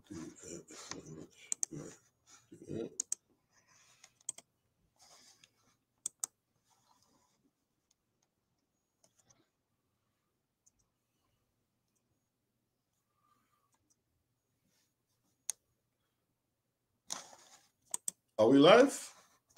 Are we live?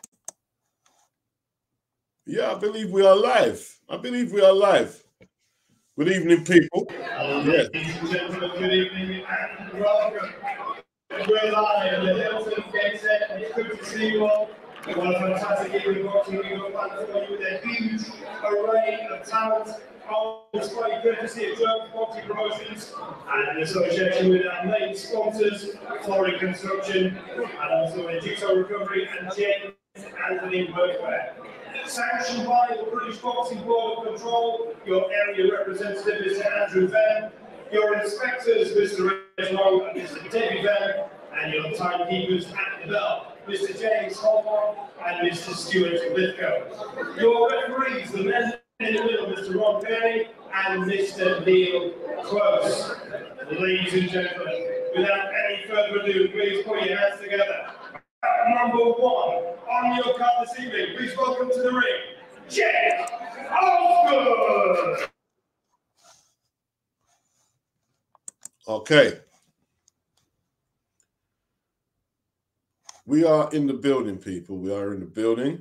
Yeah, I believe we are live. I believe we are live. Good evening, people. Yes. Ladies and gentlemen, good evening and welcome. We're live at the Hilton Game Set. It's good to see you all. What a fantastic evening watching you fans for you with a huge array of talent on display, courtesy of Jones Boxing Promotions and in association with our main sponsors, Flooring Construction, and also Edito Recovery and James Anthony Workwear. Sanctioned by the British Boxing Board of Control, your area representative, Mr. Andrew Venn, your inspectors, Mr. Reginald and Mr. David Venn, and your timekeepers at the bell, Mr. James Holmar and Mr. Stuart Lithgow. Your referees, the men in the middle, Mr. Ron Perry and Mr. Neil Close. Ladies and gentlemen, without any further ado, please put your hands together. Number one on your card this evening, please welcome to the ring, Jake Osgood. Okay. We are in the building, people. We are in the building.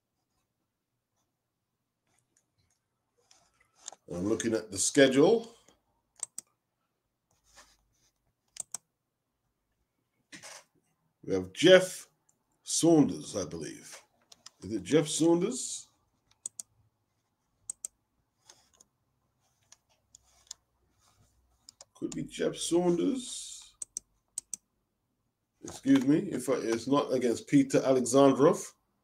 I'm looking at the schedule. We have Jeff Saunders, I believe. Is it Jeff Saunders? Could be Jeff Saunders. Excuse me, if it's not against Peter Alexandrov.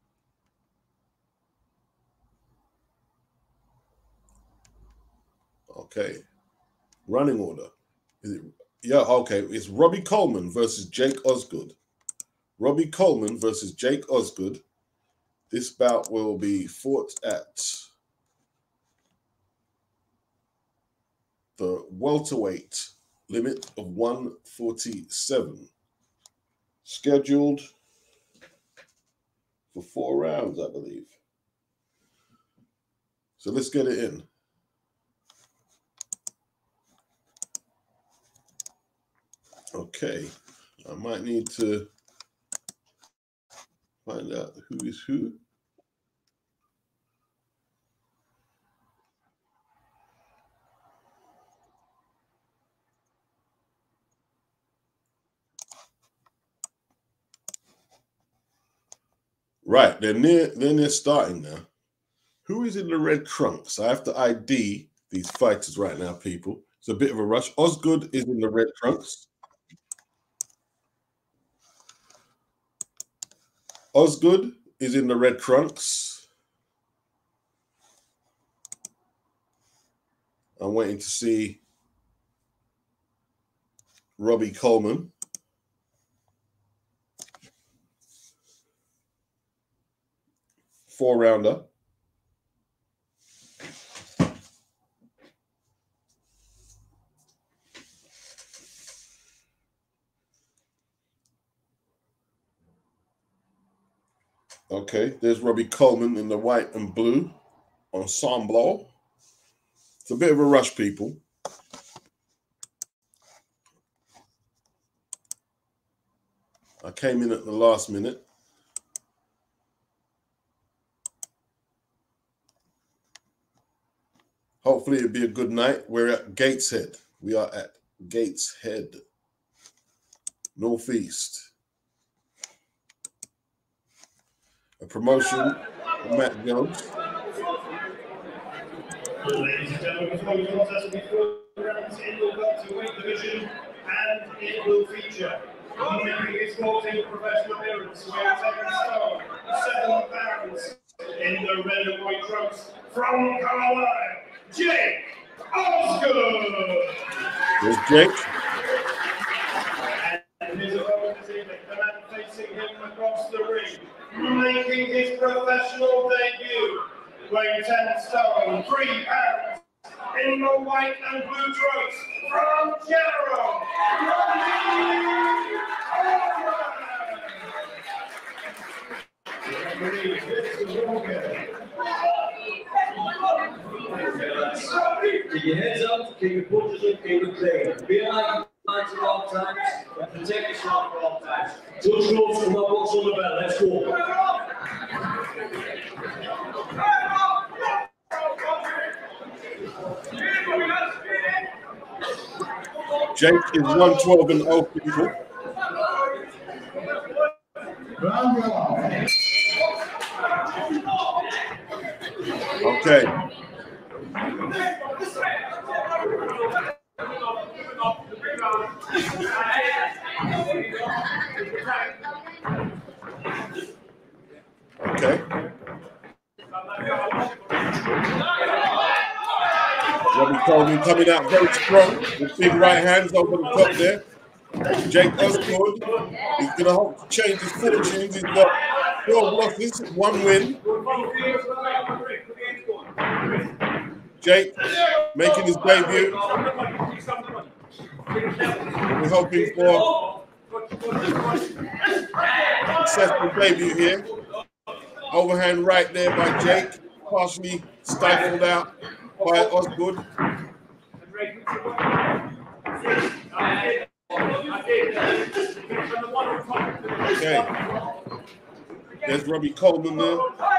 Okay. Running order. Is it? Yeah, okay. It's Robbie Coleman versus Jake Osgood. Robbie Coleman versus Jake Osgood. This bout will be fought at the welterweight limit of 147. Scheduled for 4 rounds, I believe. So let's get it in. Okay, I might need to find out who is who. Right, they're near starting now. Who is in the red trunks? I have to ID these fighters right now, people. It's a bit of a rush. Osgood is in the red trunks. Osgood is in the red trunks. I'm waiting to see Robbie Coleman. Four-rounder. Okay, there's Robbie Coleman in the white and blue ensemble. It's a bit of a rush, people. I came in at the last minute. Hopefully it'll be a good night. We're at Gateshead. We are at Gateshead, Northeast. A promotion of Matt Jones. Ladies and gentlemen, the contest will be 4 rounds in the welterweight division, and it will feature making his 14th professional appearance, weighing 7 pounds in the red and white trunks from Carolina, Jake Osgood. There's Jake. And his opponent this evening, the man facing him across the ring, making his professional debut, weighing 10 stone, 3 pounds in the white and blue trunks, from General. Keep your heads up, keep your punches up, keep it clean. Be like at all times, and protect yourself at all times. Touch gloves and not what's on the belt. Let's go. Jake is 112 and 0 people. Okay. Okay. Robbie Coleman coming out very strong with big right hands over the top there. Jake Osgood is going to hope to change his fortunes. He's got 12 losses, 1 win. Jake making his debut. We're hoping for a successful debut here. Overhand right there by Jake, partially stifled out by Osgood. Okay. There's Robbie Coleman there.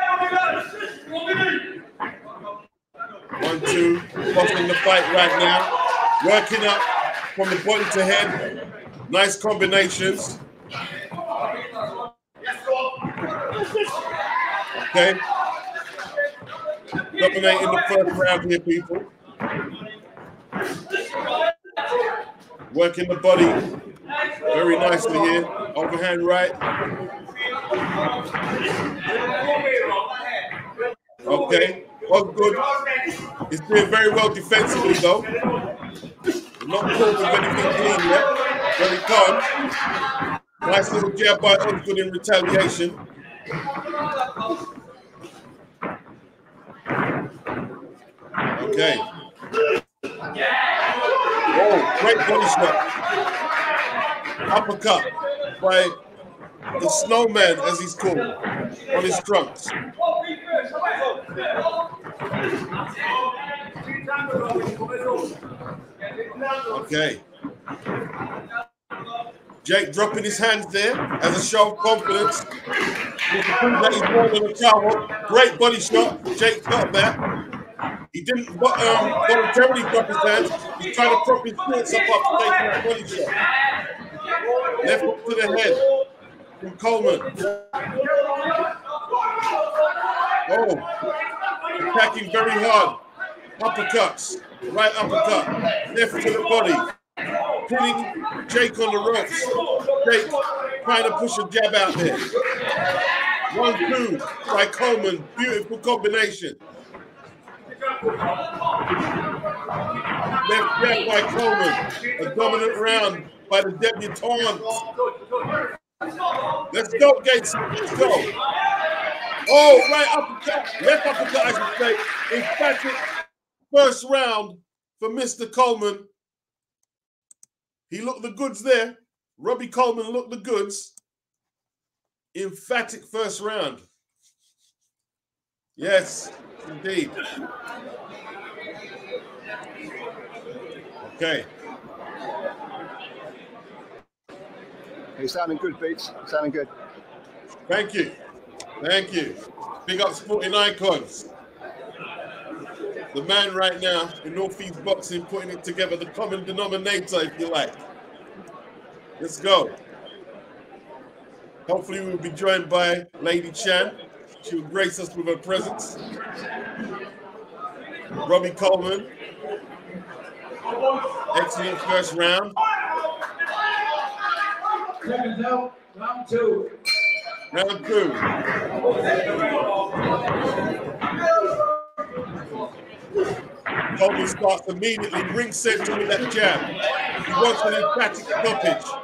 1-2, boxing the fight right now. Working up from the body to head. Nice combinations. Okay. Dominating the first round here, people. Working the body very nicely here. Overhand right. Okay. Osgood is doing very well defensively, though. Not caught with anything clean yet. But he can't. Nice little jab by Osgood in retaliation. Okay. Oh, great body shot. Uppercut by the snowman, as he's called, on his trunks. Okay. Jake dropping his hands there as a show of confidence. That he's more than a coward. Great body shot. Jake got that. He didn't voluntarily drop his hands. He's trying to prop his thoughts up after taking that body shot. Left hook to the head from Coleman. Oh, attacking very hard. Uppercuts. Right uppercut. Left to the body. Putting Jake on the ropes. Jake trying to push a jab out there. 1-2 by Coleman. Beautiful combination. Left jab by Coleman. A dominant round by the debutant. Let's go, Gates. Let's go. Oh, right uppercut. Left uppercut, I should say. Emphatic first round for Mr. Coleman. He looked the goods there. Robbie Coleman looked the goods. Emphatic first round. Yes, indeed. Okay. Hey, sounding good, Beats. Sounding good. Thank you. Thank you. Big up Sporting Icons. The man right now in Northeast Boxing putting it together, the common denominator, if you like. Let's go. Hopefully we'll be joined by Lady Chan. She will grace us with her presence. Robbie Coleman. Excellent first round. Seconds out, round 2. Round 2. Coleman starts immediately, ring center with that jab. He wants an emphatic stoppage.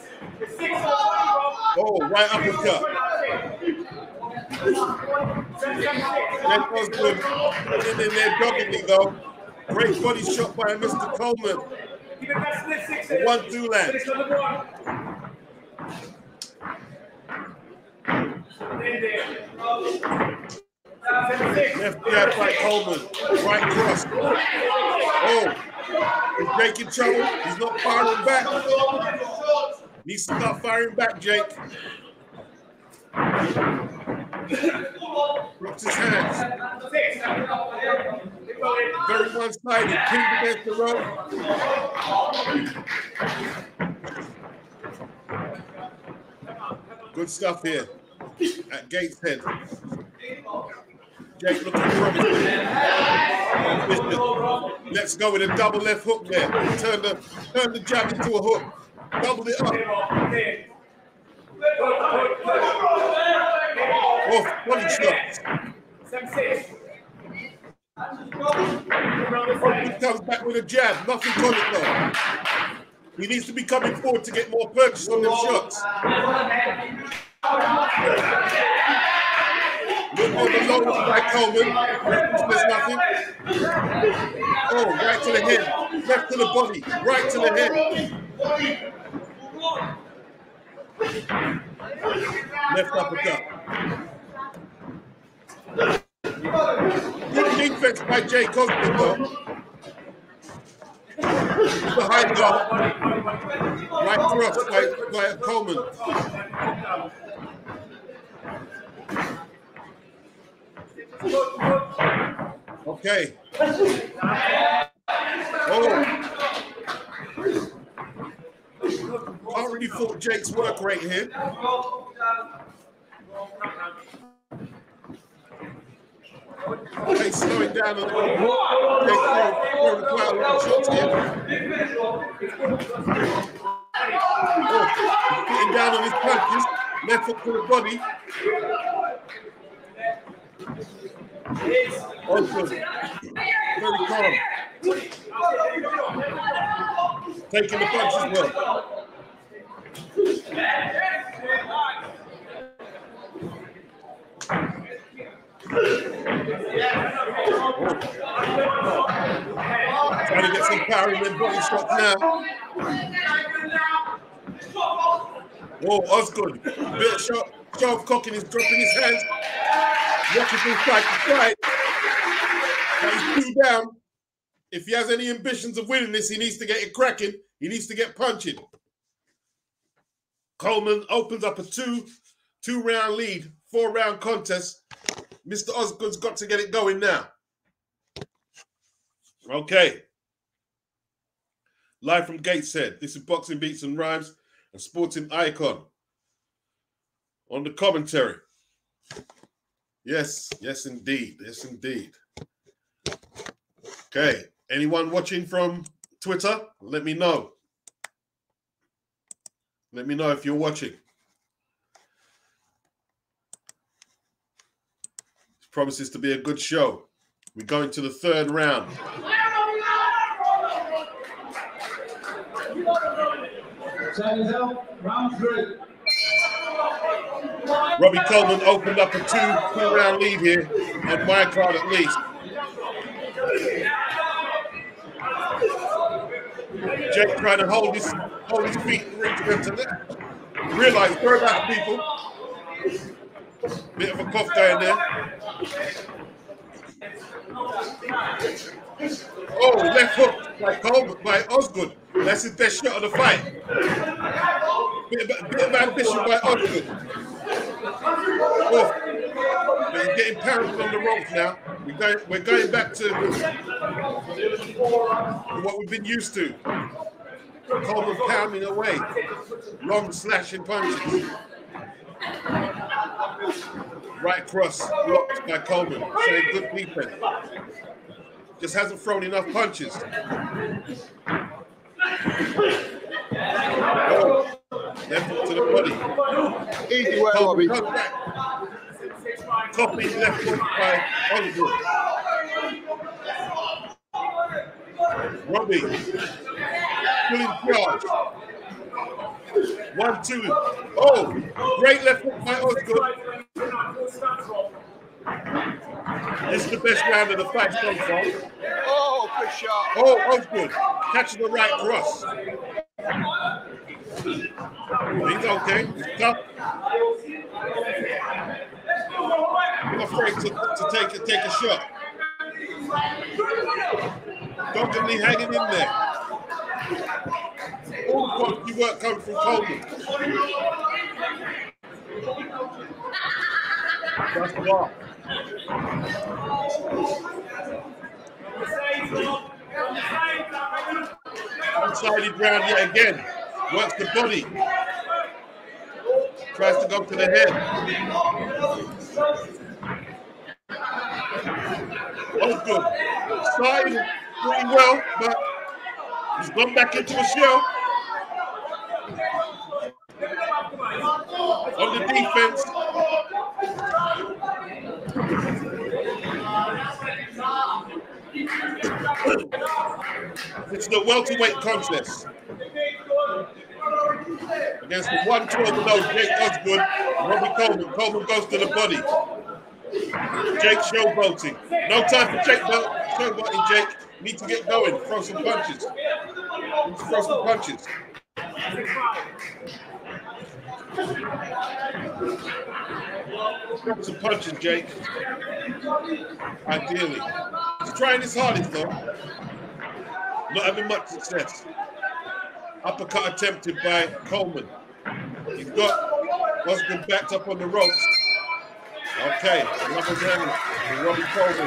Oh, right uppercut. That was good. Put it in there doggedly, though. Great body shot by Mr. Coleman. 1-2 land. Left jab by Coleman. Right cross. Oh, is Jake in trouble? He's not firing back. Needs to start firing back, Jake. Drops his hands. Very one-sided. Pinned against the rope. Good stuff here at Gateshead. Jake looking promising. Let's go with a double left hook there. Turn the jab into a hook. Double it up. Off, body shots. He comes back with a jab. Nothing on it though. He needs to be coming forward to get more purchase on them shots. Look on the low by Coleman. There's nothing. Oh, right to the head. Left to the body. Right to the head. Left uppercut. Good defense by Jake Coleman though. The high guard. Right cross by Coleman. Okay. Oh. I already thought Jake's work rate here. Okay, slowing down a little bit. Shots here. Oh, getting down on his punches. Left hook to the body. Osgood. Very calm. Taking the punch as well. Trying to get some power in them body shots now. Oh, Osgood. Bit of sharp cocking, he's dropping his hands. Walking from side to side. Now he's 2 down. If he has any ambitions of winning this, he needs to get it cracking. He needs to get punching. Coleman opens up a two-round lead, 4-round contest. Mr. Osgood's got to get it going now. Okay. Live from Gateshead. This is Boxing Beats and Rhymes and Sporting Icon. On the commentary. Yes, yes indeed. Yes indeed. Okay. Anyone watching from Twitter? Let me know. Let me know if you're watching. This promises to be a good show. We're going to the 3rd round. Round 3. Robbie Coleman opened up a two-round lead here on my card at least. Jake trying to hold his feet in the ring for him to realize, throw back people. Bit of a cough going there. Oh, left hook by Osgood. That's his best shot of the fight. Bit of ambition by Osgood. Oh, but he's getting pounded on the ropes now. We're going back to what we've been used to. Coleman pounding away. Long slashing punches. Right cross blocked by Coleman. Showing good defense. Just hasn't thrown enough punches. Oh, left hook to the body. Easy work, Robbie. Copy left hook by Osgood. Robbie still in charge. 1-2. Oh, great left hook by Osgood. This is the best round of the fight so far. Oh, Good shot. Oh, Osgood catching the right cross. He's okay. He's tough. I'm afraid to take a shot. Constantly hanging in there. All the quality work comes from Coleman. That's the ball. One-sided round yet again. Works the body. Tries to go to the head. Osgood starting pretty well, but he's gone back into a shell. On the defense. It's the welterweight contest. Against the 112-0 Jake Osgood, Robbie Coleman. Coleman goes to the body. Jake showboating. No time for showboating, Jake. Need to get going. Throw some punches. Need to throw some punches. Throw some punches, Jake. Ideally. He's trying his hardest, though. Not having much success. Uppercut attempted by Coleman. He's got Osgood backed up on the ropes. Okay, another down to Robbie Coleman.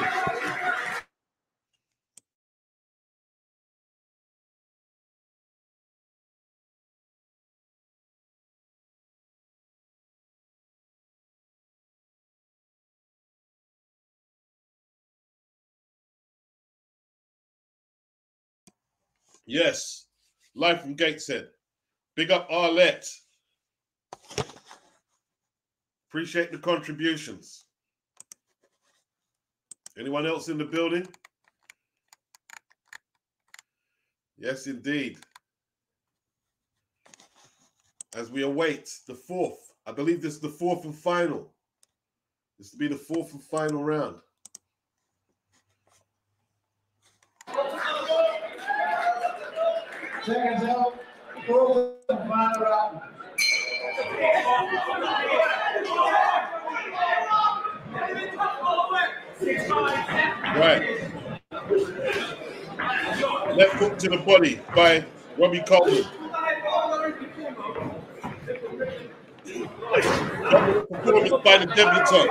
Yes, live from Gateshead. Big up Arlette. Appreciate the contributions. Anyone else in the building? Yes, indeed. As we await the fourth, I believe this is the fourth and final. This will be the fourth and final round. Seconds out, fourth and final round. Right. Left hook to the body by Robbie Coleman. Performance by the debutant.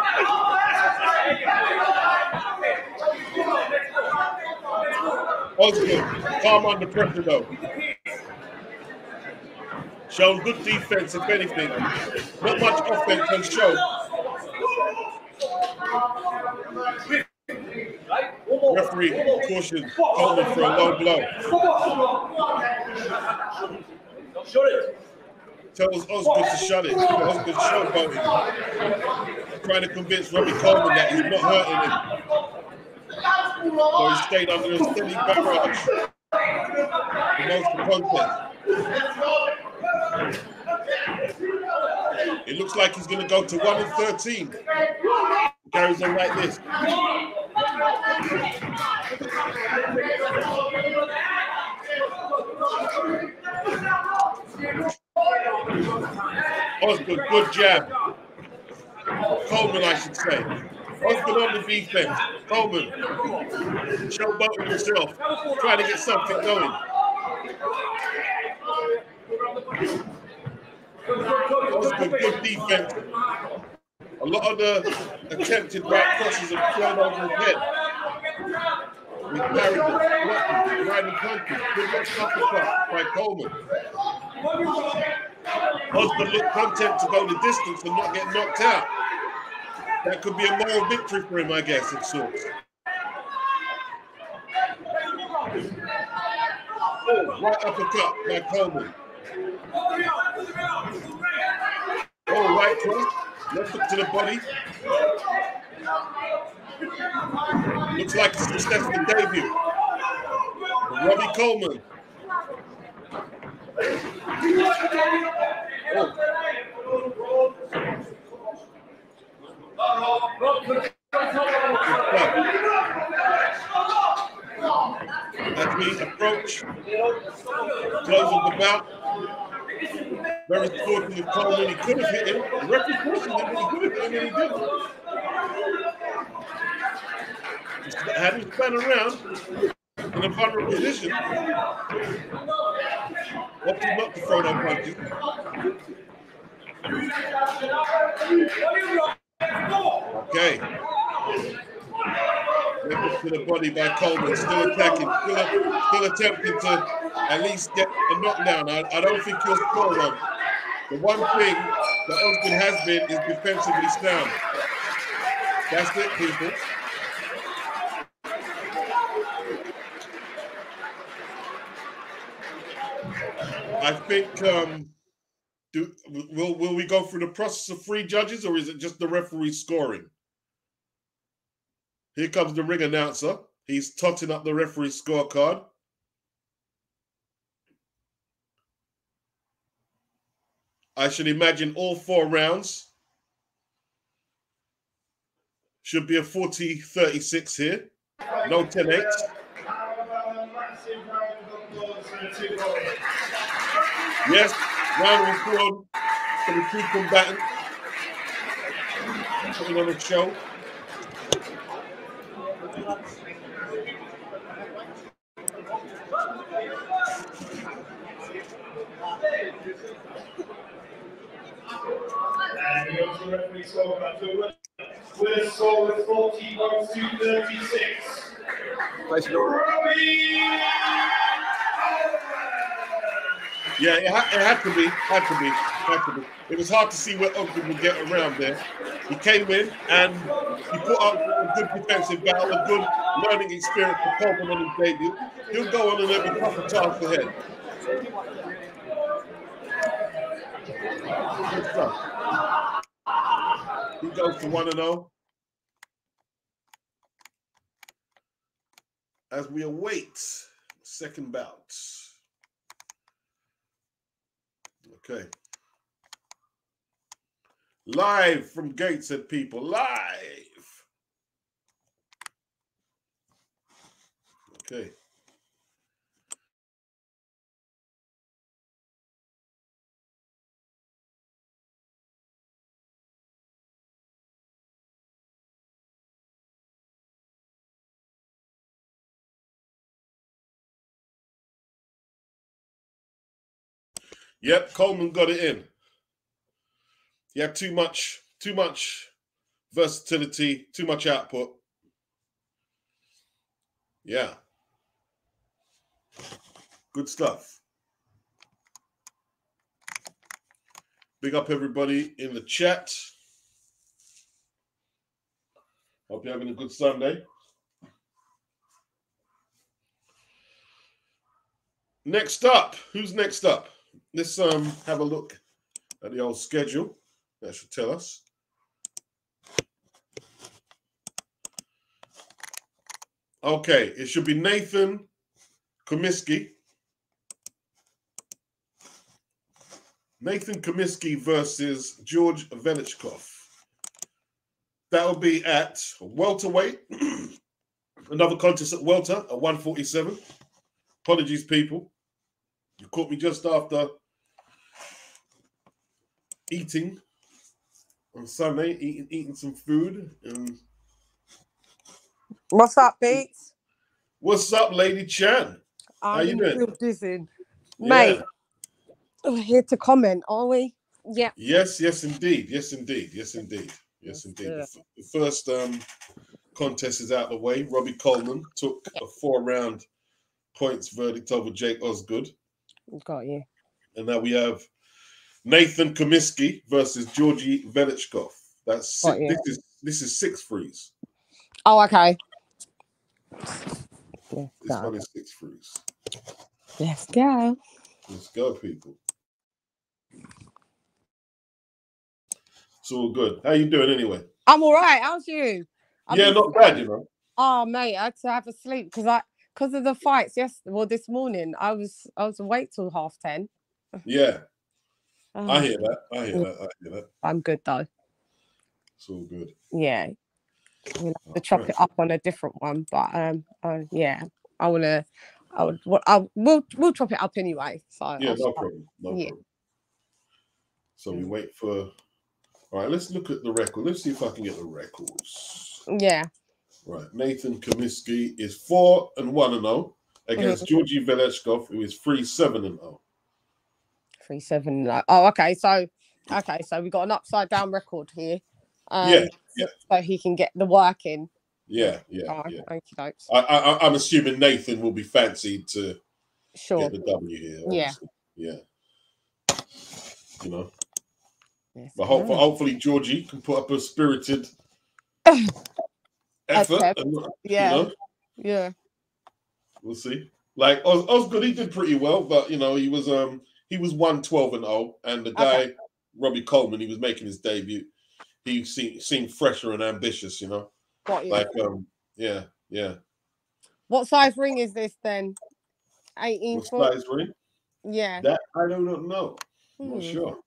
Osgood, calm under pressure though. Shown good defense, if anything. Not much offense on show. Referee cautioned Coleman for a low blow. Tells Osgood to shut it. Osgood showboating. Trying to convince Robbie Coleman that he's not hurting him. Though he stayed under a steady barrage for most of the contest. It looks like he's going to go to 1-13. Carries on like this. Osgood, good jab. Coleman, I should say. Osgood on the defense. Coleman showboating himself, trying to get something going. Osgood, good defense. A lot of the attempted right crosses have thrown over his head. With Carrigan, riding punches, good uppercut by Coleman. Osgood looked content to go the distance and not get knocked out. That could be a moral victory for him, I guess, of sorts. Oh, right uppercut by Coleman. Oh, right cross. Left hook to the body. Looks like a successful debut. Robbie Coleman. Oh. we approach close of the bout. Very sporting with Coleman. He could have hit him. The referee cautioned him, but he could have hit him and he didn't. Had him spun around in a vulnerable position. Opted not to throw no punches. Okay. Left to the body by Coleman, still attacking, still attempting to at least get a knockdown. I don't think he'll score one. The one thing that Osgood has been is defensively sound. That's it, people. I think will we go through the process of 3 judges, or is it just the referee scoring? Here comes the ring announcer. He's totting up the referee scorecard. I should imagine all 4 rounds should be a 40-36 here. No 10-8. Yes, round of applause for the 2 combatants putting on a show. And the also referee score about to with a score with 41-36. Robbie! Yeah, it had to be. It was hard to see where Ogden would get around there. He came in and he put up a good defensive battle, a good learning experience for Coleman on his debut. He'll go on and have a proper task ahead. Good stuff. He goes to 1-0. As we await second bout. Okay. Live from Gateshead, people. Live. Okay. Yep, Coleman got it in. He had too much versatility, too much output. Yeah. Good stuff. Big up everybody in the chat. Hope you're having a good Sunday. Next up, who's next up? Let's have a look at the old schedule. That should tell us. Okay, it should be Nathan Comiskey. Nathan Comiskey versus George Velichkov. That will be at welterweight. Another contest at welter at 147. Apologies, people. You caught me just after eating on Sunday, eating some food. What's up, Beats? What's up, Lady Chan? How you doing? Dizzy. Mate, we're here to comment, are we? Yeah. Yes, indeed. Yes, indeed. The first contest is out of the way. Robbie Coleman took a 4-round points verdict over Jake Osgood. Got you. And now we have Nathan Comiskey versus Georgie Velichkov. That's this is 6 frees. Oh, okay. This one is 6 frees. Let's go. Let's go, people. It's all good. How you doing anyway? I'm all right. How's you? Not bad, you know. Oh, mate, I had to have a sleep because of the fights. Yes, well, this morning I was awake till 10:30. Yeah. I hear that. I'm good though. It's all good. Yeah. We'll have to chop it up on a different one, but yeah, I we'll chop it up anyway. So Yeah, I'll no start. problem. No Yeah. problem. So we wait for. All right, let's look at the record. Let's see if I can get the records. Yeah. Right, Nathan Comiskey is 4-1-0 against Georgi Veleshkov, who is 3-7-0. 3-7. Oh, okay. So we got an upside down record here. Yeah. So he can get the work in. Yeah. Okey-dokes. I'm assuming Nathan will be fancied to Sure. get the W here. Obviously. Yeah. You know. Yes. But hopefully Georgie can put up a spirited effort. Yeah. You know, Yeah. we'll see. Like Osgood, he did pretty well, but you know, he was 1-12-0, and the guy Robbie Coleman, he was making his debut. He seemed fresher and ambitious, you know. Got you. Like yeah. What size ring is this then? 18 What foot. size ring? Yeah. That I do not know. I'm not Hmm. sure.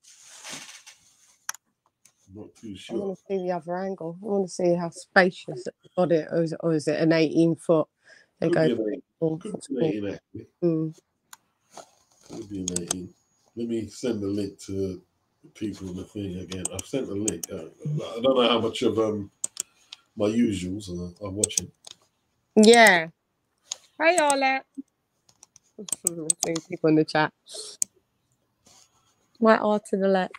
Not too I sure. want to see the other angle. I want to see how spacious it got it, or is it an 18 foot? They Could go. be an 18, actually. Mm. Could be an 18. Let me send the link to the people in the thing again. I've sent the link. I don't know how much of my usuals are watching. Yeah. Hey, Arlette. Seeing people in the chat. My art to the left.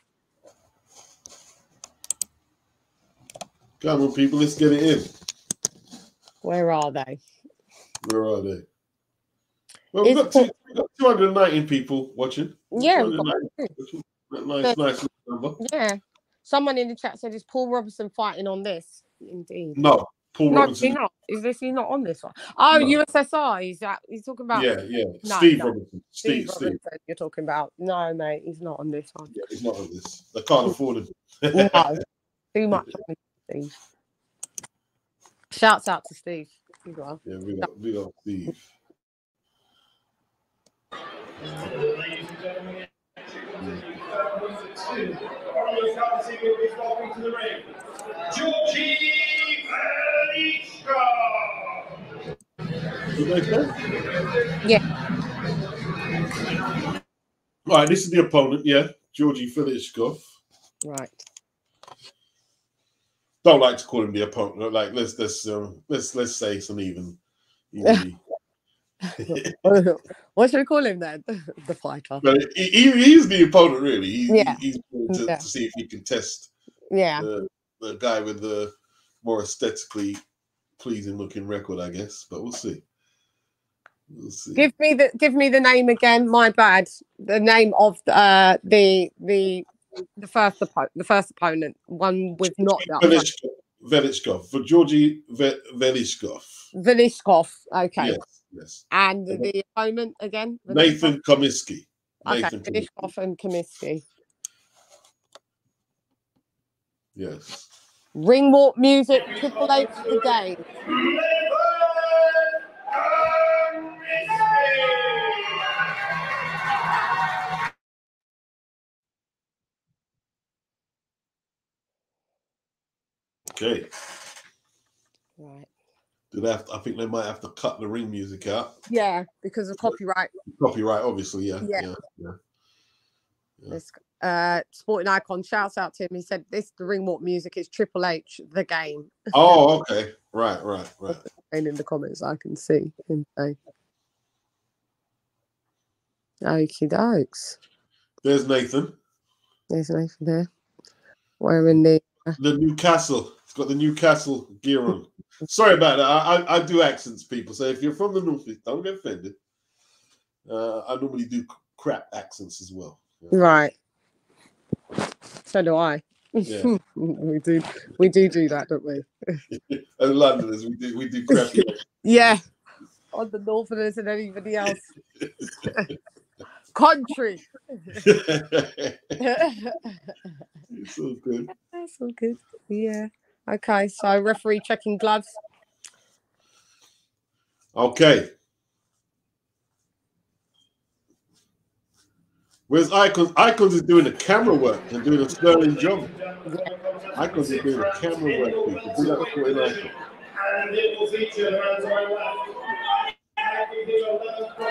Come on, people, let's get it in. Where are they? Where are they? Well, we've got 219 people watching. Yeah. 219. Nice number. Yeah. Someone in the chat said, is Paul Robertson fighting on this? Indeed. No, Paul Robinson. He's not. Is he not on this one? Oh, no. USSR. He's talking about. Yeah. No, Steve Robinson. Steve Robinson. You're talking about. No, mate, he's not on this one. Yeah, he's not on this. They can't afford it. No, too much on Steve. Shouts out to Steve. Yeah, we got Steve. Ladies and gentlemen, welcome to the ring, Georgi Veleshkov. Yeah. All right, this is the opponent. Yeah, Georgi Veleshkov. Right. Don't like to call him the opponent. Like let's say it's an even. What should we call him then? The fighter. But he's the opponent, really. He's to see if he can test. Yeah. The guy with the more aesthetically pleasing looking record, I guess. But we'll see. We'll see. Give me the name again. My bad. The name of the first opponent. One with not that. Veleshkov. For Georgi Veleshkov. Veleshkov. Okay. Yes. And the opponent again? Nathan Comiskey. Okay, Veleshkov and Comiskey. Yes. Ringwalk music, Triple H the game. Okay. Right. I think they might have to cut the ring music out. Yeah, because of copyright. Copyright, obviously, yeah. This Sporting Icon shouts out to him. He said, the ringwalk music is Triple H the game. Oh, okay. Right. And in the comments, I can see him say. Okie dokes. There's Nathan. There's Nathan there. Wearing the Newcastle. It's got the Newcastle gear on. Sorry about that. I do accents, people. So if you're from the Northeast, don't get offended. I normally do crap accents as well. Yeah. Right. So do I. Yeah. we do that, don't we? As Londoners, we do crappy. Yeah. On the Northerners and anybody else. Country. It's all good. That's all good. Yeah. Okay, so referee checking gloves. Okay. Where's Icons? Icons is doing the camera work and doing a sterling job. Icons is doing the camera work, people. Do that for Icons. And it will feature the man's right left.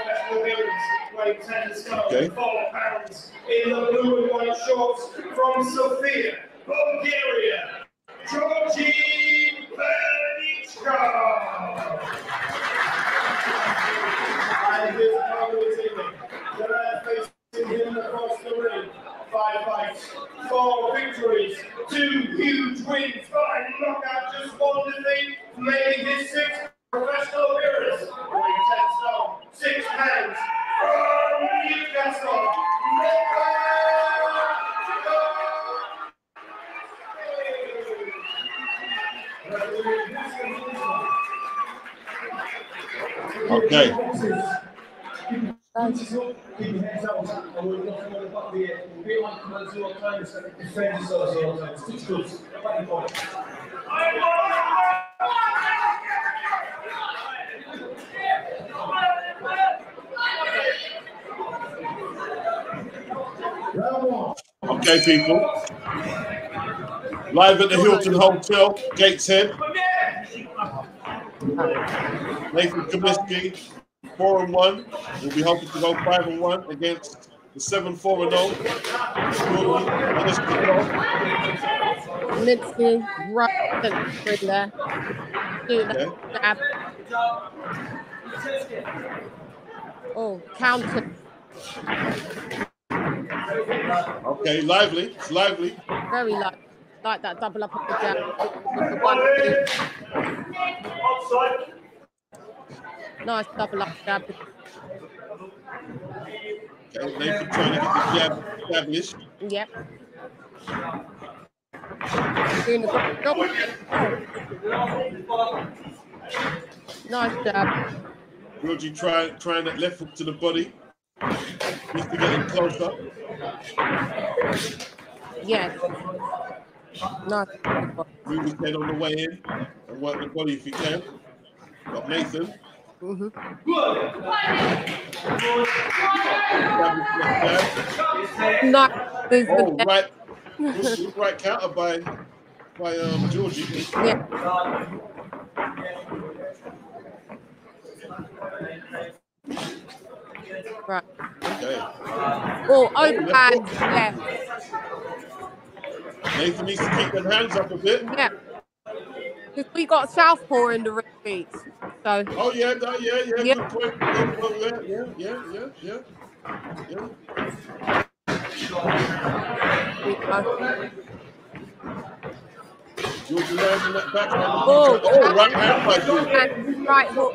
weighing 10 stone, Okay. 4 pounds, in the blue and white shorts from Sofia, Bulgaria, Georgie Velichko. And his opponent evening, the man facing him across the ring. 5 fights, 4 victories, 2 huge wins by knockout, just 1 defeat, making his 6th professional appearance. Weighing 10 stone, 6 pounds, from Newcastle, Okay. Keep your heads out and we'll not fall back here. We'll be like commands all the time, so defend yourselves all the time. It's good. Back and forth. Okay, people. Live at the Hilton Hotel, Gateshead. Nathan Kaminsky, 4-1. We'll be hoping to go 5-1 against the 7-4-0. Kaminsky, right in there. Do that jab. Oh, counter. Okay, lively. It's lively. Very like that double up of the jab. With the 1-2. Nice double up jab. Okay, Nathan trying to get the jab established. Yep. Doing the double. Nice jab. Georgie trying that left hook to the body. Needs to get him closer. Yes. Nice. Move his head on the way in and work the body if he can. Got Nathan. Nice Oh, movement. right. Right counter by Georgie. Yeah. Right. Okay. Oh, overhand left. Nathan needs to keep them hands up a bit. Yeah. Because we got southpaw in the ring beats. So. Oh yeah, yeah. Yep. Good point. Good point there. Yeah. Georgie landing that back. Oh, right hand by Georgie. Right hook.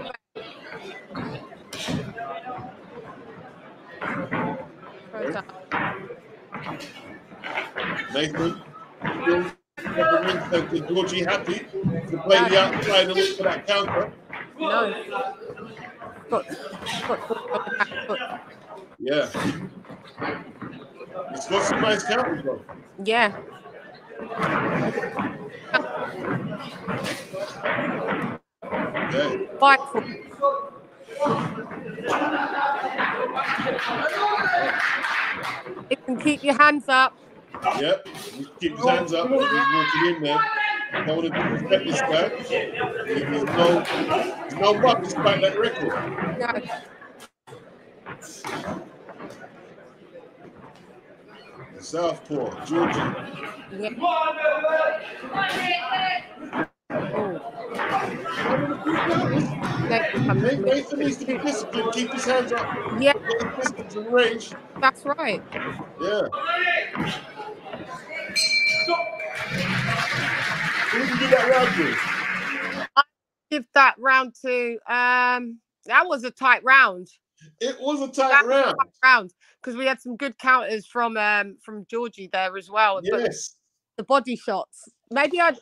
Nathan, still the ring center. Georgie happy to play the outside and look for that counter. No. Got the back foot. Yeah. It's got some nice counters though. Yeah. Okay. Fight foot. You can keep your hands up. Yep. Keep his hands up. He's walking in there. Don't want to disrespect this guy. There's no buck despite that record. No. Southpaw, Georgie. Yeah. Nathan needs to be disciplined. Keep his hands up. Yeah. Get his distance and range. That's right. Yeah. Who did you give that round to? I give that round to that was a tight round. It was a tight round. Because we had some good counters from Georgie there as well. Yes. But the body shots. Maybe I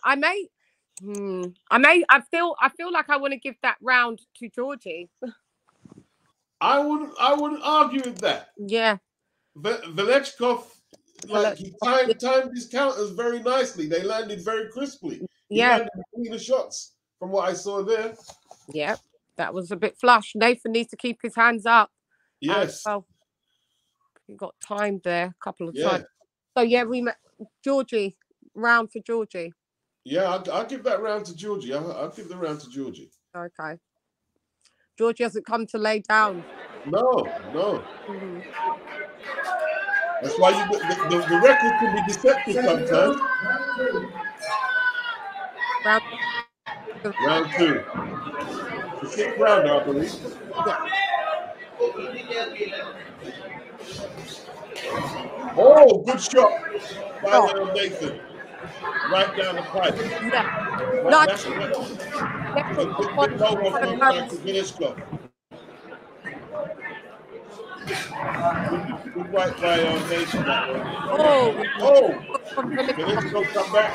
feel like I want to give that round to Georgie. I wouldn't argue with that. Yeah. Velechkov, like he timed his counters very nicely. They landed very crisply. Yeah. He landed cleaner shots from what I saw there. Yeah. That was a bit flush. Nathan needs to keep his hands up. Yes. Well, he got timed there a couple of times. So yeah, we met Georgie. Round for Georgie. Yeah, I'll give that round to Georgie. I'll give the round to Georgie. Okay. Georgie hasn't come to lay down. No. Mhm. That's why the record can be deceptive sometimes. Round 2. The 6th round, I believe. Oh, good shot by Nathan. Right down the pipe. Yeah. Right, Nice. that's a bit low off from Michael Vilishkov. Good right by Nathan. Oh. Vilishkov come back.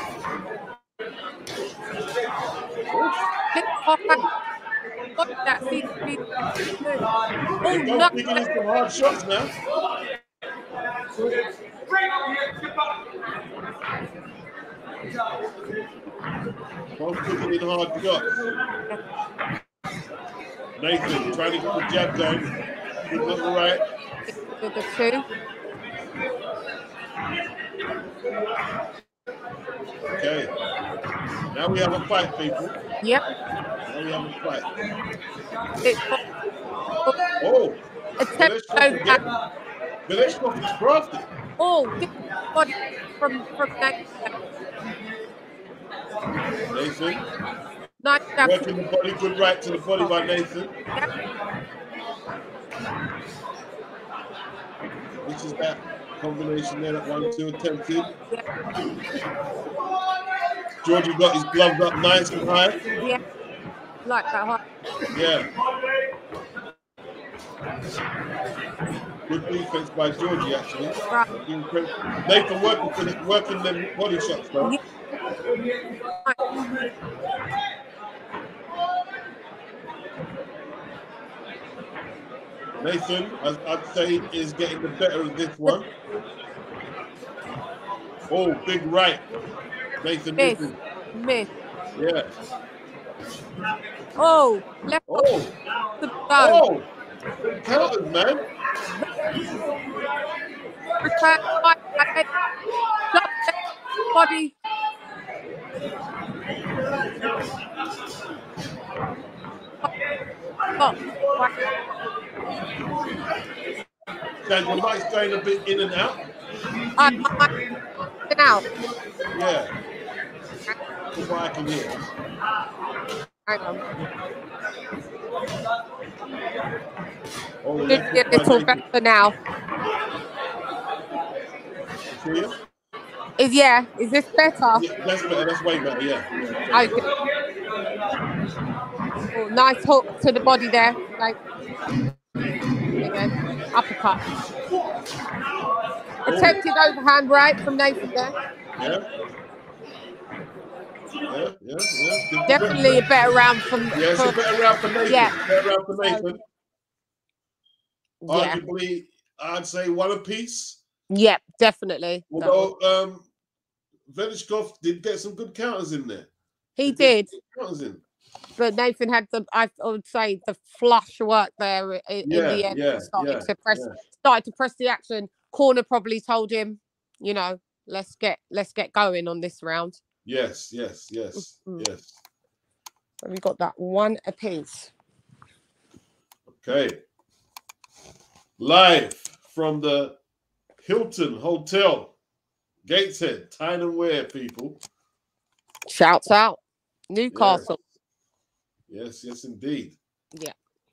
That seems to be. Oh, no. Picking in some hard shots now. Both picking in hard shots. Nathan trying to get the jab down. Good on the right. With the 2. Okay. Now we have a fight, people. Yep. Now we have a fight. Oh. Vilishkov is crafty. Oh, this body from Nathan. Nice. Working the body, good right to the body by Nathan. Yep. Which is that combination there that 1-2 attempted. Yep. Georgie got his gloves up nice and high. Yeah. Like that high. Yeah. Good defense by Georgie, actually. Right. Nathan working them body shots, though. Yeah. Nathan, I'd say, is getting the better of this one. Oh, big right. Nathan Miss. Yeah. Oh, left. Oh. Oh. Counters, man. Body. Sandra Mike's going a bit in and out. In and out. Yeah. That's what I can hear. Hang on. Oh, Should get a little better now. See ya? Is this better? Yeah, that's better. That's way better. Yeah. Okay. Oh, nice hook to the body there. Like, again, uppercut. Attempted overhand right from Nathan there. Yeah. Definitely a better round from. Yeah, it's a better round for Nathan. Yeah. Better round for Nathan. Yeah. Arguably, I'd say one apiece. Yep, definitely. Although Vilishkov did get some good counters in there. He did. Counters in. But Nathan had I would say the flush work there in the end. Started to press the action. Corner probably told him, let's get going on this round. Yes. We got that one apiece. Okay. Live from the Hilton Hotel, Gateshead, Tyne and Wear, people. Shouts out, Newcastle. Yes, indeed. Yeah.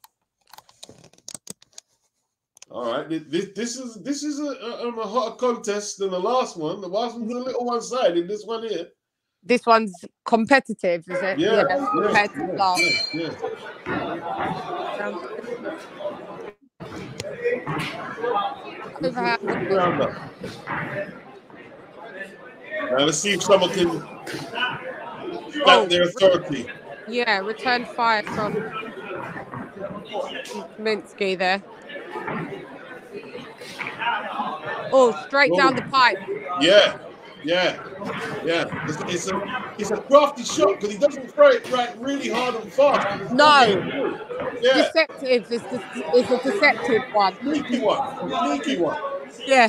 All right. This is a hotter contest than the last one. The last one's a little one-sided. This one here. This one's competitive, is it? Yeah. Compared to last. Yeah. Now let's see if someone can back their authority. Yeah, return fire from Minsky there. Oh, straight down the pipe. Yeah. It's a crafty shot because he doesn't throw it really hard and fast. No. Yeah. Deceptive is a deceptive one. Sneaky one. Yeah.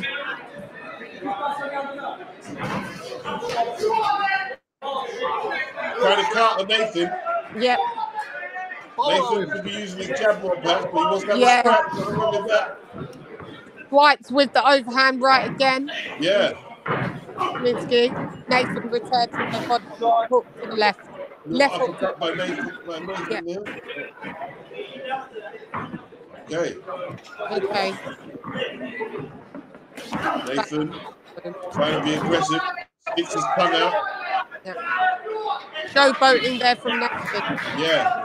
Trying to counter Nathan. Yep. Nathan could be using his jab more perhaps, but he wants to have a strike. Nothing wrong with that. Swipes with the overhand right again. Yeah. Kaminsky. Nathan returns to the body, hook to the left. Left hook by Nathan. There. Okay. Nathan trying to be aggressive. Sticks his tongue out. Yeah. Showboating there from Nathan. Yeah.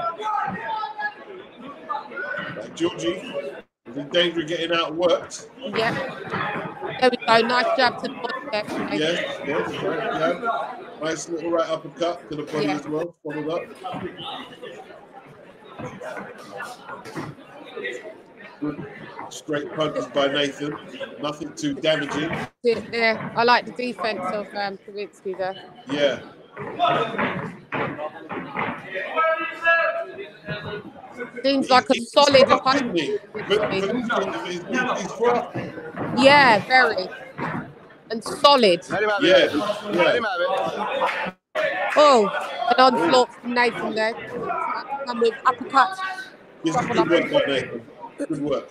Like Georgie is in danger of getting outworked. Yeah. There we go. Nice jab to the body there. Yes. Right jab. Nice little right uppercut to the body as well. Followed up. Good straight punches by Nathan. Nothing too damaging. Yeah, I like the defense of Kaminsky there. Yeah. Seems like a solid punch. Yeah, very. And solid. Yeah. Oh, an onslaught from Nathan there. And with uppercuts. Yes, good work by Nathan. Good work.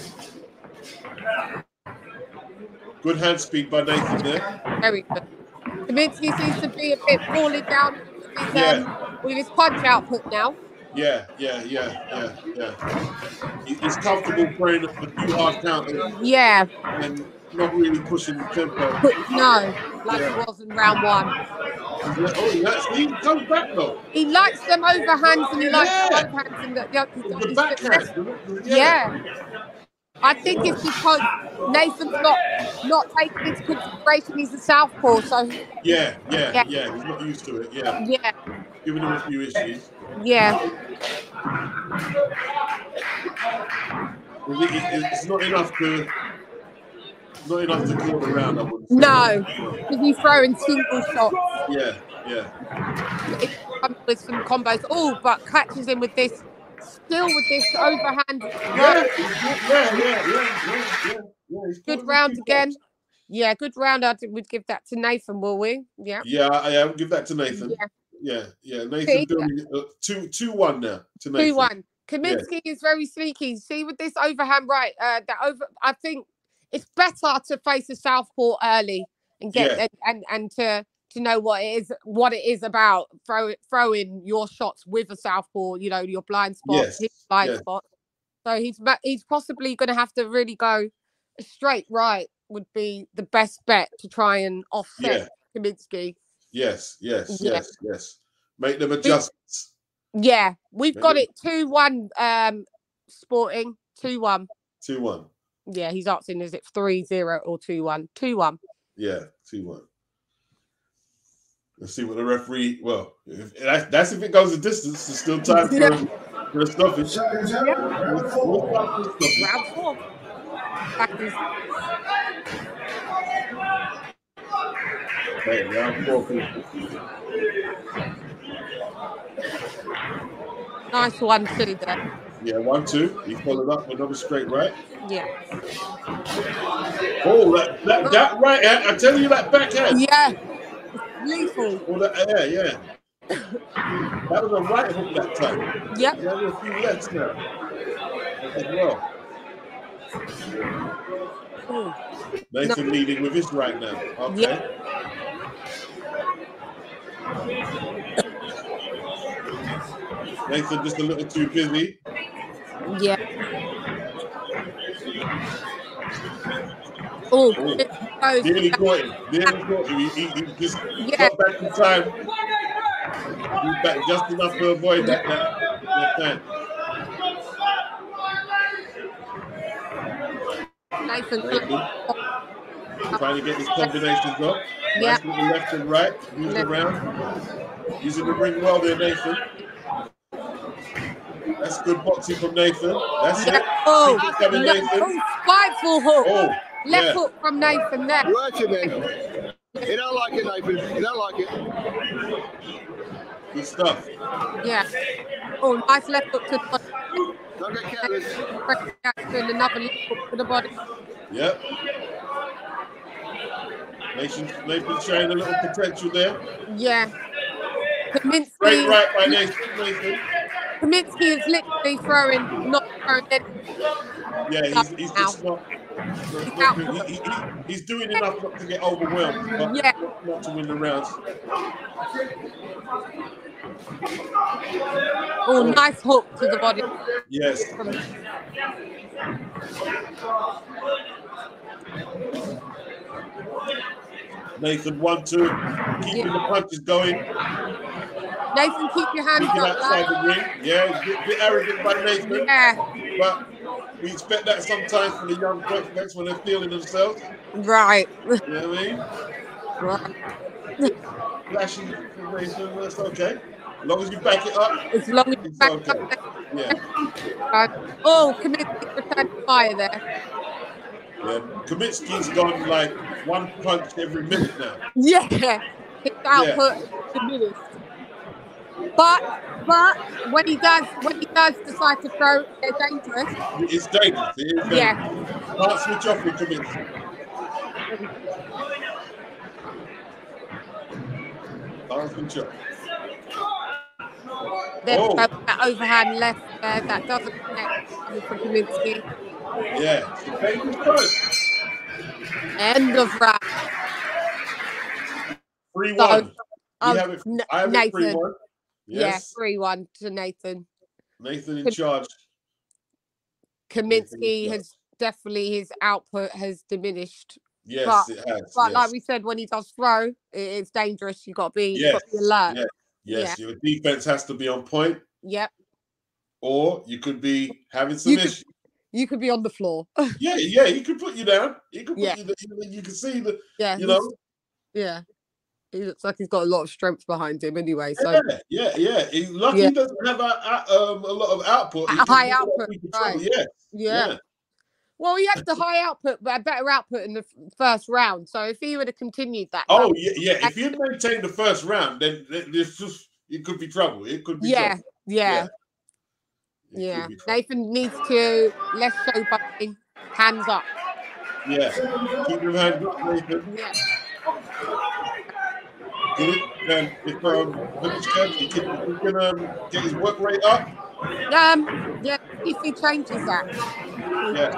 Good hand speed by Nathan there. Very good. Kaminsky seems to be a bit falling down with his punch output now. Yeah. He's comfortable playing the 2 hard counters. Yeah. And not really pushing the tempo. No, like it was in round 1. He comes back though. He likes them overhands and he likes the overhands and the backhand. Yeah. I think it's because Nathan's not taking into consideration he's a southpaw, so yeah. He's not used to it. Yeah. Giving him a few issues. Yeah. It's not enough to call around, I wouldn't say. No, because he's throwing single shots. Yeah. It comes with some combos. Oh, but catches him with this. Still with this overhand. Yeah. Good round again. Yeah, good round. I think we'd give that to Nathan, will we? Yeah. Yeah, we'll give that to Nathan. Yeah. Nathan doing 2-1 now to Nathan. 2-1. Kaminsky is very sneaky. See with this overhand right, I think it's better to face a southpaw early and get and to know what it is about throwing your shots with a southpaw. You know, your blind spot, his blind spot. So he's possibly going to have to really go straight right. Would be the best bet to try and offset Kaminsky. Yes. Make them adjustments. Yeah, we've got it 2-1. Sporting 2-1. 2-1. Yeah, he's asking, is it 3-0 or 2-1? 2-1. Yeah, 2-1. Let's see what the referee. Well, that's if it goes a distance. There's still time for a stoppage. Round 4. Okay, round 4. Nice 1-2 there. Yeah, 1-2. He followed up with another straight right. Yeah. Oh, that right hand. I tell you, that backhand. Yeah. Lethal. Oh, yeah. That was a right hook that time. Yep. He has a few lefts now as well. Ooh. Nathan leading with his right now. Okay. Yep. Nathan just a little too busy. Yeah. Oh, nearly caught him. He just got back in time. He's back just enough to avoid that time. Nathan trying to get his combinations up. Nice little left and right. Moves around. Using the ring well there, Nathan. That's good boxing from Nathan. That's it. Oh, Nathan. Spiteful hook. Oh, left hook from Nathan there. Work him in. You don't like it, Nathan. You don't like it. Good stuff. Yeah. Oh, nice left hook to the body. Don't get careless. And another left hook to the body. Yep. Nathan showing a little potential there. Yeah. Kaminsky. Great right by Nathan. Kaminsky is literally not throwing any. Yeah, he's just not he's doing enough not to get overwhelmed, but not to win the rounds. Oh, nice hook to the body. Yes. Nathan, 1-2, keeping the punches going. Nathan, keep your hands up. Outside the ring. Yeah, a bit arrogant by Nathan. Yeah. But we expect that sometimes from the young prospects when they're feeling themselves. Right. You know what I mean? Right. Flashing from Nathan, that's okay. As long as you back it up, as long as you back okay. it up. Yeah. Oh, Kaminsky returned fire there. Yeah, Kaminsky's gone like one punch every minute now. Yeah, his output diminished. But when he does decide to throw, they're dangerous. It's dangerous. It is dangerous. Yeah. Can't switch off with Kaminsky. Can't switch off. There's that overhand left there that doesn't connect with Kaminsky. Yeah. End of round. 3-1. So, I have it 3-1. Yes. Yeah, 3-1 to Nathan. Nathan in charge. Kaminsky has definitely, his output has diminished. Yes, it has. But like we said, when he does throw, it's dangerous. You've got to be alert. Yes, your defense has to be on point. Yep. Or you could be having some issues. You could be on the floor. Yeah, he could put you down. He could put you down. You can see the, you know. Yeah. He looks like he's got a lot of strength behind him anyway. So yeah. He's lucky he doesn't have a lot of output. A high output, right. Yeah. Well, he had the high output, but a better output in the first round. So if he would have continued that. Oh, yeah. If you maintain the first round, then it could be trouble. It could be trouble. Yeah. Nathan needs to less showboating, hands up. Yeah. Keep your hands up, Nathan. Yeah. If he can get his work rate up. Yeah, if he changes that. Yeah.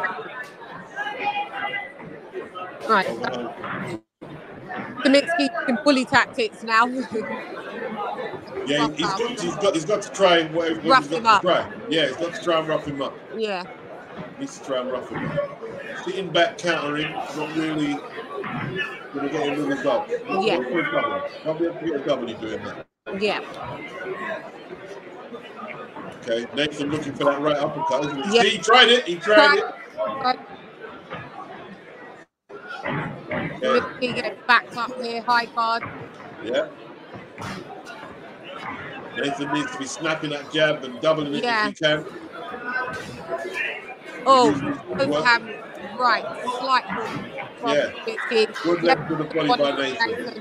Right. Kaminsky can bully tactics now. Yeah, he's got to try whatever rough him up. Yeah, he's got to try and rough him up. Yeah. He needs to try and rough him up. Sitting back, countering, not really going to get him the result. Yeah. Not be able to get a W doing that. Yeah. Okay, Nathan looking for that right uppercut. Yeah. He tried it. He tried it. He gets backed up here, high guard. Yeah. Nathan needs to be snapping that jab and doubling it if he can. Oh, right, slight. Good left to the body by Nathan.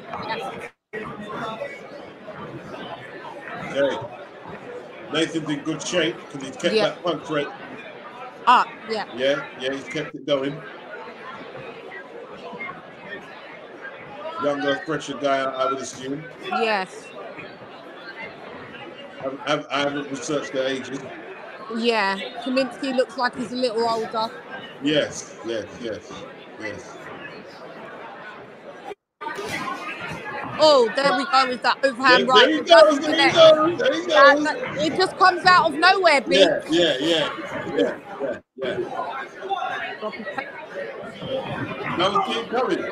Okay. Nathan's in good shape because he's kept that punch rate. Yeah, he's kept it going. Younger, fresher guy, I would assume. Yes. I haven't researched their ages. Yeah, Kaminsky looks like he's a little older. Yes. Oh, there we go with that overhand right. There he goes. It just comes out of nowhere, B. Yeah. Now see it coming.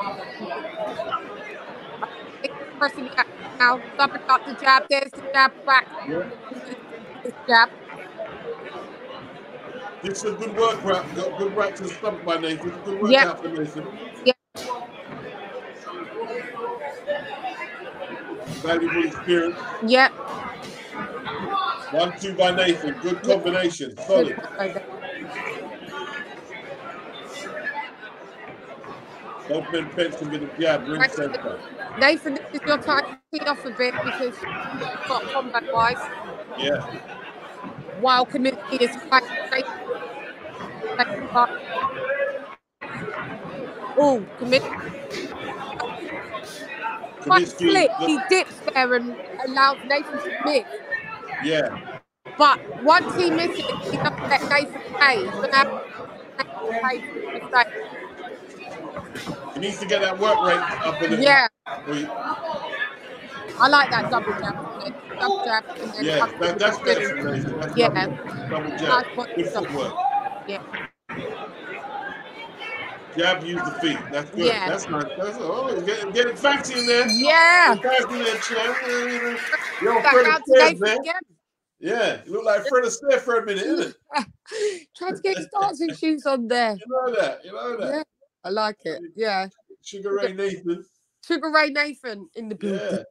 Pressing it now, dumping up the jab. There's the jab back. This jab. This is a good work route. Got good right to the stomach by Nathan. Good work out for Nathan. Yeah. Valuable experience. Yep. 1-2 by Nathan. Good combination. Solid. Both men fencing with a jab. Ring center. Nathan, this is your time to tee off a bit because you've got combat-wise. Yeah. While Kaminsky is quite safe. Oh, Kaminsky. He dips there and allows Nathan to miss. Yeah. But once he misses, he doesn't let Nathan pay. He's going to have to pay for his mistake. He needs to get that work rate up a little. Yeah. I like that double jab. Double jab. And then Yeah, that's better for Nathan. That's double jab. Good footwork. Yeah. Jab, use the feet. That's good. Yeah. That's nice. Getting fancy in there. Yeah. Fancy in there, champ. Yo, That Fred round Astaire, to man. again. Yeah, you look like Fred Astaire for a minute, isn't it? Trying to get his dancing shoes on there. You know that. Yeah, I like it. Yeah. Sugar Ray Nathan. Sugar Ray Nathan in the building.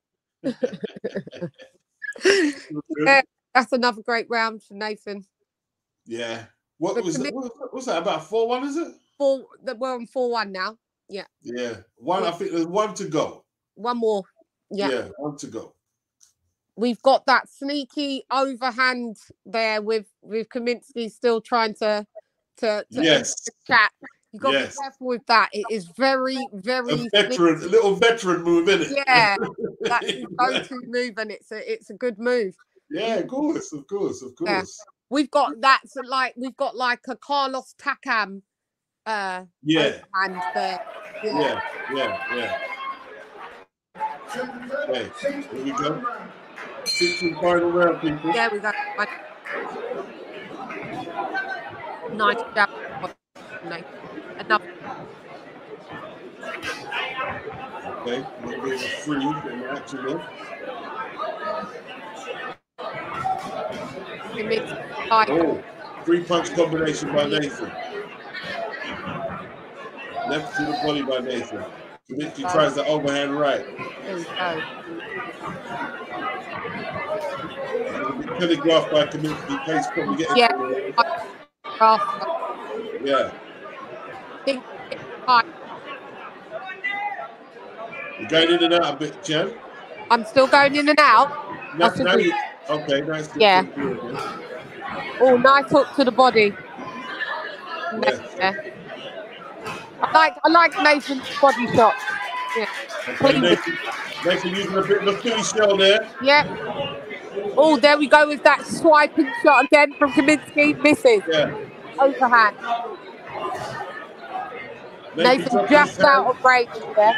Yeah. Yeah, that's another great round for Nathan. Yeah. What was that? About 4-1, is it? We're on 4-1 now. Yeah. Yeah. I think there's one to go. One more. Yeah. One to go. We've got that sneaky overhand there with Kaminsky still trying to yes. chat. You've got to be careful with that. It is very, very a little veteran move, isn't it? Yeah. That's his go-to move, and it's a good move. Yeah, of course. Yeah. We've got that, so we've got like a Carlos Takam overhand there. Yeah. Okay, here we go. 16th final round, people. Yeah, we go. Nice jab. Enough. Okay, a little bit of a freeze in the action there. Oh, 3-punch combination by Nathan. Left to the body by Nathan. Kaminsky tries the overhand right. There we go. Telegraphed by Kaminsky. Pace probably getting Yeah. You're going in and out a bit, Jen. I'm still going in and out. Okay, nice. Yeah. Oh, nice hook to the body. Yeah. I like Nathan's body shot. Yeah. Okay, Nathan using a bit of a Philly shell there. Yeah. Oh, there we go with that swiping shot again from Kaminsky. Misses. Yeah. Overhand. Nathan just out of range there.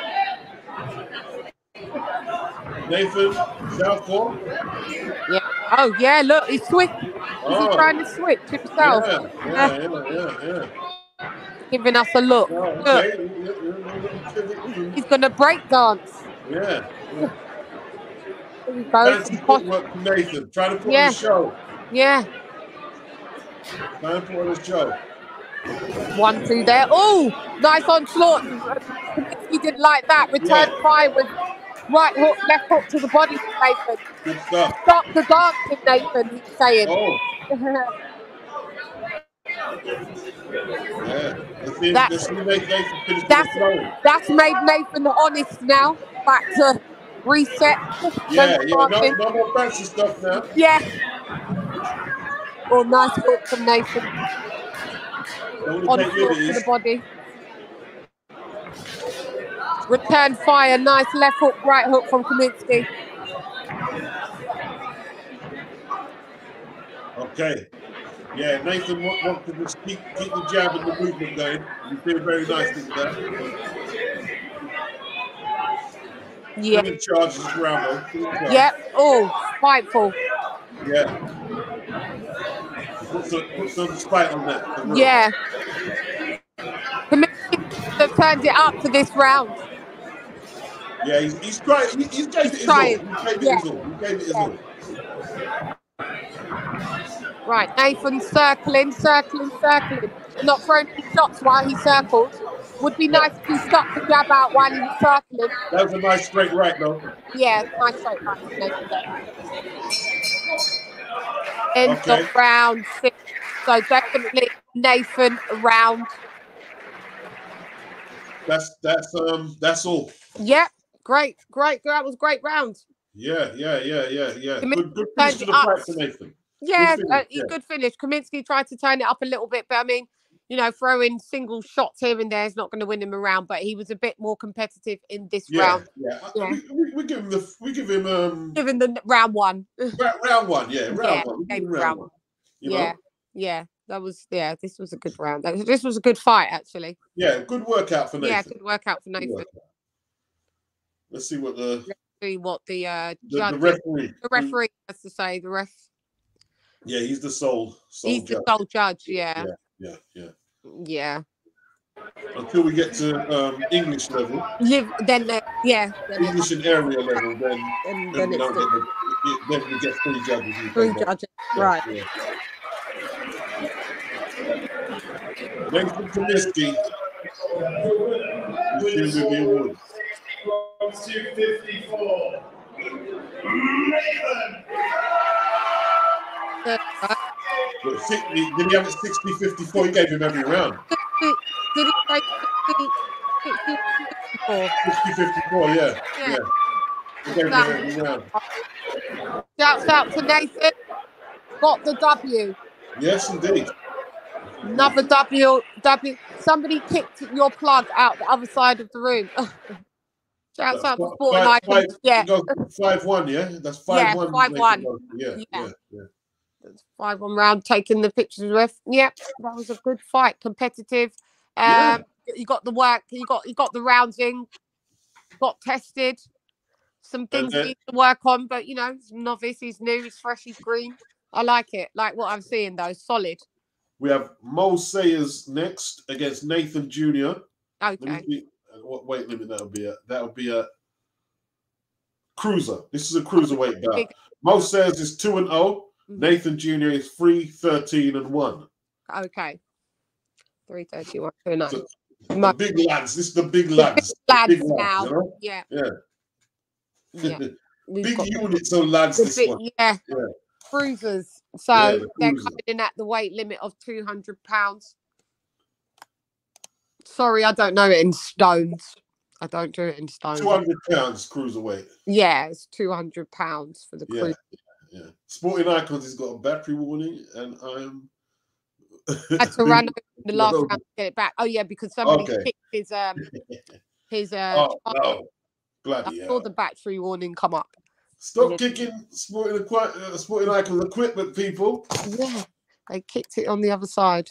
Nathan, southpaw. Yeah. Oh, yeah, look, he's switched. He's trying to switch himself. Yeah. Giving us a look. Okay. Look. He's going to break dance. Yeah. There we go. Work from Nathan. Try to put on the show. Yeah. Try to put on the show. 1-2 there. Oh, nice onslaught. He didn't like that. Return fire with right hook, left hook to the body, Nathan. Good stuff. Stop the dancing, Nathan, he's saying. Oh. Yeah. That's made Nathan honest now. Back to reset. Yeah, no more fancy stuff now. Yeah. Oh, nice hook from Nathan. On to the body. Return fire, nice left hook, right hook from Kaminsky. Okay. Yeah, Nathan wants to just keep the jab and the movement going. You feel very nicely with that. Yeah. Good charges, Rambo. Yep. Oh, spiteful. Yeah. Put some spite on that. Yeah. Kaminsky have turned it up for this round. Yeah, he's trying. He gave it his all. He gave it his all. Right, Nathan circling. Not throwing any shots while he circled. Would be nice if he stuck the jab out while he was circling. That was a nice straight right, though. Yeah, nice straight right. Nathan there. End of round 6. So definitely Nathan round. That's all. Yeah, great. That was great round. Yeah. Good finish to the fight for Nathan. Yeah, good finish. Kaminsky tried to turn it up a little bit, but I mean, you know, throwing single shots here and there is not going to win him a round, but he was a bit more competitive in this round. Yeah. We give him Given the round one. round one, yeah, round one. Game round one. Yeah. That was this was a good round. This was a good fight, actually. Yeah, good workout for Nathan. Yeah, good workout for Nathan. Let's see what the referee has to say. The ref. Yeah, he's the sole he's judge. The sole judge. Yeah. Until we get to English level. Then English and area level, then we get 3 judges. 3 judges, right. Yeah. Nathan Comiskey. With the award. 254. Nathan. Did he have it 60-54? He gave him every round. Did he say 60-54, yeah. He gave him every round. Shouts out to Nathan. Got the W. Yes, indeed. Another W. Somebody kicked your plug out the other side of the room. Shouts out to Sporting Icons. Yeah. 5-1, yeah? That's 5-1. 5-1. Yeah. That's 5-1 round, taking the pictures with. Yep, that was a good fight, competitive. You got the work, you got the rounds in, got tested. Some things he needs to work on, but you know, he's novice, he's new, he's fresh, he's green. I like it. Like what I'm seeing though, solid. We have Mo Sayers next against Nathan Jr. Okay. What weight limit that'll be a cruiser. This is a cruiserweight bout. Mo Sayers is 2-0. Nathan Jr. is 3-13-1. Okay. 3-31, 2-0. The big lads. This is the big lads. Big now. You know? Yeah. Big units of lads this one. Yeah. Cruisers. So they're coming in at the weight limit of 200 pounds. Sorry, I don't know it in stones. I don't do it in stones. 200 pounds cruiserweight. Yeah, it's 200 pounds for the cruiser. Yeah. Sporting Icons has got a battery warning, and I'm. I had to run over the last round to get it back. Oh yeah, because somebody picked his Oh no! Bloody I saw the battery warning come up. Stop kicking Sporting Icons equipment, people. Yeah, they kicked it on the other side.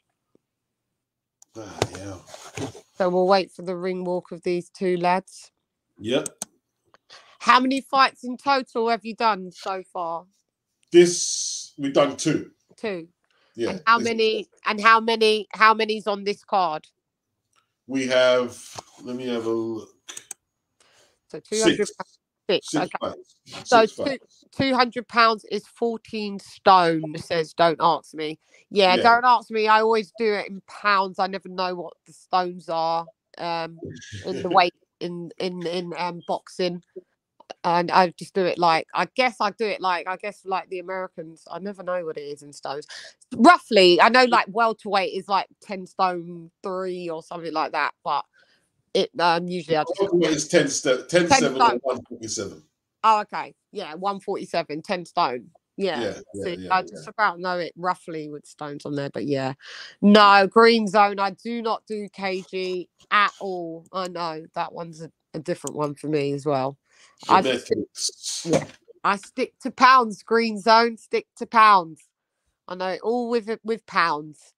Yeah. So we'll wait for the ring walk of these two lads. Yep. How many fights in total have you done so far? We've done 2. 2. Yeah. And how many's on this card? We have. Let me have a look. So 200. 6. Okay. Fights. So 200 pounds is 14 stone. Says don't ask me. Yeah, don't ask me. I always do it in pounds. I never know what the stones are. In the weight in boxing. And I just do it like like the Americans. I never know what it is in stones. Roughly, I know like welterweight is like 10 stone 3 or something like that, but it usually I just it's 10 7 or 147. Oh, okay. Yeah, 147, 10 stone. Yeah. I just about know it roughly with stones on there, but yeah. No, green zone. I do not do kg at all. I know that one's a different one for me as well. I stick to pounds. Green zone, stick to pounds. I know it all with pounds.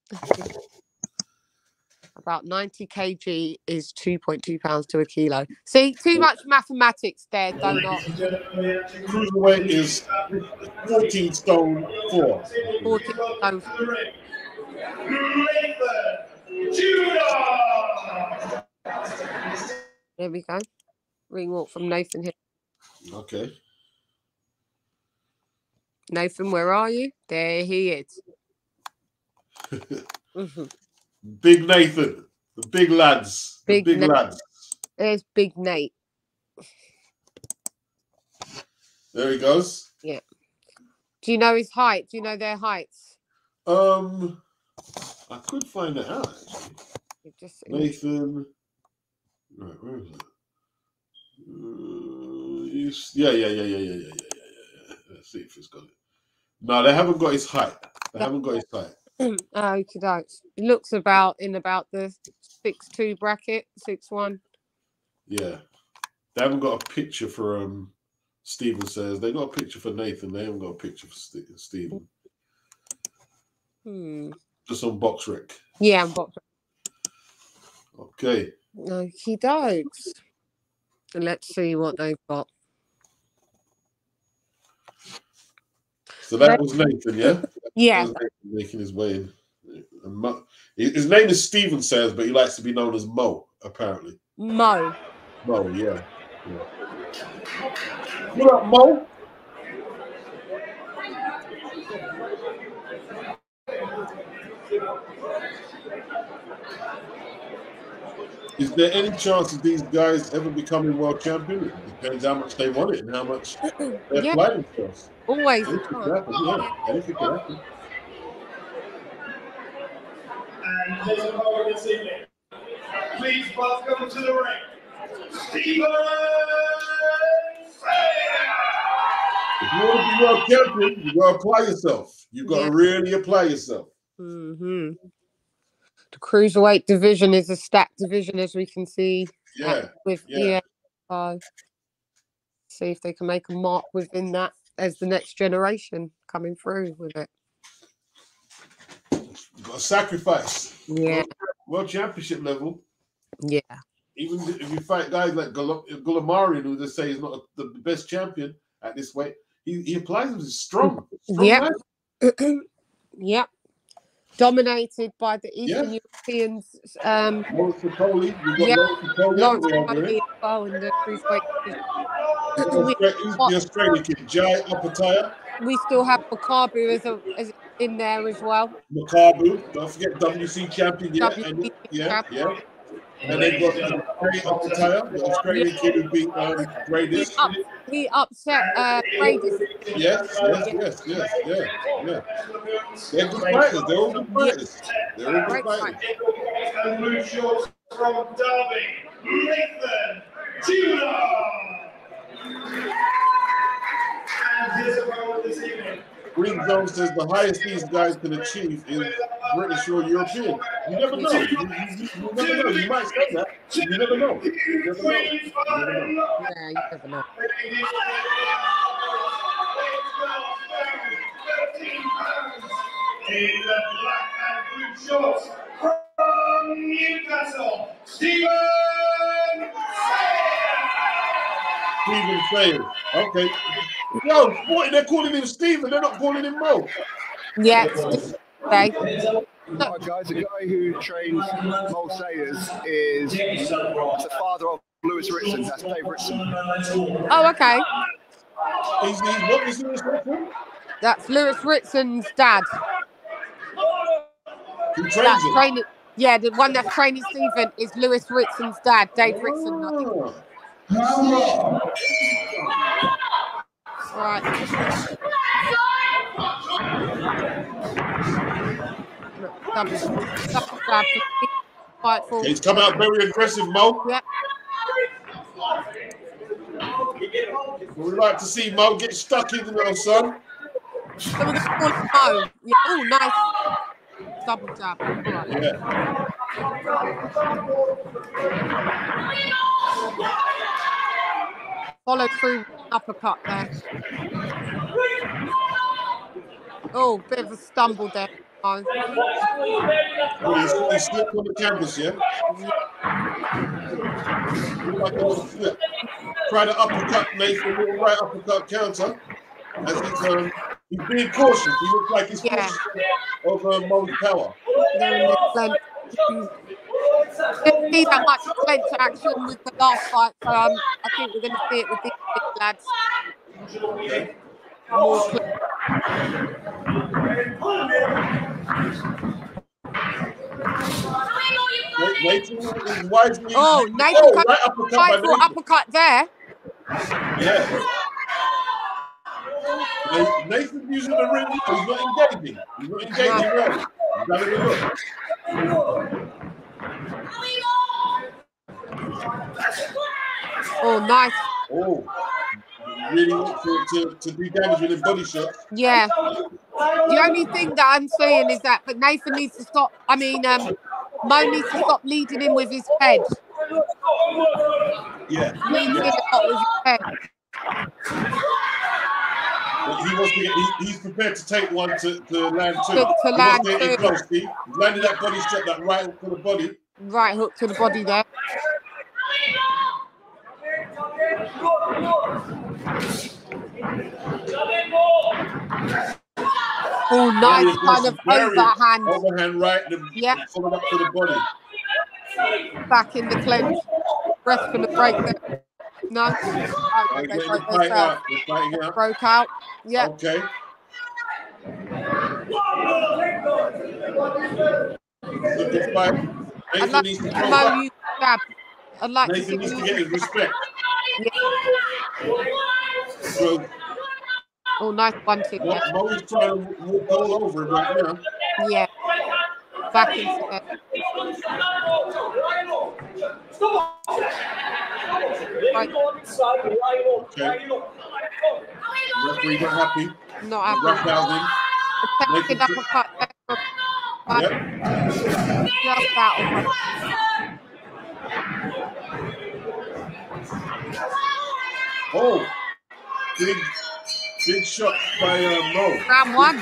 About 90 kg is 2.2 pounds to a kilo. See, too much mathematics there, don't know. Cruiserweight is 14 stone 4. 14 stone 4. There we go. Ring walk from Nathan here. Okay. Nathan, where are you? There he is. Big Nathan, the big lads, big lads. There's Big Nate. There he goes. Yeah. Do you know his height? Do you know their heights? I could find it out actually. Nathan. Right, where is it? Yeah. Let's see if he's got it. No, they haven't got his height. Okay, dokes. It looks about the 6'2" bracket, 6'1". Yeah. They haven't got a picture for Stephen Says. They got a picture for Nathan. They haven't got a picture for Stephen. Just on BoxRec. Yeah, on BoxRec. Okay. Okie dokes. Let's see what they've got. So that was Nathan, yeah? Yeah. Nathan making his way in. His name is Stephen Says, but he likes to be known as Mo, apparently. Mo, yeah. What up, Mo? Is there any chance of these guys ever becoming world champion? It depends how much they want it and how much they apply themselves. Always. Anything can happen, yeah. Anything can happen. And there's a power this evening. Please welcome to the ring, Stephen Sayer. If you want to be world champion, you got to apply yourself. You got to really apply yourself. The cruiserweight division is a stacked division, as we can see. See if they can make a mark within that as the next generation coming through with it. You've got to sacrifice. Yeah. World championship level. Yeah. Even if you fight guys like Gulamarian, who they say is not the best champion at this weight, he applies him as strong. Yep. Yep. Dominated by the Eastern Europeans. Lawrence Fitoli, Lawrence Fitoli and the cruiserweight division. The Australian kid, Jai Opataya. We still have Makabu as in there as well. Makabu, don't forget WC champion, yeah. And they've got Jai Opataya, the Australian kid who beat Bradis. He upset Bradis. Yes. They're good fighters. They're all good fighters. They're all good fighters. And blue shorts from Derby, Nathan Tudor. And his opponent this evening. Green Zone says the highest these guys can achieve is British or European. You never know. You never know. You might say that. You never know. Yeah, you never know. In the black and blue shorts from Newcastle, Stephen Sayers. Okay. Yo, boy, they're calling him Stephen. They're not calling him Mo. Yeah. Right, guys, the guy who trains Mo Sayers is the father of Lewis Ritson. That's Dave Ritson. Oh, okay. What is Lewis Ritson? That's Lewis Ritson's dad. Who trains him? Yeah, the one that's training Stephen is Lewis Ritson's dad, Dave Ritson. Right. He's come out very aggressive, Mo. Yeah. We'd like to see Mo get stuck in there, son. Oh, nice. Double jab. Right. Yeah. Follow through uppercut there. Oh, bit of a stumble there. Oh, he slipped on the canvas, yeah? Try to uppercut Nathan, a little right uppercut counter. As he's being cautious. He looks like he's cautious of Mo's power. Didn't see that much clench action with the last fight, so I think we're going to see it with these big lads. Okay. Nathan is wisely. Oh, Nathan right uppercut there. Yeah. Nathan's using the ring. He's not engaging. He's not engaging well. He's having a look. Oh, nice. Oh, really want to do damage with his body shot. Yeah. The only thing that I'm saying is that, but Nathan needs to stop. I mean, Mo needs to stop leading him with his head. Yeah. Leads in a lot with his head. But he wants to get, he's prepared to take one to land two. To land two. two. Close, Steve. He's landed that body shot, that right hook to the body. Right hook to the body there. Oh, nice kind of overhand. Overhand right. Yeah. Followed up to the body. Back in the clinch. Rest going to break there. No. Oh, they broke themselves. Broke out. Yeah. Okay. Good fight. I'd like to know you stab. I'd like Nathan needs to get his respect. Yeah. So, oh, nice one, too. Mo is trying to walk all over him right now. Yeah. Back into it. Right. Okay. Referee not happy. Not happy. Roughhousing. Attempted uppercut there. Yep. Just out of it. Oh, big shot by Mo. Round one.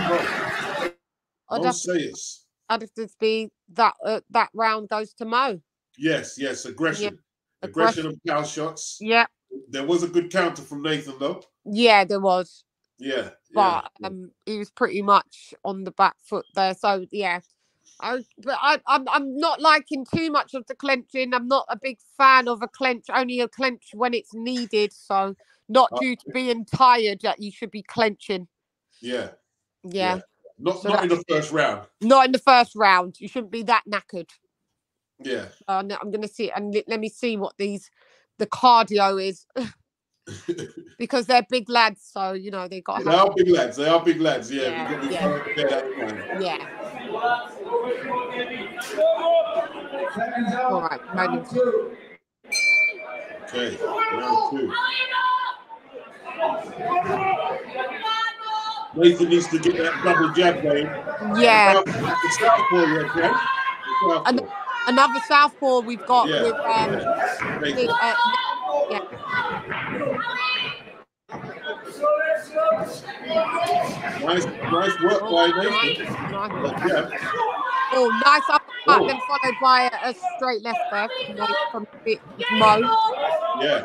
Mo Sayers. I'd have to be that that round goes to Mo. Yes, aggression. Yeah. Aggression of power shots. Yeah. There was a good counter from Nathan though. Yeah, there was. Yeah. But he was pretty much on the back foot there. So yeah. I'm not liking too much of the clenching. I'm not a big fan of a clench, only a clench when it's needed. So not due to being tired that you should be clenching. Yeah. Not in the first round. Not in the first round. You shouldn't be that knackered. Yeah. I'm going to see, and let me see what the cardio is. Because they're big lads, so you know they got. They are big lads. They are big lads. Yeah. Yeah. All right. Round two. Okay. Round two. Nathan needs to get that double jab going. Yeah. Another southpaw we've got with Nice work by Nathan. Oh, nice uppercut, then followed by a straight left there from Mo. Yeah.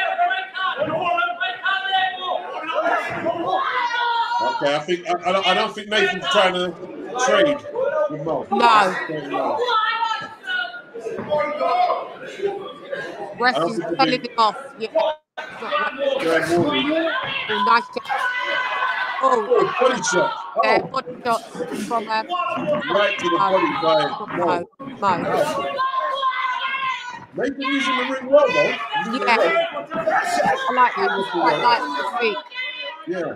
Okay, I don't think Nathan's trying to trade with Mo. No. Wrestling telling him off. Yeah. Nice job. Oh, body shot. Yeah, body shot from right to the body by Mo. Nathan using the ring well though. Yeah. I like that. I like the feet. Yeah.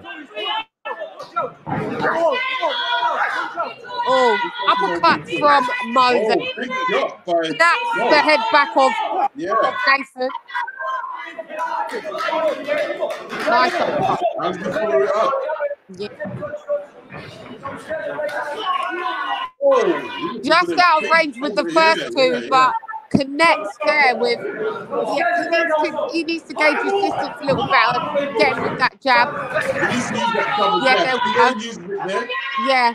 Oh, uppercut from Mo. Big shot by That's the head back of Nathan. Nice uppercut. I'm going to follow it up. Yeah. Oh, just out of range with the first two, but connects there with. He needs to gauge his distance a little better. Get him with that jab. There we go. Yeah.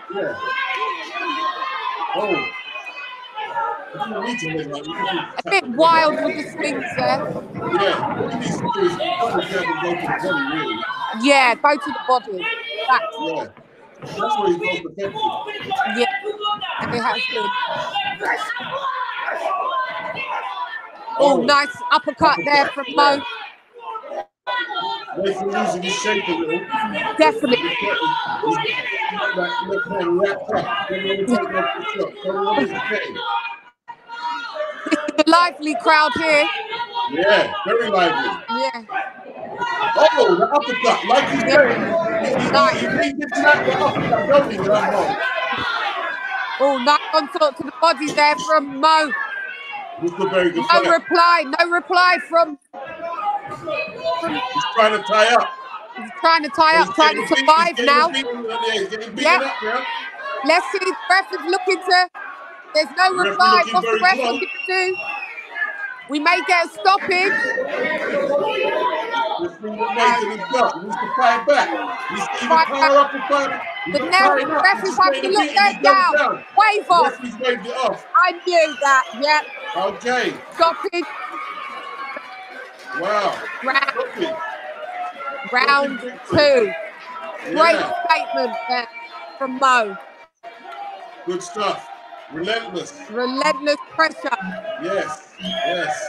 Oh. A bit wild with the swings there. Yeah. What he needs to do is go to the body, really. Yeah, go to the body. That's where he's most effective. Yeah. And it has been. Oh, nice uppercut there from Mo. Nathan losing his shape a little. Definitely. The lively crowd here. Yeah, very lively. Yeah. Oh, the uppercut, like you said. He gets that uppercut, don't he? Oh, nice onslaught to the body there from Mo. Very good no reply from. He's trying to tie up. He's trying to tie up, trying to survive now. Yeah. Let's see. The ref is looking to. There's no reply. What's the ref looking to do? We may get a stoppage. Nathan has got. He needs to fire back. He's either power up or fire. The ref is having to look that down. Wave off. He's waved it off. I knew that. Yep. Okay. Stoppage. Wow. Round 2. Great statement there from Mo. Good stuff. Relentless. Relentless pressure. Yes. Yes.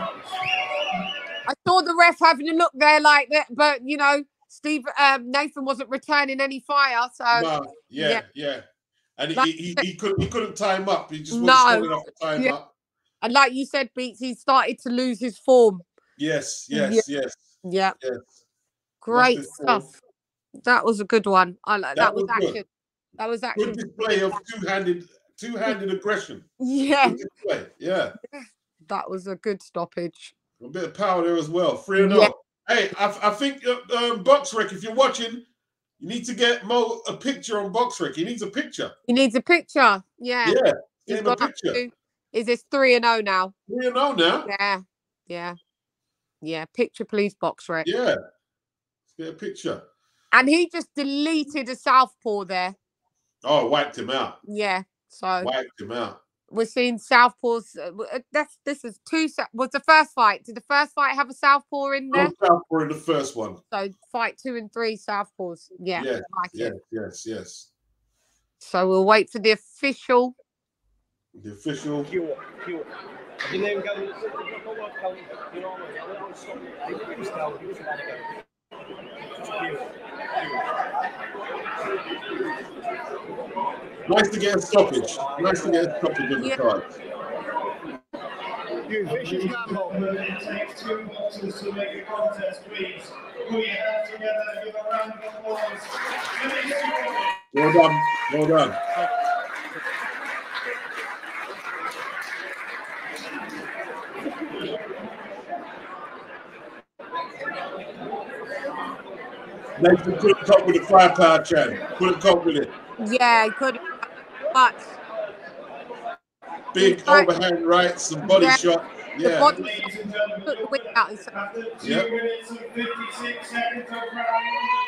I saw the ref having a look there like that, but you know, Nathan wasn't returning any fire, so no, yeah. And he couldn't tie him up. He just wasn't strong enough to tie him up. And like you said, Beats, he started to lose his form. Yes. Yeah. Great stuff. That was a good one. That was action. Good. That was action. Good display of two-handed aggression. Yeah. Good display. Yeah. That was a good stoppage. A bit of power there as well. 3-0. Yeah. Hey, I think BoxRec, if you're watching, you need to get Mo a picture on BoxRec. He needs a picture. He needs a picture. Yeah. Yeah. Get him a picture. Is this 3-0 now? 3-0 now. Yeah. Picture, please, BoxRec. Yeah. Let's get a picture. And he just deleted a southpaw there. Oh, wiped him out. Yeah. So wiped him out. We're seeing southpaws. This is two. Was the first fight? Did the first fight have a southpaw in there? No southpaw in the first one. So fight 2 and 3 southpaws. Yeah. Yes. So we'll wait for the official. The official. Nice to get a stoppage. Nice to get a stoppage in the card. It takes 2 boxers to make a contest, please. Put your hands together and give a round of applause. Well done. Well done. Nathan couldn't cope with the firepower, Chad. Couldn't cope with it. Yeah, he couldn't. But big overhand right, some body shot. Yeah. Put the win out. After 2 minutes and 56 seconds of round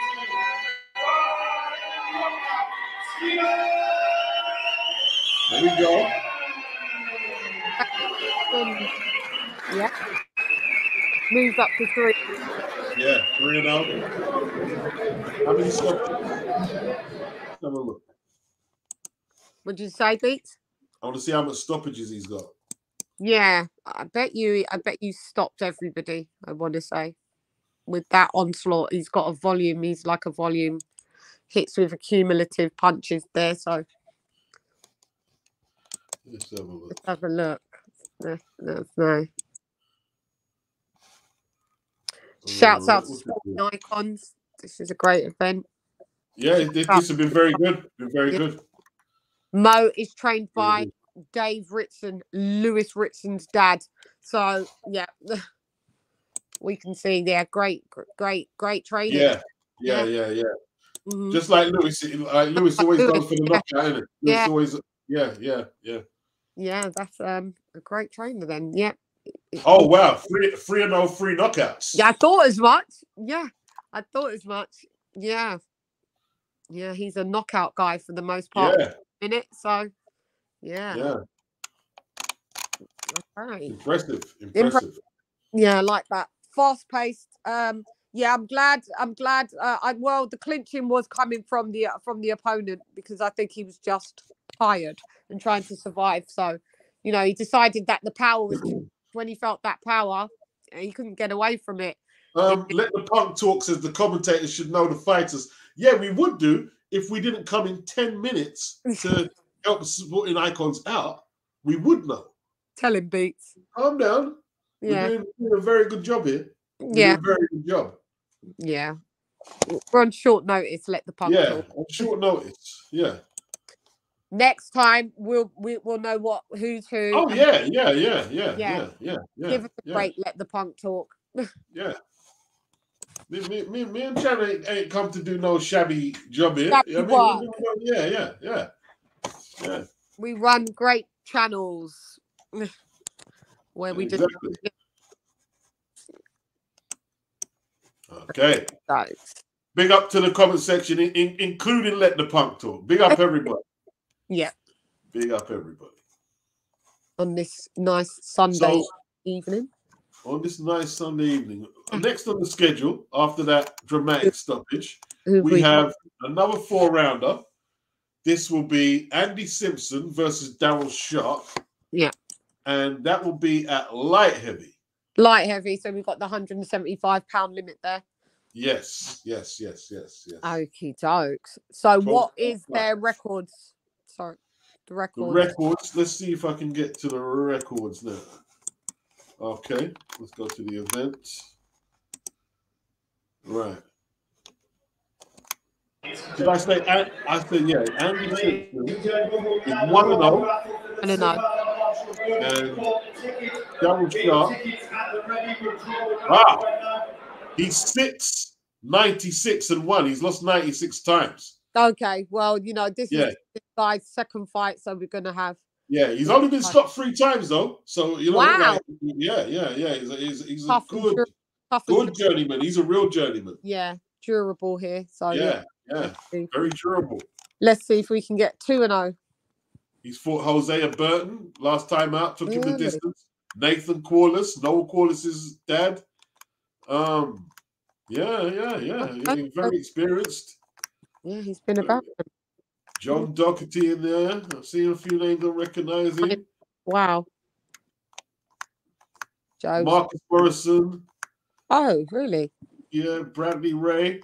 2. There we go. Yeah. Moves up to 3. Yeah, 3-0. How many stoppages? Have a look. What'd you say, Beats? I want to see how much stoppages he's got. Yeah, I bet you stopped everybody, I want to say. With that onslaught, he's got a volume. He's like a volume. Hits with accumulative punches there, so. Let's have a look. Let's have a look. No. Shouts out to Sporting Icons. This is a great event. Yeah, this has been very good. Good. Mo is trained by Dave Ritson, Lewis Ritson's dad. So yeah, we can see there. Great training. Yeah. Mm-hmm. Just like Lewis. Lewis always goes for the knockout, isn't it? Lewis always. Yeah, that's a great trainer then. Yeah. Oh wow, 3-0, 3 knockouts. Yeah, I thought as much. Yeah, I thought as much. Yeah, he's a knockout guy for the most part. Yeah. In it, so yeah. Okay. Impressive. Yeah, I like that. Fast paced. Yeah, I'm glad. Well, the clinching was coming from the opponent because I think he was just tired and trying to survive. So, you know, he decided that the power was when he felt that power, he couldn't get away from it. Let the Punk talk, says the commentators should know the fighters. Yeah, we would do if we didn't come in 10 minutes to help the Sporting Icons out. We would know. Tell him, Beats. Calm down. Yeah. We're doing a very good job here. Yeah. A very good job. Yeah. We're on short notice. Let the Punk talk. On short notice. Yeah. Next time we'll know who's who. Oh yeah. Give us a break. Let the Punk talk. Yeah. Me and Chan ain't come to do no shabby job here. Yeah. We run great channels where we exactly. Okay. Big up to the comment section, including Let the Punk Talk. Big up everybody. Yeah. Big up everybody. On this nice Sunday evening. On this nice Sunday evening. Next on the schedule, after that dramatic stoppage, we have another 4-rounder. This will be Andy Simpson versus Daryl Sharp. Yeah. And that will be at light heavy. Light heavy, so we've got the 175-pound limit there. Yes. Okie dokes. So what is their records? Sorry, the records. The records. Let's see if I can get to the records now. Okay, let's go to the event. Right. Did I say? I said yeah. Andy Simpson is 1-0. And Daryl Sharp. Wow. He's 6-96-1. He's lost 96 times. Okay, well, you know, this is this guy's second fight, so we're gonna have. Yeah, he's only been stopped 3 times though. So you know, wow. He's a good journeyman. He's a real journeyman. Yeah, durable here. So yeah, very durable. Let's see if we can get 2-0. He's fought Hosea Burton last time out, took him the distance. Nathan Corliss, Noel Corliss's dad. He's very experienced. Yeah, he's been about. John Doherty in there. I've seen a few names I recognize him. Wow. Joe. Marcus Morrison. Oh, really? Yeah, Bradley Ray.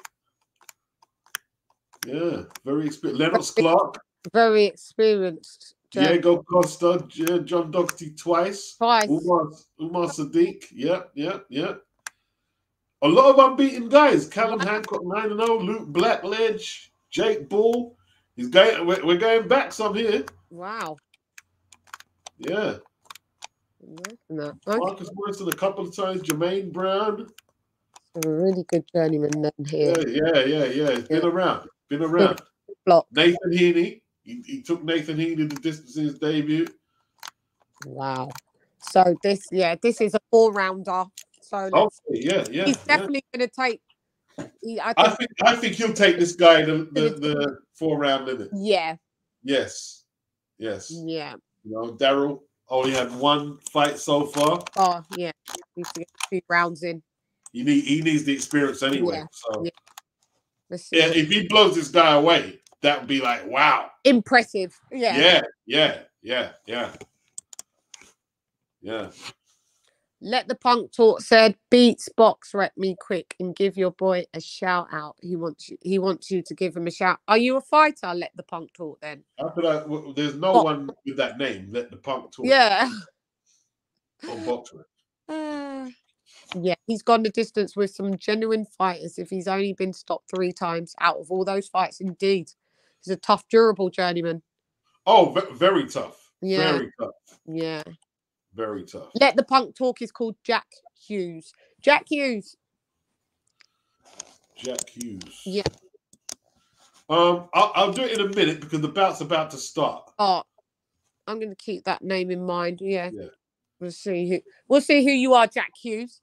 Yeah, very experienced. Lennox Clark. Very experienced. Diego Costa, John Doherty twice. Umar Sadiq. Yeah. A lot of unbeaten guys. Callum Hancock 9-0. Luke Blackledge. Jake Bull. We're going back some here. Wow. Yeah. Okay. Marcus Morrison a couple of times. Jermaine Brown. A really good journeyman then here. Yeah. Been around. Nathan Heaney. He took Nathan Heaney the distance in his debut. Wow. So this is a 4-rounder. So he's definitely going to take. I think he'll take this guy the 4-round limit. Yeah. Yes. Yeah. You know, Daryl only had 1 fight so far. Oh yeah. He needs to get 2 rounds in. He needs the experience anyway. Yeah. So yeah, if he blows this guy away, that would be like wow. Impressive. Yeah. Let the Punk Talk said, Beats Box rep me quick and give your boy a shout out. He wants you to give him a shout. Are you a fighter? Let the Punk Talk then. There's no one with that name. Let the Punk Talk. Yeah. Or box rep. Yeah, he's gone the distance with some genuine fighters. If he's only been stopped 3 times out of all those fights, indeed, he's a tough, durable journeyman. Oh, very tough. Yeah. Very tough. Yeah. Very tough. Let the Punk Talk is called Jack Hughes. Jack Hughes. Yeah. I'll do it in a minute because the bout's about to start. Oh, I'm going to keep that name in mind. Yeah. We'll see who you are, Jack Hughes.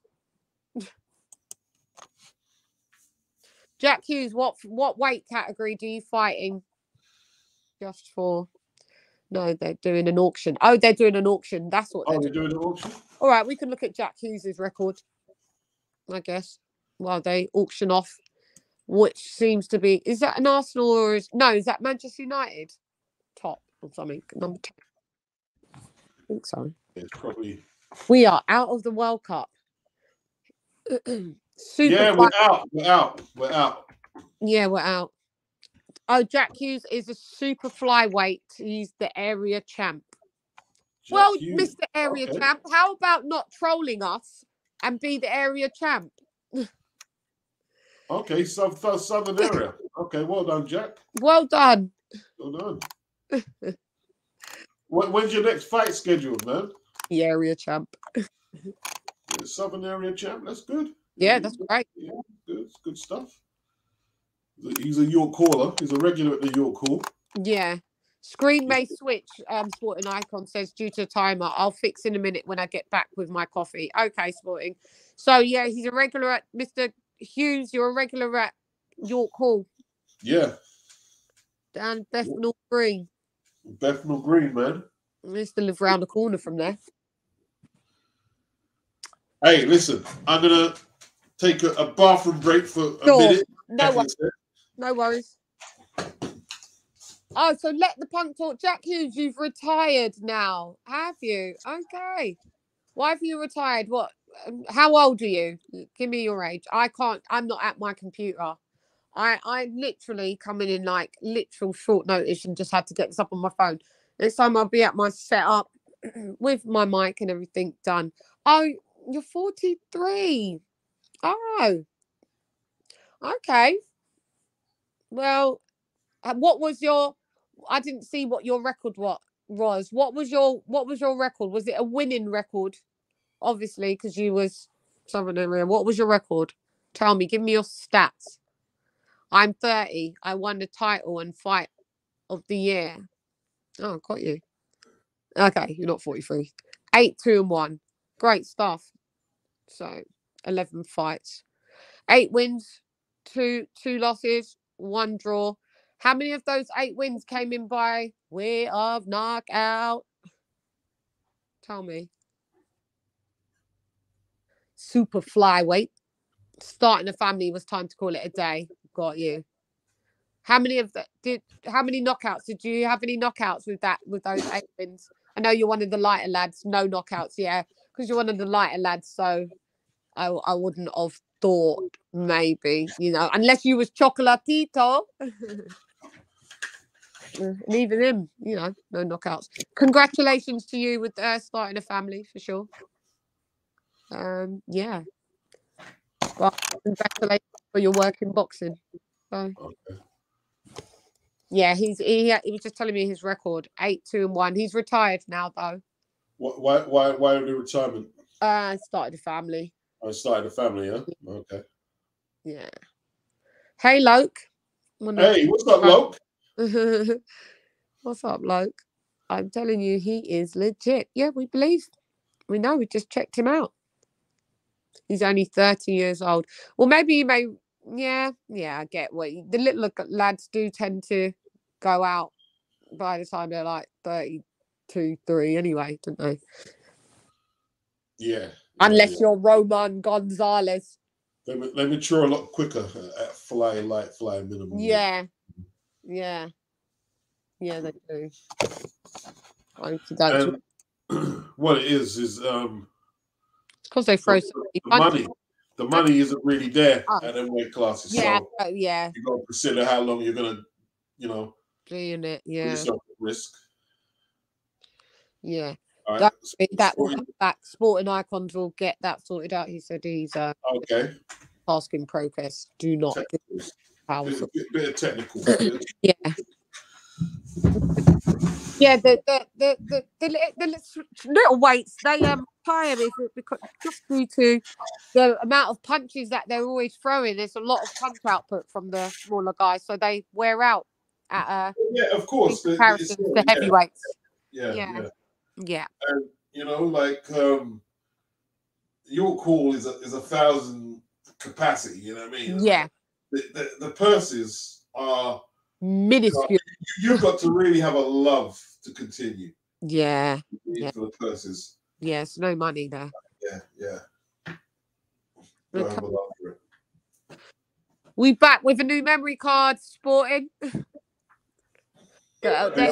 Jack Hughes, what weight category do you fight in? Just for. No, they're doing an auction. Oh, they're doing an auction. That's what they're doing an auction? All right, we can look at Jack Hughes' record, I guess, while they auction off, which seems to be... Is that an Arsenal or is that Manchester United? Top or something, number 10. I think so. It's probably... We are out of the World Cup. We're out. Yeah, we're out. Oh, Jack Hughes is a super flyweight. He's the area champ. Mr. Area Champ, how about not trolling us and be the area champ? Okay, Southern area. Okay, well done, Jack. Well done. Well done. When's your next fight scheduled, man? The area champ. Southern area champ. That's good. Yeah, that's great. Yeah, good stuff. He's a York caller. He's a regular at the York call. Yeah. Screen may switch, Sporting Icon says, due to timer. I'll fix in a minute when I get back with my coffee. Okay, Sporting. So, yeah, he's a regular at Mr. Hughes. You're a regular at York Hall. Yeah. Down Bethnal Green. Bethnal Green, man. I used to live round the corner from there. Hey, listen, I'm going to take a bathroom break for a minute. No worries. Oh, so let the punk talk. Jack Hughes, you've retired now, have you? Okay. Why have you retired? What? How old are you? Give me your age. I'm not at my computer. I literally come in like literal short notice and just had to get this up on my phone. Next time I'll be at my setup with my mic and everything done. Oh, you're 43. Oh, okay. Well, what was your? I didn't see what your record was. What was your record? Was it a winning record? Obviously, because you was Southern area. What was your record? Tell me. Give me your stats. I'm 30. I won the title and fight of the year. Oh, got you. Okay, you're not 43. 8-2-1. Great stuff. So 11 fights, 8 wins, two losses, 1 draw. How many of those 8 wins came in by way of knockout? Tell me. Super flyweight. Starting a family was time to call it a day. Got you. How many knockouts did you have? Any knockouts with those 8 wins? I know you're one of the lighter lads. No knockouts, yeah, because you're one of the lighter lads. So I wouldn't have thought maybe, unless you was Chocolatito. And even him, no knockouts. Congratulations to you with starting a family for sure. Yeah. Well, congratulations for your work in boxing. So, okay. Yeah, he was just telling me his record 8-2-1. He's retired now though. Why the retirement? Started a family. I started a family, huh? Okay. Yeah. Hey, Loke. Hey, what's up, Loke? What's up, Loke? I'm telling you, he is legit. Yeah, we know. We just checked him out. He's only 30 years old. Well, maybe you may. Yeah, I get what the little lads do tend to go out by the time they're like 32, 3 anyway, don't they? Yeah. Unless you're Roman Gonzalez. They mature a lot quicker at flying light, flying minimum. Yeah, they do. What it is it's because they throw the money isn't really there at them weight classes. Yeah, so you got to consider how long you're gonna, doing it. Yeah, put yourself at risk. Yeah. Right. That will come back. Sporting Icons will get that sorted out. He said he's okay. Task in progress. Do not. Bit of technical. Yeah. Yeah, the little weights they tire me because just due to the amount of punches that they're always throwing. There's a lot of punch output from the smaller guys, so they wear out at of course comparisons to heavyweights. Yeah. And York Hall is 1,000 capacity. You know what I mean? Yeah. The purses are minuscule. You've got to really have a love to continue. Yeah. For the purses. Yes, no money there. Yeah. Okay. We back with a new memory card, Sporting. Makes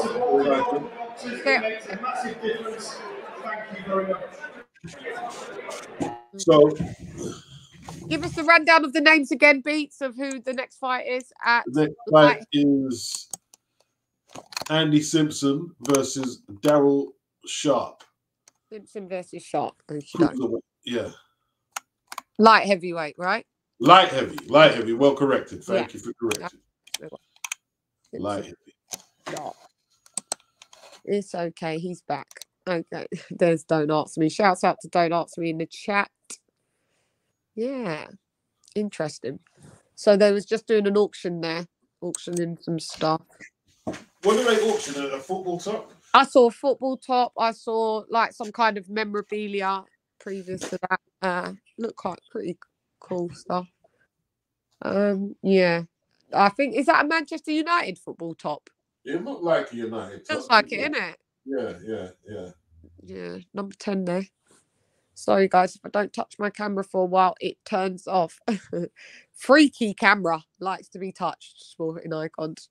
a massive difference. Thank you very much. So, give us the rundown of the names again, Beats, of who the next fight is. The next fight is Andy Simpson versus Daryl Sharp. Simpson versus Sharp. Yeah. Light heavyweight, right? Light heavy. Well corrected. Thank you for correcting. Light heavy. Sharp. It's okay. He's back. Okay. There's Don't Ask Me. Shouts out to Don't Ask Me in the chat. Yeah, interesting. So they was just doing an auction there, auctioning some stuff. What did they auction? A football top? I saw a football top. I saw like some kind of memorabilia previous to that. Looked quite pretty cool stuff. Yeah. I think, is that a Manchester United football top? It looked like a United top. Looks like it, innit? Yeah. Number 10 there. Sorry, guys, if I don't touch my camera for a while, it turns off. Freaky camera likes to be touched. Sporting icons.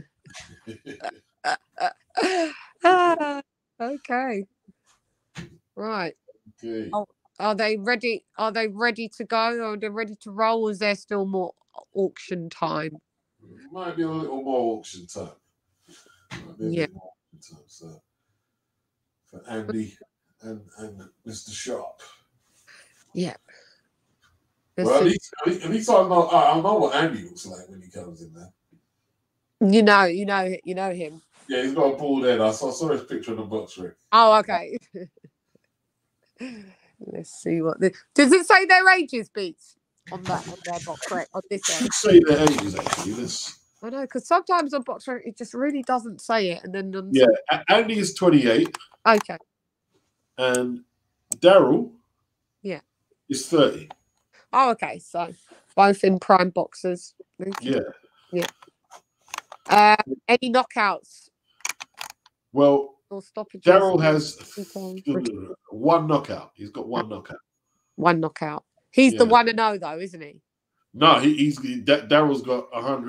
Okay. Right. Okay. Oh, are they ready? Are they ready to go? Are they ready to roll? Or is there still more auction time? Might be a little more auction time. Yeah. So for Andy and Mr. Sharp. Yeah. Well, at least I know what Andy looks like when he comes in there. You know him. Yeah, he's got a bald head. I saw his picture on the box ring. Oh, okay. Let's see what does it say their ages, Beats, on their box ring on this end? Should say their ages actually. This. I know, because sometimes on box ring it just really doesn't say it, and then Andy is 28. Okay. And Daryl. Yeah. Is 30. Oh, okay. So both in prime boxers. Yeah. Any knockouts? Well, or stoppages? Daryl has one knockout. He's got one knockout. One knockout. He's the 1-0 though, isn't he? No, Daryl's got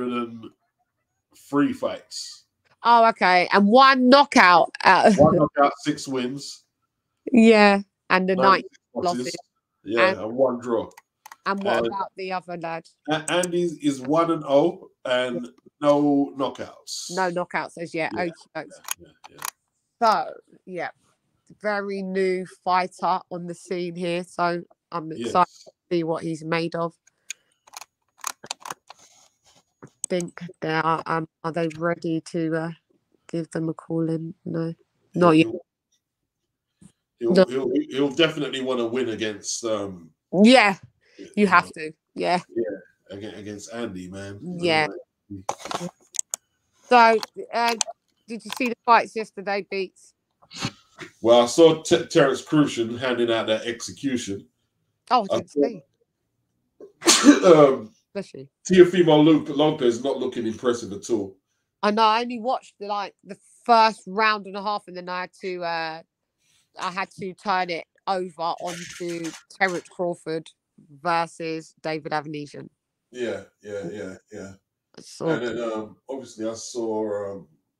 103 fights. Oh, okay. And one knockout. One knockout, 6 wins. Yeah, and the 9 losses. Yeah, and 1 draw. And what about the other lad? Andy is 1-0 and no knockouts. No knockouts as yet. Yeah. Okay. So, very new fighter on the scene here. So I'm excited to see what he's made of. I think they are. Are they ready to give them a call in? No, not yet. He'll definitely want to win against. Yeah, you have to. Yeah. Yeah, against Andy, man. Yeah. So, did you see the fights yesterday, Beats? Well, I saw Terence Crucian handing out that execution. Oh, I didn't see. Teofimo Lopez not looking impressive at all. I know. I only watched the first round and a half, and then I had to turn it over onto Terence Crawford versus David Avanesian. Yeah. And then obviously I saw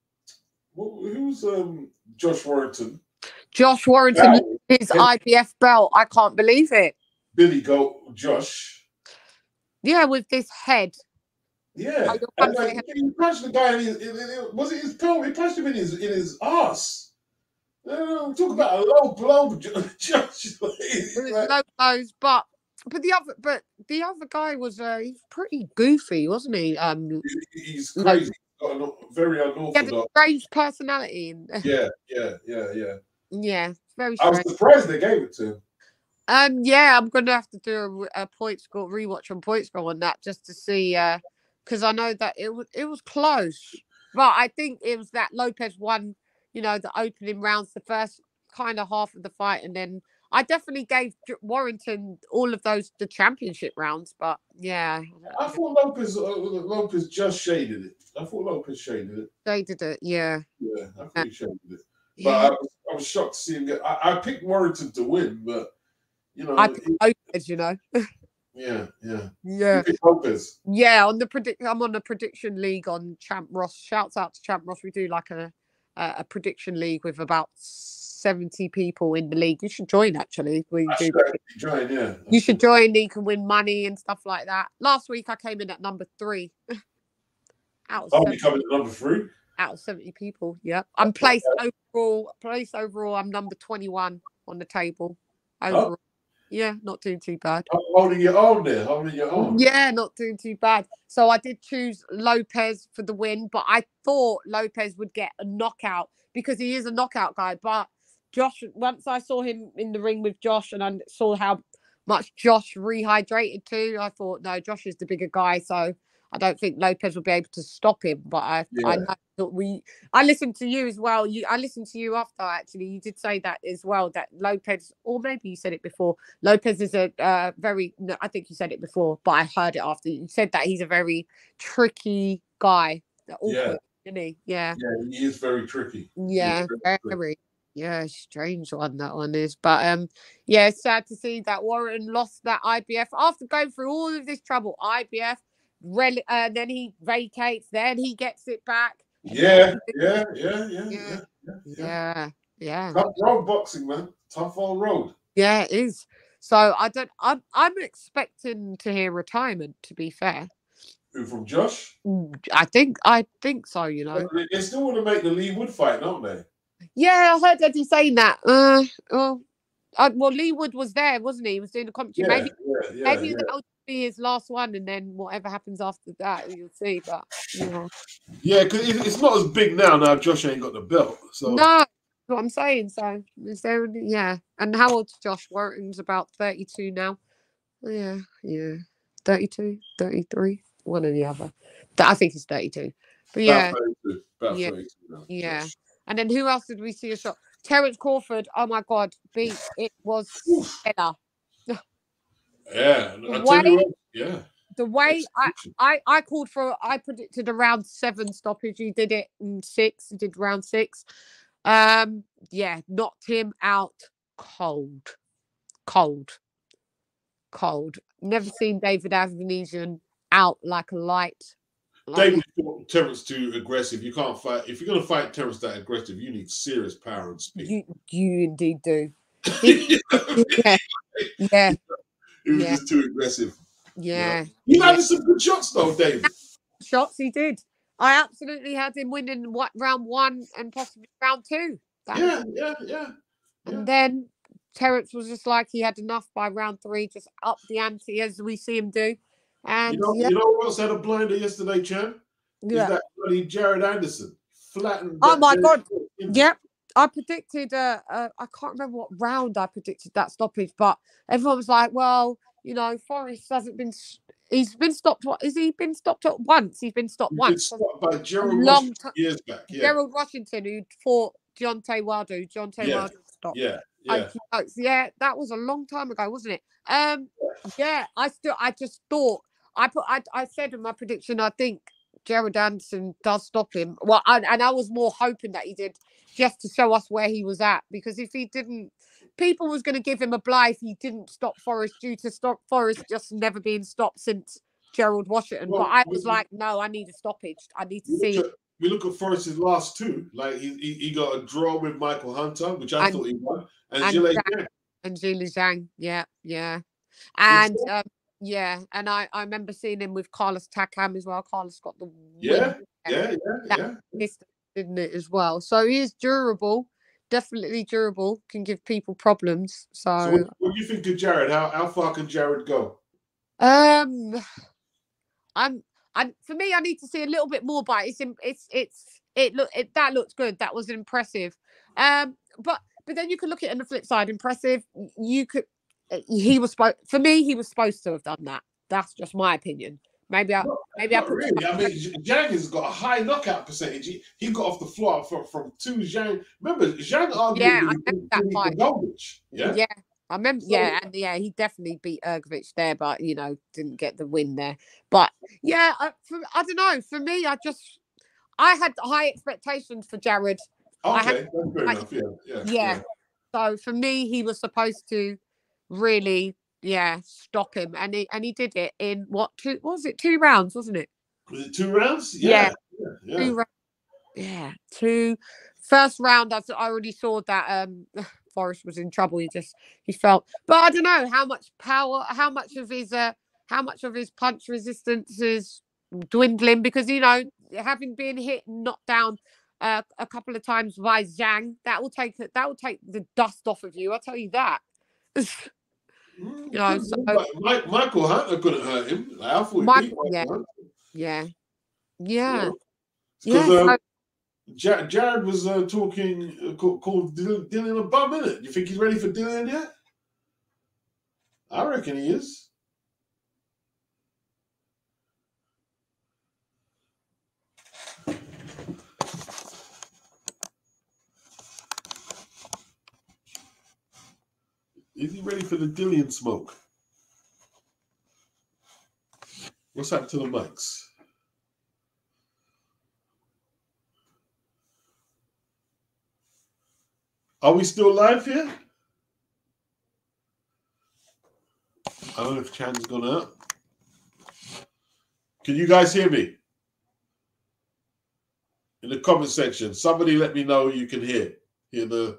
who's Josh Warrington. Josh Warrington, his IBF belt. I can't believe it. Billy Goat Josh. Yeah, with this head. Yeah. He punched the guy was it his pelvis? He punched him in his ass. Talk about a low blow, Josh. It was low blows, but the other guy was he's pretty goofy, wasn't he? He's crazy. He's got a very unorthodox. He had a strange personality. Yeah. Yeah, very strange. I was surprised they gave it to him. I'm gonna have to do a point score rewatch on point score on that just to see, because I know that it was close, but I think it was that Lopez won, the opening rounds, the first kind of half of the fight, and then I definitely gave Warrington all of the championship rounds, but yeah. I thought Lopez just shaded it. Shaded it, yeah. Yeah, I think he shaded it. But I was shocked to see him get. I picked Warrington to win, but I picked Lopez, Yeah. Yeah. Lopez. Yeah, I'm on the prediction league on Champ Ross. Shouts out to Champ Ross. We do like a prediction league with about 70 people in the league. You should join actually. Join, yeah. You should join. You can win money and stuff like that. Last week I came in at number 3. You coming at number 3? Out of 70 people, yeah. I'm placed overall. I'm number 21 on the table. Overall. Oh. Yeah, not doing too bad. Holding your own there. Yeah, not doing too bad. So I did choose Lopez for the win, but I thought Lopez would get a knockout because he is a knockout guy. But Josh, once I saw him in the ring with Josh and I saw how much Josh rehydrated too. I thought, no, Josh is the bigger guy, so I don't think Lopez will be able to stop him. But I know that I listened to you as well. I listened to you after, actually. You did say that as well, that Lopez, or maybe you said it before, Lopez is a very, no, I think you said it before, but I heard it after. You said that he's a very tricky guy. Awkward, isn't he? Yeah. Yeah, he is very tricky. Yeah, very. Yeah, strange one that one is. But yeah, it's sad to see that Warren lost that IBF after going through all of this trouble. IBF, then he vacates, then he gets it back. Yeah. Tough road boxing, man. Tough old road. Yeah, it is. So I'm expecting to hear retirement, to be fair. Who, from Josh? I think so, you know. They still want to make the Lee Wood fight, don't they? Yeah, I heard Eddie saying that. Well, Lee Wood was there, wasn't he? He was doing the commentary. Maybe that would be his last one, and then whatever happens after that, you'll see. But yeah, because it's not as big now. Josh ain't got the belt. So no, that's what I'm saying. So is there? Yeah, and how old's Josh? Warrington's about 32 now. Yeah, 32, 33, one or the other. I think he's 32. But yeah, about 32 now. Yeah. And then who else did we see a shot? Terence Crawford. Oh my God, it was stellar. Yeah, the way I called for, I predicted a round 7 stoppage. He did it in 6. He did round 6. Yeah, knocked him out cold. Never seen David Avanesian out like a light. David thought Terence too aggressive. You can't fight. If you're going to fight Terence that aggressive, you need serious power and speed. You indeed do. Yeah. He was just too aggressive. Yeah. He landed some good shots though, David. Shots he did. I absolutely had him winning round 1 and possibly round 2. Yeah. And then Terence was just like he had enough by round 3, just up the ante as we see him do. And you know who else had a blinder yesterday, Chan? Yeah. Is that bloody Jared Anderson flattened? Oh my God! Yep, I predicted. I can't remember what round I predicted that stoppage, but everyone was like, "Well, you know, Forrest hasn't been. He's been stopped. What has he been stopped at once? He's been stopped once. Stopped by Gerald Washington years back. Yeah. Gerald Washington, who fought Deontay Wilder. Deontay Wilder stopped. Yeah. Yeah, that was a long time ago, wasn't it? Yeah, I just thought. I said in my prediction, I think Jared Anderson does stop him. Well, and I was more hoping that he did, just to show us where he was at. Because if he didn't, people was going to give him a bly if he didn't stop Forrest, due to stop Forrest just never being stopped since Gerald Washington. Well, but I was like, no, I need a stoppage. I need to see. We look at Forrest's last 2. Like he got a draw with Michael Hunter, which I thought he won, and Zhilei Zhang. And Zhilei Zhang, yeah. And yeah, and I remember seeing him with Carlos Takam as well. Carlos got the win. Yeah. Didn't it as well? So he is durable, definitely durable. Can give people problems. So what do you think of Jared? How far can Jared go? For me, I need to see a little bit more. But that looked good. That was impressive. But then you could look at it on the flip side. Impressive. He was supposed to have done that. That's just my opinion. Maybe I put really. I mean, Zhang has got a high knockout percentage. He got off the floor from 2 Zhang. Remember, Zhang argued that fight. Yeah, I remember. So, he definitely beat Ergovich there, but didn't get the win there. But yeah, I don't know. For me, I had high expectations for Jared. Okay, that's fair enough. Yeah. So for me, he was supposed to really stop him, and he did it in what 2 rounds, wasn't it? Was it 2 rounds? 2 rounds. Yeah, 2. First round, I already saw that Forrest was in trouble. He felt, but I don't know how much power, how much of his punch resistance is dwindling, because having been hit and knocked down a couple of times by Zhang, that will take the dust off of you. I'll tell you that. Michael Hunter couldn't hurt him. I thought Yeah. Because Jared was talking, called Dillian a bum, innit? You think he's ready for Dillian yet? I reckon he is. Is he ready for the Dillian smoke? What's happened to the mics? Are we still live here? I don't know if Chan's gone out. Can you guys hear me? In the comment section, somebody let me know you can hear the.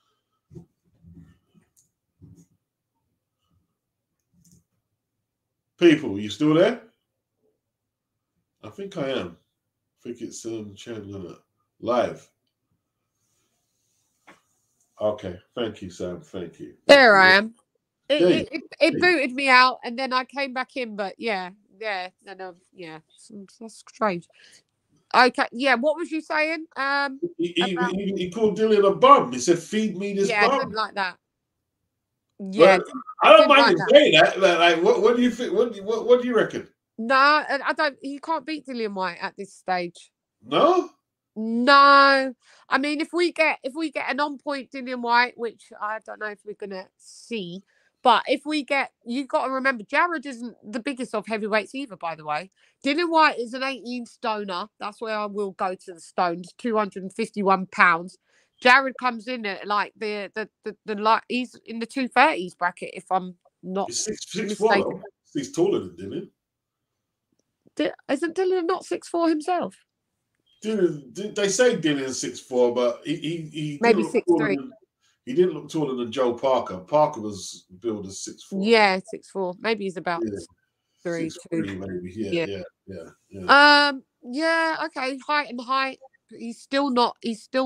People, you still there? I think I am. I think it's Chan gonna live. Okay, thank you, Sam. Thank you. There I am. It booted me out, and then I came back in. But yeah, and yeah, that's strange. Okay, yeah. What was you saying? He called Dillian a bum. He said, "Feed me this bum." I didn't like that. Yeah, I don't mind him saying that. Like, what do you think? What do you reckon? No, I don't. He can't beat Dillian Whyte at this stage. No. I mean, if we get an on-point Dillian Whyte, which I don't know if we're gonna see, but if we get, you've got to remember, Jared isn't the biggest of heavyweights either. By the way, Dillian Whyte is an 18 stoner. That's where I will go to the stones. 251 pounds. Jared comes in at like the he's in the 230s bracket. If I'm not mistaken. He's taller than Dillian. Isn't Dillian not 6'4" himself? Dylan, they say Dillian's 6'4", but he maybe 6'3". He didn't look taller than Joe Parker. Parker was billed as 6'4". Yeah, 6'4". Maybe he's about 3'2". Maybe. Yeah. Okay. Height. He's still not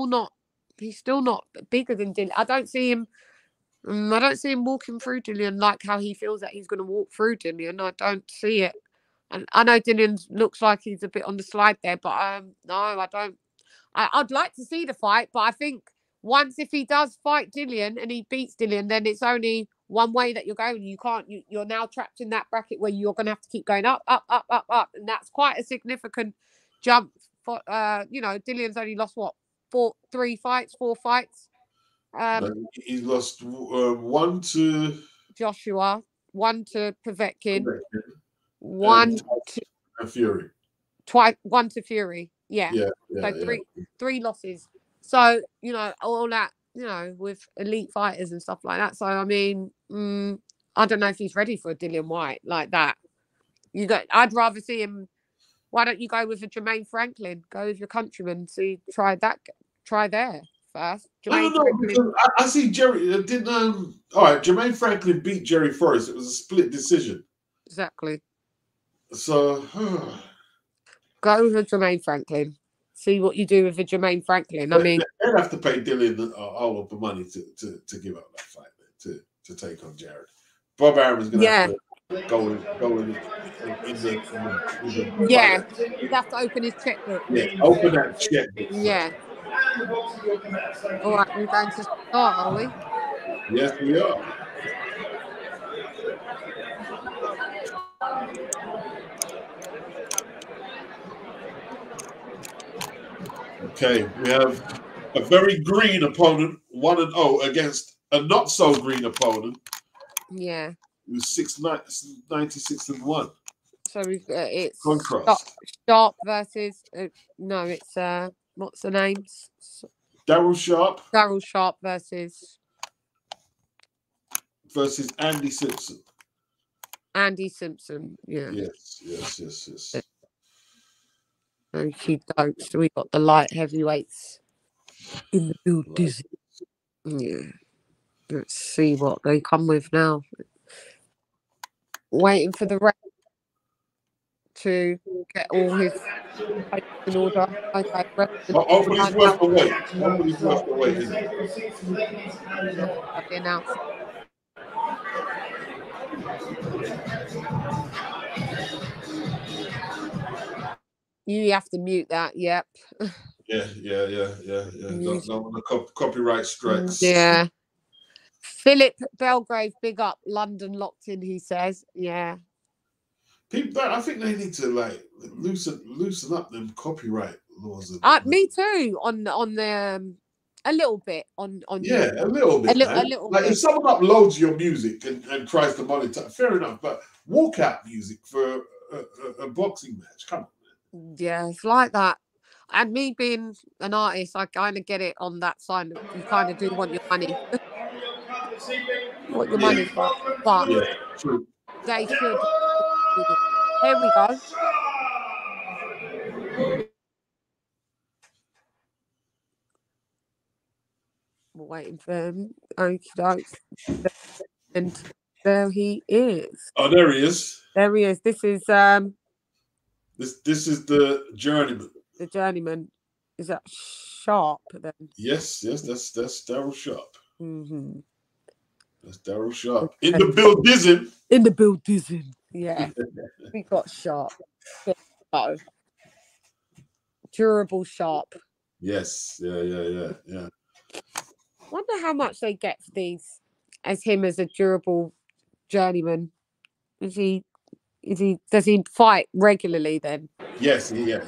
bigger than Dillian. I don't see him walking through Dillian like how he feels that he's going to walk through Dillian. I don't see it. And I know Dillian looks like he's a bit on the slide there, but no, I don't. I'd like to see the fight, but I think once if he does fight Dillian and he beats Dillian, then it's only one way that you're going. You can't. You're now trapped in that bracket where you're going to have to keep going up, and that's quite a significant jump. For Dillian's only lost four fights. He's lost one to Joshua, one to Povetkin. One to Fury. One to Fury. Yeah. So three losses. So, all that, with elite fighters and stuff like that. So, I mean, I don't know if he's ready for a Dillian Whyte like that. I'd rather see him. Why don't you go with a Jermaine Franklin? Go with your countryman. See, try there first. I don't know, because I see Jerry all right, Jermaine Franklin beat Jerry Forrest. It was a split decision. Exactly. So go with a Jermaine Franklin. See what you do with a Jermaine Franklin. I mean, they'd have to pay Dillian all of the money to give up that fight to take on Jared. Bob Arum's going to have to go in the yeah. He'd have to open his checkbook. Yeah, open that checkbook. Yeah. All right, we're going to start, are we? Yes, we are. Okay, we have a very green opponent, 1-0 against a not so green opponent. Yeah. Who's 96-1. So we've got it's contrast. Sharp versus no, it's what's the name? Daryl Sharp. Daryl Sharp versus Andy Simpson. Andy Simpson, yeah. Yes. Okay, dokes. We got the light heavyweights in the building. Yeah. Let's see what they come with now. Waiting for the ref to get all his in order. Okay, Nobody's worth the wait. Nobody's worth the wait. I've been announced. You have to mute that. Yep. Yeah. Don't want the copyright strikes. Yeah. Philip Belgrave, big up. London locked in, he says. Yeah. People, I think they need to like loosen up them copyright laws. Me too. On the a little bit on yeah, a little bit. A little like bit. if someone uploads your music and tries to monetize, fair enough. But walkout music for a boxing match, come on, man. Yeah, it's like that. And me being an artist, I kind of get it on that side. You kind of do want your money. What your money for? But yeah, true. They should. Here we go. We're waiting for him. Okay, and there he is. Oh, there he is. There he is. This is This is the Journeyman. The Journeyman. Is that Sharp then? Yes, that's Daryl Sharp. Mm-hmm. That's Daryl Sharp. In the building. In the building. Yeah. We got Sharp. Oh. Durable Sharp. Yes. Yeah. Wonder how much they get for these as him as a durable journeyman. Does he fight regularly then? Yes, yeah.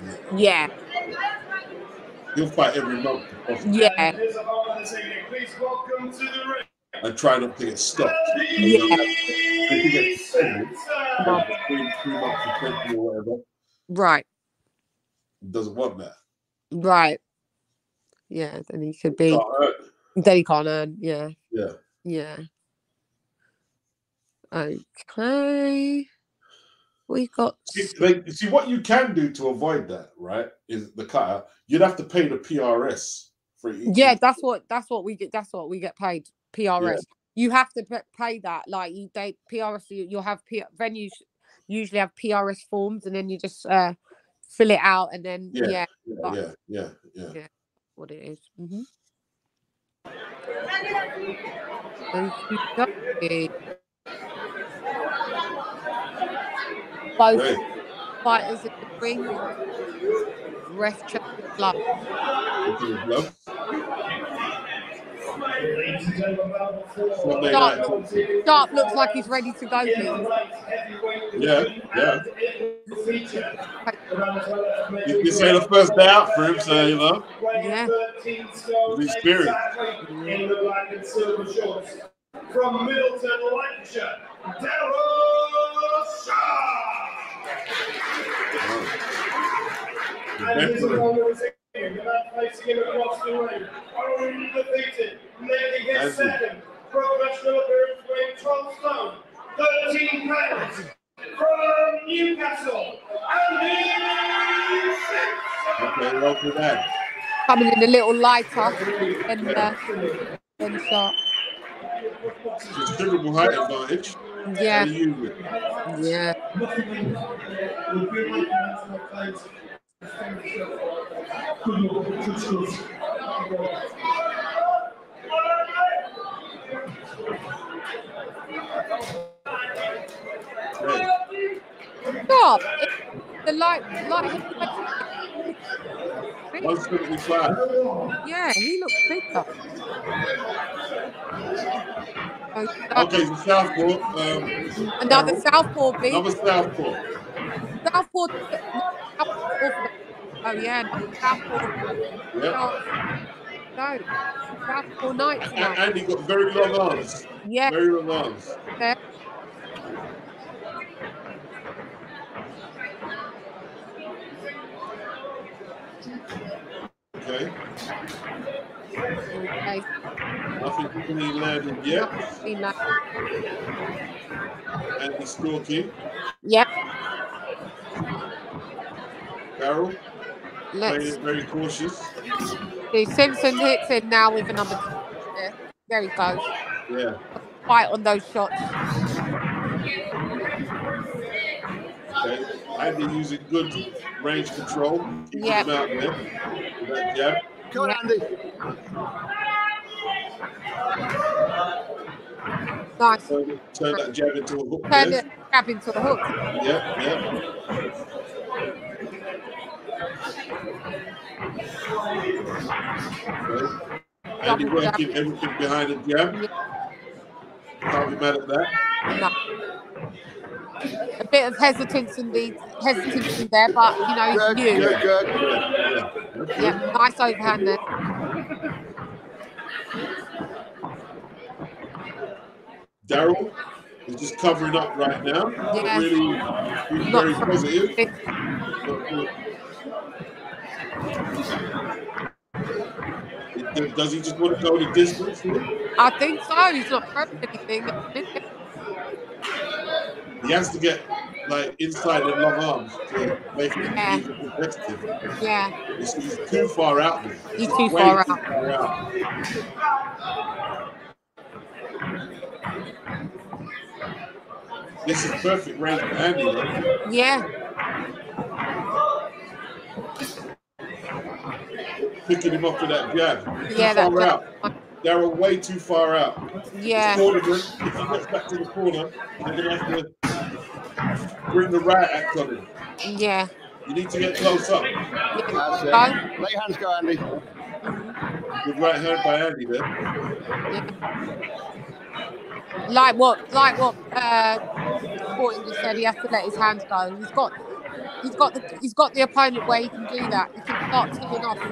He'll fight every month. Yeah. Please welcome to the ring. I try not to get stopped. Yeah. If he gets suspended, 3 months suspension or whatever. Right. Doesn't want that. Right. Yeah, then he could be. Then he can't earn. Yeah. Yeah. Okay. We got. See, what you can do to avoid that, right? Is the cutout. You'd have to pay the PRS for each. Yeah, that's what we get. That's what we get paid. PRS. Yeah. You have to pay that. Like PRS. You'll have venues usually have PRS forms, and then you just fill it out, and then yeah. What it is. Mm-hmm. Both fighters in the ring. Ref check the glove. Sharp looks like he's ready to go. Yeah. This ain't the first day out for him, so you know. Yeah. He's experienced. In the black and silver shorts from Middleton, Lancashire, Daryl Sharp. And this is what we're seeing. That placing him across the ring, undefeated, making his second professional appearance weighing 12 stone, 13 pounds, from Newcastle, Andy Simpson. Okay, well for that. Coming in a little lighter than Sharp. Considerable height advantage. Yeah. Yeah. Stop. The light. 175. Yeah, he looks bigger. Okay, the southpaw. Another southpaw, big. Another southpaw. Southpaw. Oh yeah, southpaw. Yeah. No, southpaw night tonight. And he got very long arms. Yeah. Very long arms. Yeah. Okay. Nothing really landed yet. And he's stalking. Yep. Daryl. Playing it very cautious. See, Simpson hits him now with a number 2. Yeah. There he goes. Yeah. Fight on those shots. Okay. Andy using good range control. Keeping him out there. With that jab. Go on, Andy. Nice. Turn that jab into a hook. Turn the jab into a hook. Yeah. Okay. Andy working everything behind the jab. Can't be mad at that. No. A bit of hesitancy there, but you know, he's new. Yeah, nice overhand there. Daryl is just covering up right now. Yeah. Not really very positive. Does he just want to go the distance? I think so. He's not throwing anything. He has to get like inside the long arms to make it even competitive. Yeah. He's too far out. He's too far out. This is perfect range for Andy, though. Yeah. Picking him up with that jab. Yeah, too far out. Daryl way too far out. Yeah. If he gets back to the corner, they're going to have to bring the right act on him. Yeah. You need to get close up. That's it. Lay hands go, Andy. Good right hand by Andy there. Yeah. Like what Sporting just said, he has to let his hands go. He's got the opponent where he can do that. He can start teeing off.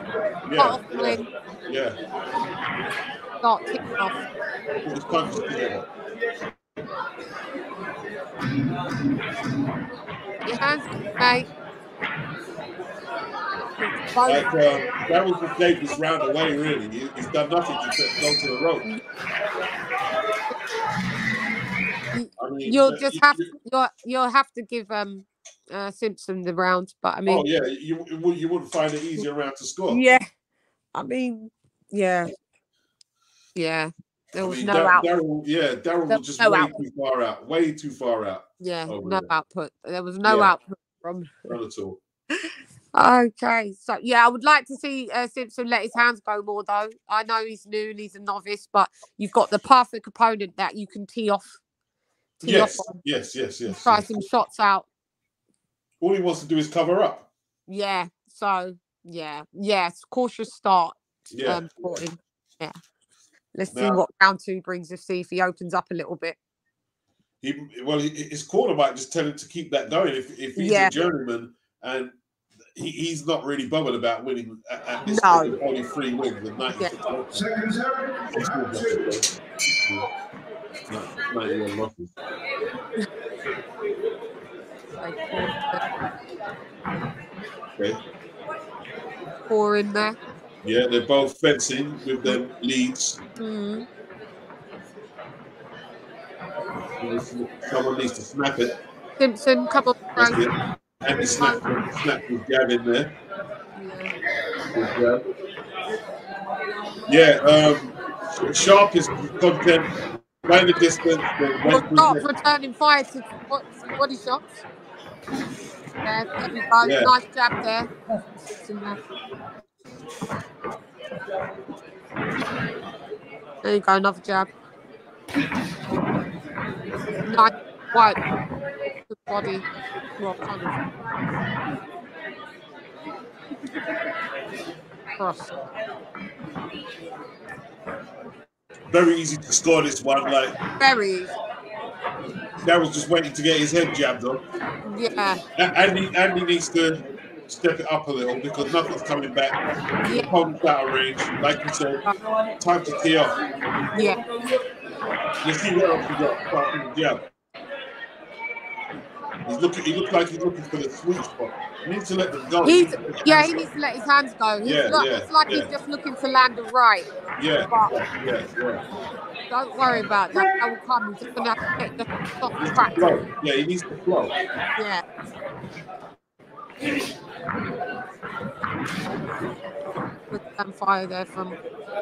Start teeing off. Put his punches together. Your hands, mate. Like Daryl just gave this round away. Really, he's done nothing to go to the rope. I mean, you'll have to give Simpson the round, but I mean, oh yeah, you wouldn't find an easier round to score. Yeah, I mean, yeah. There was no output. Daryl was just way too far out. Yeah, no output. There was no output from. Not at all. Okay, so yeah, I would like to see Simpson let his hands go more, though. I know he's new and he's a novice, but you've got the perfect opponent that you can tee off. Yes. Try some shots out. All he wants to do is cover up. Yeah. So cautious start. Yeah. Let's see what round 2 brings. Let's see if he opens up a little bit. His corner might just tell him to keep that going. If he's a journeyman and he's not really bothered about winning at this point, only 3 wins with 96. Seconds. 91 losses. Okay. 4 in there. Yeah, they're both fencing with them leads. Mm. Someone needs to snap it. Simpson, come on. And he snapped his jab in there. Yeah, Sharp is content. Right in the distance. Start returning fire to body shots. There we go. Yeah. Nice jab there. There you go, another jab. Nice, quite good body. Well, kind of. Cross. Very easy to score this one. Like very easy. That was just waiting to get his head jabbed on. Yeah. Andy needs to step it up a little because nothing's coming back. The opponent's out of range. Like you said, time to tee off. Yeah. You see what else he got apart from the jab. He looks like he's looking for the sweet spot. He needs to let them go. He needs to let his hands go. It's like he's just looking to land a right. Yeah. Don't worry about that. That will come. He's just going to have to get the soft track. Yeah, he needs to flow. Yeah. With some fire there from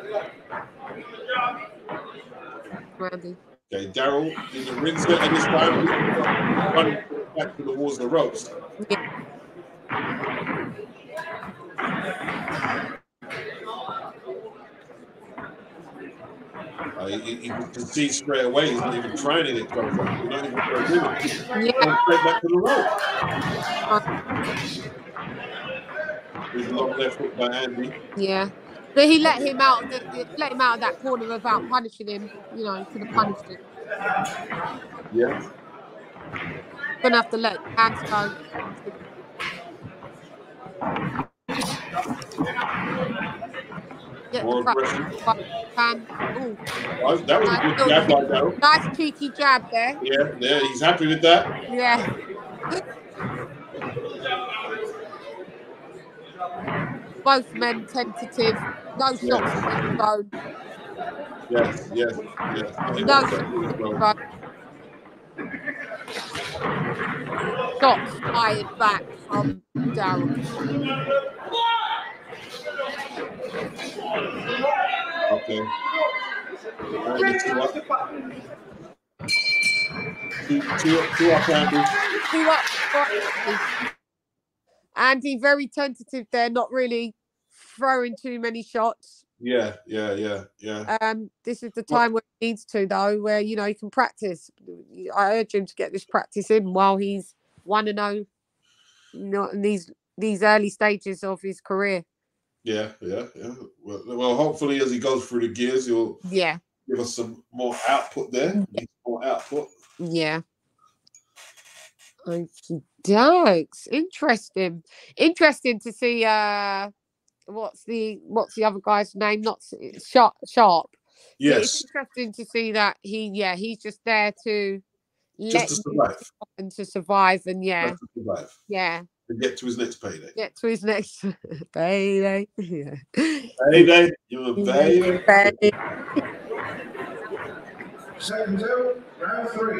Randy. Okay, Daryl in the ring set at this time, running back towards the ropes. Yeah. You can see straight away he's not even trying to get close. He's not even trying to do it. Yeah. Straight back to the rope. With long left hook by Andy. Yeah. But he let him out of that corner without punishing him. You know, he could have punished him. Yeah. Gonna have to let hands go. Get More aggression. Oh, that was a good jab by Daryl. Nice cheeky jab there. Yeah, he's happy with that. Yeah. Both men tentative. No shots in the zone. Yes. No shots in the zone. Shots fired back from Daryl. Okay. Two up, Andy. Two up. Andy very tentative there, not really throwing too many shots. Yeah. This is the time where he needs to, though, where he can practice. I urge him to get this practice in while he's 1-0, in these early stages of his career. Yeah. Well, hopefully, as he goes through the gears, he'll give us some more output there. More output. Yeah. Okey-dokes. Interesting to see. What's the other guy's name? Not Sharp. Yes. It's interesting to see that he's just there to survive and to survive and to get to his next payday. Get to his next payday. Yeah. Payday. You're a payday. Second two, round 3.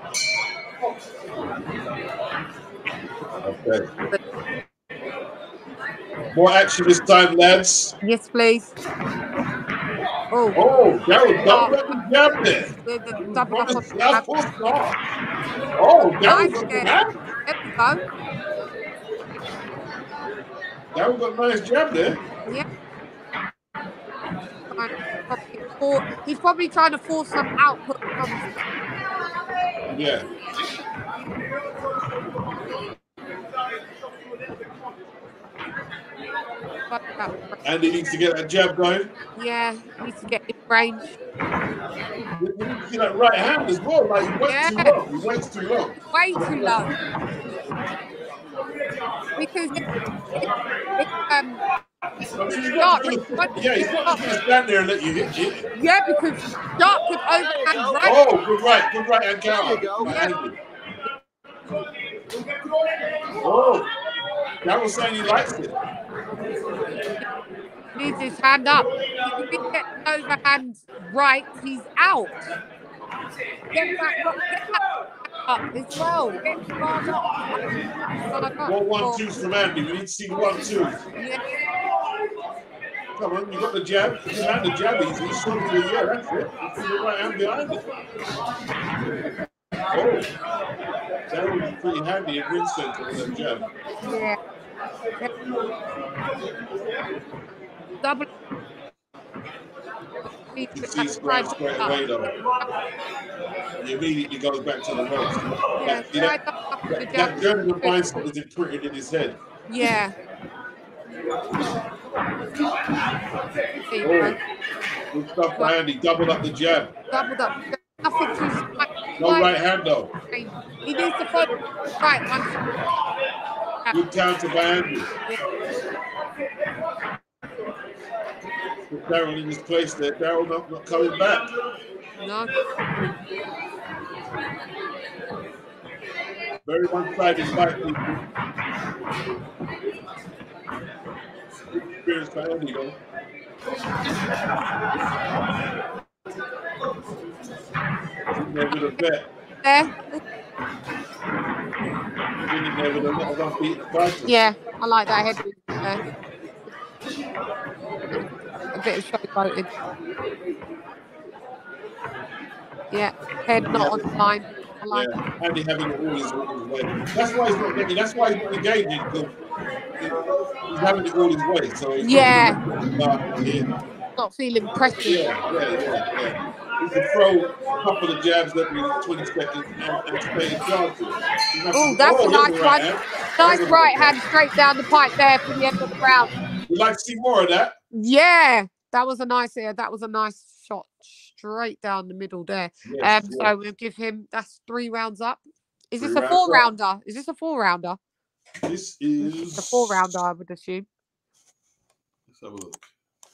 Okay. More action this time, lads. Yes, please. Oh, Daryl doubled up the jab there. Double up on the jab. Oh, Daryl got the jab. Daryl got a nice jab there. Yeah. He's probably trying to force some output from. Yeah. And he needs to get that jab going. Yeah, he needs to get in range. You need to see that right hand as well. Like he waits too long. Way too long. Because he's not going to stand there and let you hit it. Yeah, because Sharp could overhand right. Oh, good right hand counter. Oh, that was saying he likes it. Needs his hand up. If he gets overhand right, he's out. Get that up as well. Get hard up. 1-2s from Andy. We need to see the 1-2s. Yeah. Come on, you got the jab. You can land the jab easy. He's showing you, that's it. You the right hand behind it. Oh, that would be pretty handy in ring center with that jab. Yeah. Double. You see straight away though. He immediately goes back to the ropes. That German mindset is imprinted in his head. Yeah. Oh, good stuff by Andy. Doubled up the jab. Doubled up. Nothing too no right hand though. He needs to follow right one. Good counter by Andy. Put Daryl in his place there. Daryl not coming back. No. Very one-sided fight, people. Good experience by Andy though. There with a bet. There. In there with a lot of unbeaten fighters. Yeah, I like that head movement there. A bit of showboating. Yeah, head not on the line. I like it. Andy having it all his way. That's why he's not getting. That's why he's not engaging. He's having it all his way. So he's not feeling pressure. Yeah. He can throw a couple of jabs every 20 seconds and stay in charge. Oh, that's a nice one. Nice right hand straight down the pipe there for the end of the round. We'd like to see more of that. Yeah, that was a nice shot straight down the middle there. Yes, so we'll give him, that's 3 rounds up. Is this 3 a rounds 4-rounder? Is this a 4-rounder? This is a 4-rounder, I would assume. Let's have a look.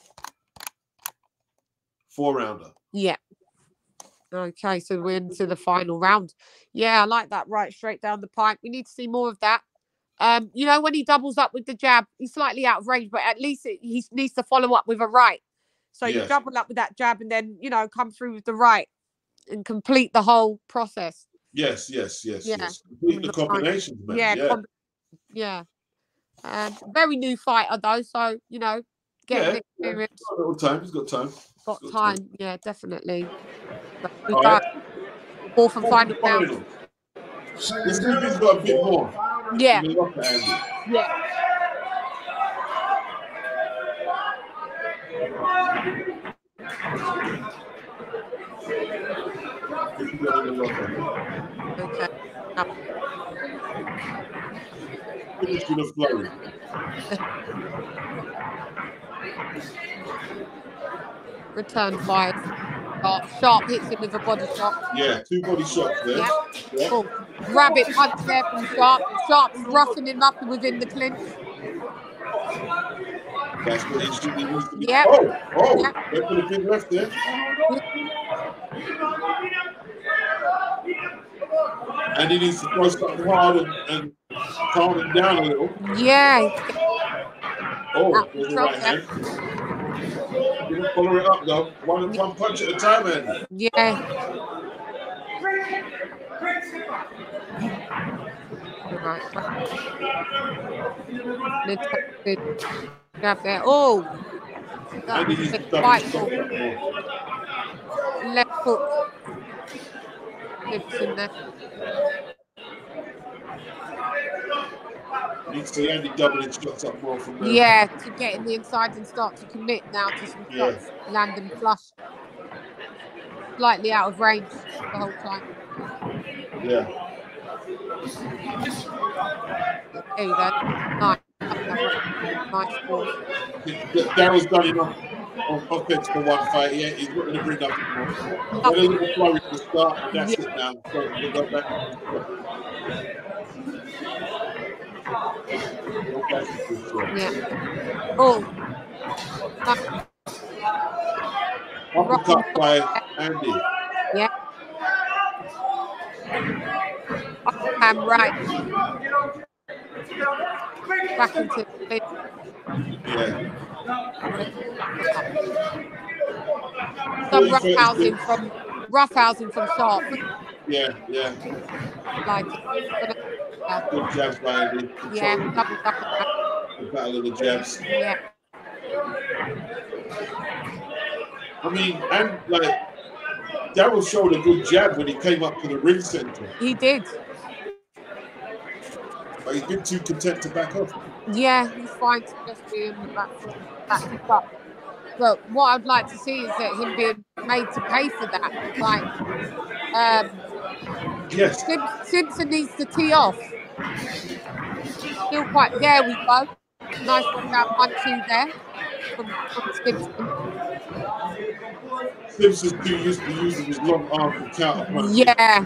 4-rounder. Yeah. Okay, so we're into the final round. Yeah, I like that, right straight down the pipe. We need to see more of that. You know, when he doubles up with the jab, he's slightly out of range, but at least he needs to follow up with a right. So you double up with that jab and then, you know, come through with the right and complete the whole process. Yes. Complete the combinations, man. Yeah. Very new fighter, though, so, you know, getting experience. He's got a little time. He's got time. Got time. Yeah, definitely. Right. 4th and final round. This movie's got a bit more. Yeah. Yeah. Okay. Finish with a flurry. Return 5. Sharp hits him with a body shot. Yeah, 2 body shots there. Yeah. Cool. Rabbit punch there from Sharp. Sharp's roughing him up within the clinch. That's what he should be. Yeah. They put a big left there. And he needs to throw something hard and calm him down a little. Yeah. There's a right hand. You can follow it up though. One punch at a time, Andy. Yeah. Right. Good grab there. Oh, Andy needs to double left foot. Lips in there. You need to see Andy doubling shots up more from there. Yeah, to get in the inside and start to commit now to some shots. Landing flush. Slightly out of range the whole time. Yeah. There you go. Nice. Nice ball. Daryl's done enough on offense for one fight. Yeah, he's not going to bring up more. Got a little flurry to start, and that's it now. So we'll go back. Yeah. Oh. Uppercut by Andy. Yeah. I'm right. Back into it. Yeah. Some roughhousing from Sharp. Yeah. Like good jabs by Andy. Yeah, double. The battle of the jabs. Yeah. I mean, and like Daryl showed a good jab when he came up to the ring center. He did. But he's been too content to back off. Yeah, he's fine to just be in the back. But what I'd like to see is that him being made to pay for that. Like, yes. Simpson needs to tee off. Still quite. There we go. Nice one down 1-2 there from Simpson. Simpson's too used to using his long arm to counter punch. Yeah.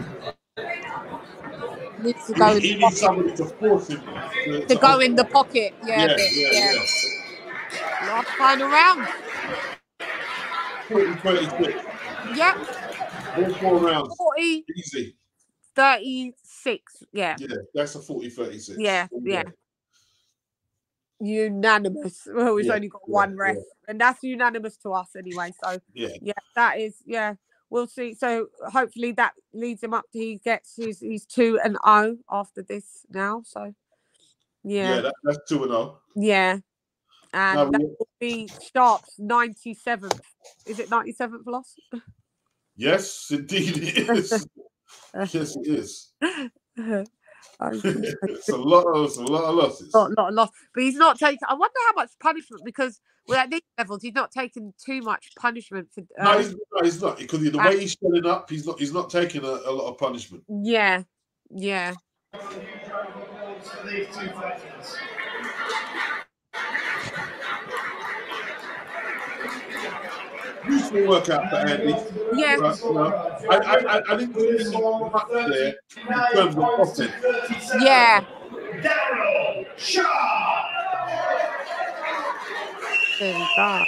Needs to go. He needs somebody to force him to go in the pocket. Yeah. Last final round. 40-36. Yep. All 4 rounds. 40. Easy. 36. Yeah. Yeah, that's a 40-36. Yeah. Unanimous. Well, we've only got one ref, and that's unanimous to us anyway. So that is We'll see. So hopefully that leads him up to he gets his 2-0 after this now. So that's 2-0. Yeah, and that will be Sharp's 97th. Is it 97th loss? Yes, indeed it is. Yes, it is. It's a lot of losses. A lot of loss. But he's not taking. I wonder how much punishment, because at these levels he's not taking too much punishment for. No, he's not, because the way he's showing up, he's not taking a lot of punishment. Yeah. Useful workout for Andy. Yeah. I didn't see much there in terms of offense. Yeah. Daryl Shaw. There we go.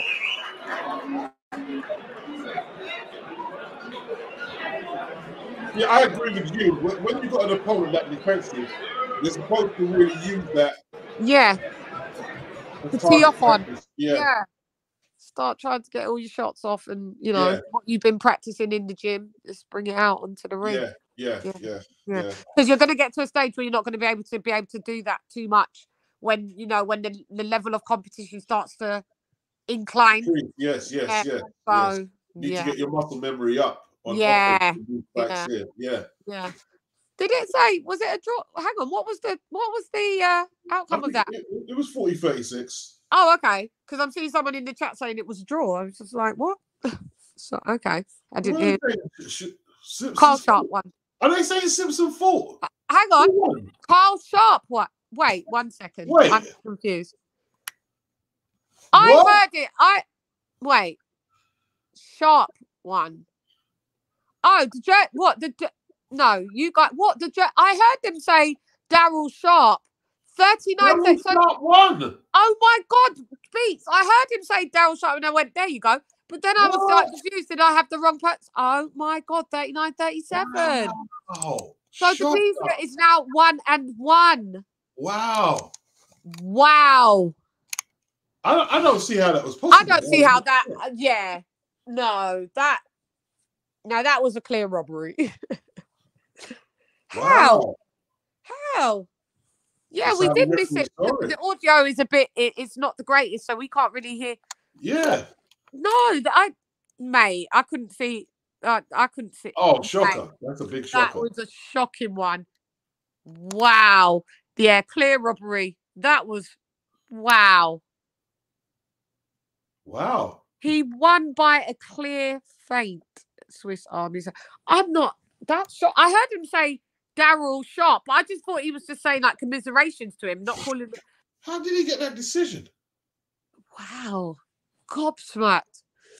Yeah, I agree with you. When you've got an opponent that defensive, you're supposed to really use that. Yeah. To tee off on. Yeah. Start trying to get all your shots off, and you know what you've been practicing in the gym. Just bring it out onto the ring. Yeah. Because you're going to get to a stage where you're not going to be able to do that too much when the level of competition starts to incline. Yes. So, you need to get your muscle memory up. Yeah. Did it say, was it a draw? Hang on, what was the outcome of that? It was 40-36. Oh, okay. Because I'm seeing someone in the chat saying it was a draw. I was just like, what? So okay, I didn't hear. Carl Sharp won. Are they saying Simpson fought? Hang on, Carl Sharp. What? Wait, 1 second. Wait. I'm confused. I heard it. Wait. Sharp won. Oh, no, you got what? I heard them say Daryl Sharp. 39. Daryl Sharp won. Oh my God, Beats! I heard him say Daryl Sharp, and I went, there you go. But then I was like confused. Did I have the wrong person? Oh my God, 39-37. Wow. So the Beaver is now 1-1. Wow. I don't see how that was possible. I don't see how that. Yeah. No, that was a clear robbery. Wow. How? Yeah, we did miss it. The audio is a bit. It's not the greatest, so we can't really hear. Yeah. No, I couldn't see. I couldn't see. Oh, shocker! That's a big shocker. That was a shocking one. Wow. Yeah, clear robbery. That was wow. Wow. He won by a clear feint. Swiss Army. I'm not that shocked. I heard him say Daryl Sharp, but I just thought he was just saying like commiserations to him, not calling him. How did he get that decision? Wow. Gobsmacked.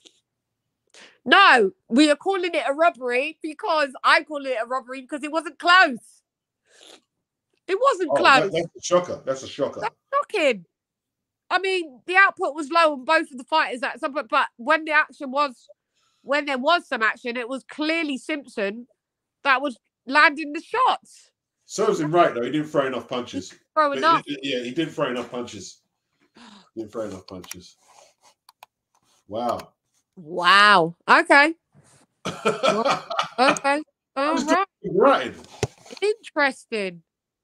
No, we are calling it a robbery because I call it a robbery because it wasn't close. It wasn't close. That's a shocker. That's shocking. I mean, the output was low on both of the fighters at some point, but when there was some action, it was clearly Simpson that was landing the shots. Serves him right though. He didn't throw enough punches. He didn't throw enough punches. Wow. Okay. Okay. All right. Interesting.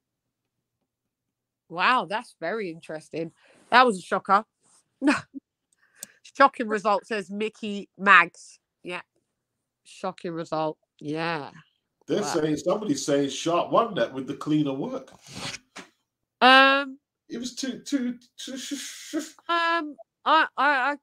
Wow, that's very interesting. That was a shocker. Shocking result, says Mickey Mags. Yeah. Shocking result. Yeah. They're saying somebody's saying Sharp won that with the cleaner work. It was too. I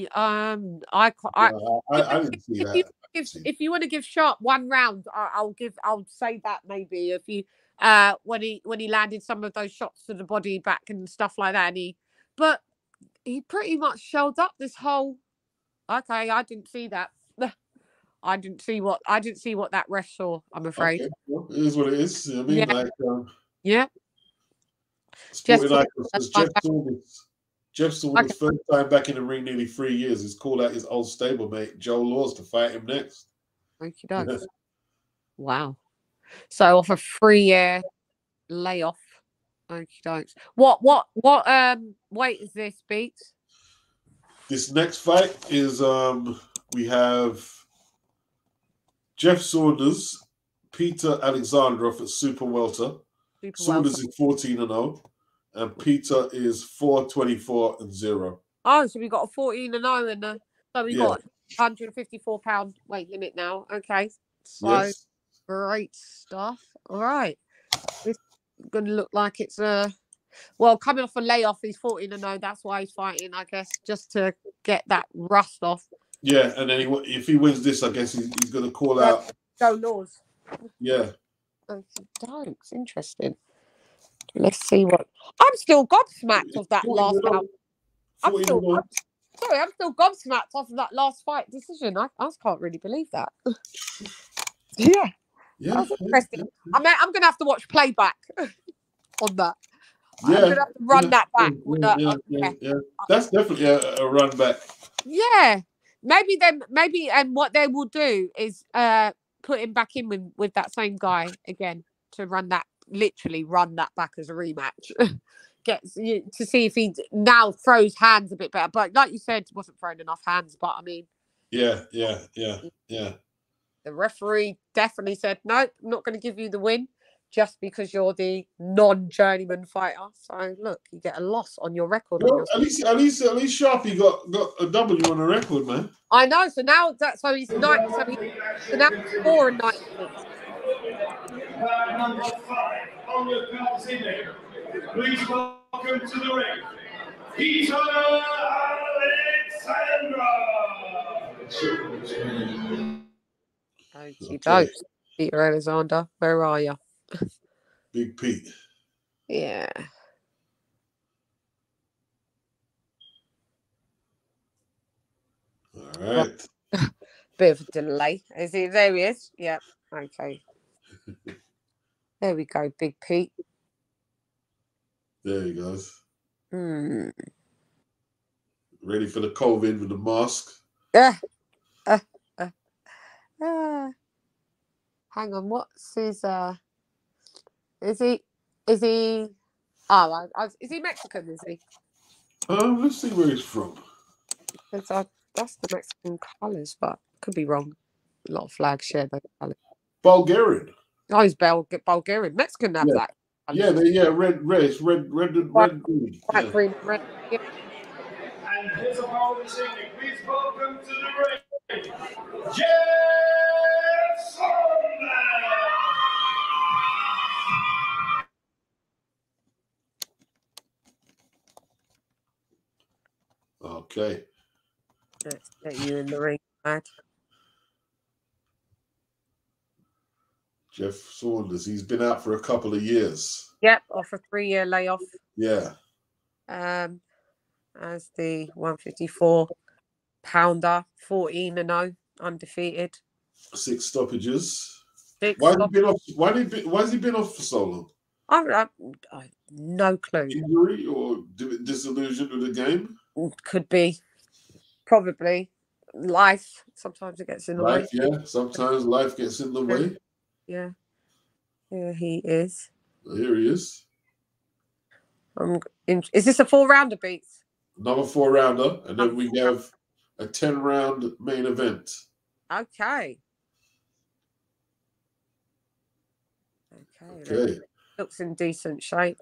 didn't see that. If you want to give Sharp 1 round, I'll say that maybe if you when he landed some of those shots to the body back and stuff like that, but he pretty much shelled up this whole. Okay, I didn't see that. I didn't see what that ref saw. I'm afraid. Okay. Well, it is what it is. I mean, yeah. Jeff saw his first time back in the ring nearly 3 years. He's called out his old stablemate Joe Laws to fight him next. Thank you, Wow. So off a 3-year layoff. Thanks. What weight is this, Beats? This next fight is we have Jeff Saunders, Peter Alexandrov at Super Welter. Saunders is 14-0, and Peter is 4-24-0. Oh, so we got a 14-0 and so we got 154-pound weight limit now. Okay, so great stuff. All right, this is going to look like it's coming off a layoff. He's 14-0. That's why he's fighting, I guess, just to get that rust off. Yeah, and then if he wins this, I guess he's going to call out Joe Laws. Yeah. It's interesting. Let's see what. I'm still gobsmacked of that last bout. Sorry, I'm still gobsmacked off of that last fight decision. I can't really believe that. Yeah. Yeah, that's interesting. I mean, I'm going to have to watch playback on that. Yeah, I'm going to have to run that back. Yeah. That's definitely a run back. Yeah. Maybe and what they will do is put him back in with that same guy again to run that back as a rematch. Gets you to see if he now throws hands a bit better. But like you said, wasn't throwing enough hands. But I mean, yeah. The referee definitely said, nope, I'm not going to give you the win just because you're the non-journeyman fighter. So look, you get a loss on your record. Well, at least Sharpie got a W on the record, man. I know. So now he's 9. So now 4-9. Number 5 on the card this evening. Please welcome to the ring, Peter Alexander. Okay. Peter Alexander, where are you? Big Pete. Yeah. All right. Bit of a delay. Is he? There he is. Yeah. Okay. There we go, Big Pete. There he goes. Ready for the COVID with the mask. Hang on, what's his is he is he Mexican, is he? Let's see where he's from. That's the Mexican colours, but could be wrong. A lot of flags share those colours. Bulgarian. Oh, he's Bulgarian. Mexican have that. Yeah, red, it's red, green. White, green, red. Yeah. And his opponent this evening, please welcome to the ring, Jeff Sonda. Okay. Let's get you in the ring, Matt. Jeff Saunders, he's been out for a couple of years. Yep, off a 3-year layoff. Yeah. As the 154-pounder, 14-0, undefeated. 6 stoppages. Why has he been off for so long? I no clue. Injury or disillusion with the game? Could be. Probably. Life. Sometimes it gets in the way. Yeah. Sometimes life gets in the way. Yeah. Here he is. Here he is. Is this a 4-rounder, Beats? Another 4-rounder, and then we have a 10-round main event. Okay. Looks in decent shape.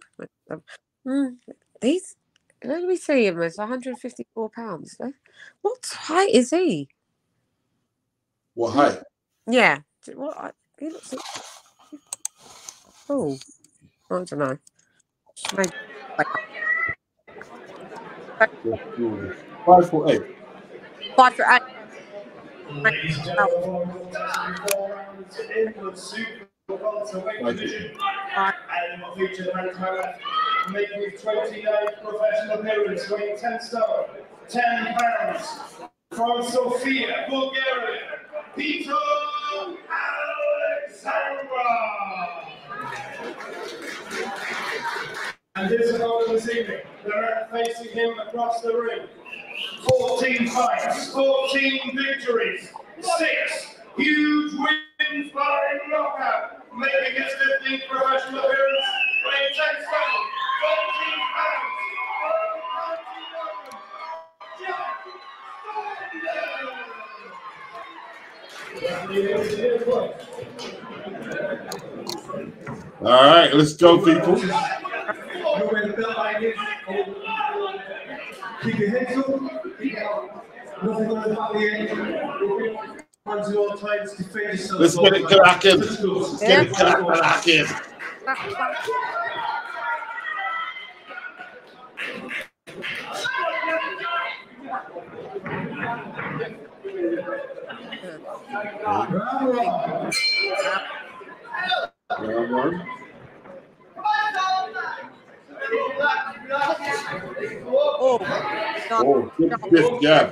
Let me see him as 154 pounds. What height is he? What height? Yeah. He looks like... Oh, I don't know. Maybe... 5'8". 5'8". Ladies and gentlemen, 4 rounds in the super welterweight division, and will feature the man to my left, making his 29th professional appearance, weighing 10 stone, 10 pounds, from Sofia, Bulgaria, Peter Alexander. And his opponent this evening, the man facing him across the ring. 14 fights, 14 victories, 6 huge wins by knockout, making his 15th professional appearance, weighing 10 stone, 14 pounds, All right, let's go, people. Keep your heads up. Nothing on the back of the end. Hands at all times. Defend yourself. Let's get it cracking. Let's get it cracking. Oh, Oh, good fist jab.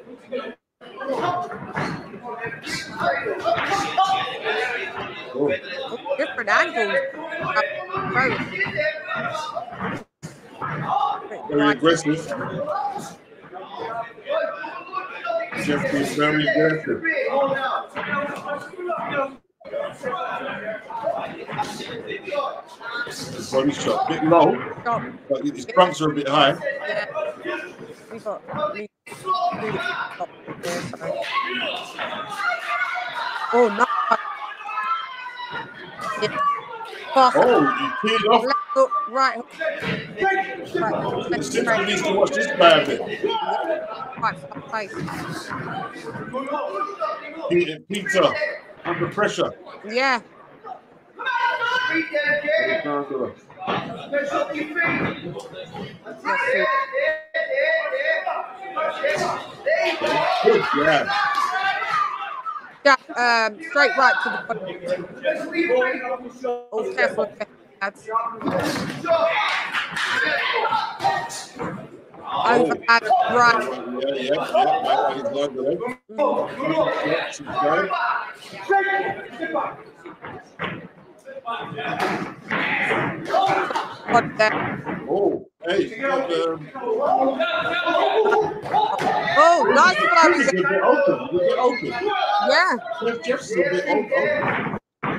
Oh, different angles. Very aggressive. Jeff being very aggressive. The body shot a bit low, but his fronts are a bit high. Yeah. We got oh no. Yeah. Oh, he teed off. Left hook, right hook. The Simpson needs to watch this guy a bit. Peter under pressure. Yeah. Good jab. Yeah, straight right to the body. Oh, careful. Overhand right. Oh, hey. Oh, nice flurry. A bit open. Yeah. Jeff's a bit open.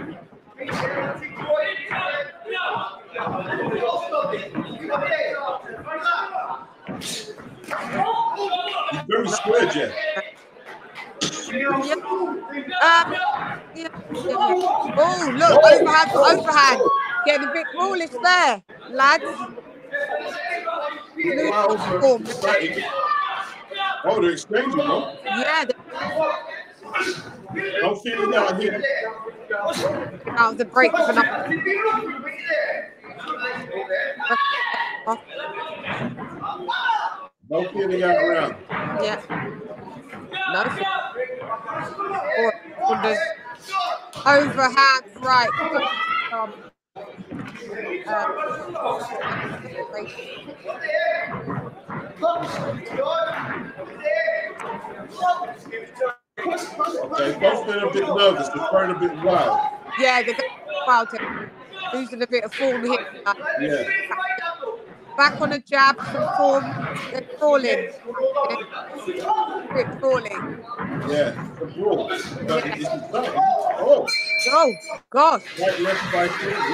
He's very square, Jeff. Yeah. Oh, look, overhand. Getting a bit foolish there, lads. Oh, they're exchanging, no? Yeah. I'm feeling down here. That was a break for nothing. No feeling out around. Yeah. Overhand right. Okay, both been a bit nervous. They're throwing a bit wild. Yeah, they're wild. Losing a bit of form here. Yeah. Back on a jab, some form. They're crawling. A bit crawling. Yeah, the brawl. Oh. Oh, gosh. Right, left by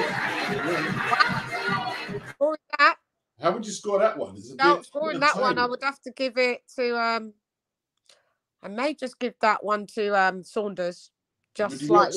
Scoring that. How would you score that one? Scoring that one, I would have to give it to I may just give that one to Saunders. Just slightly.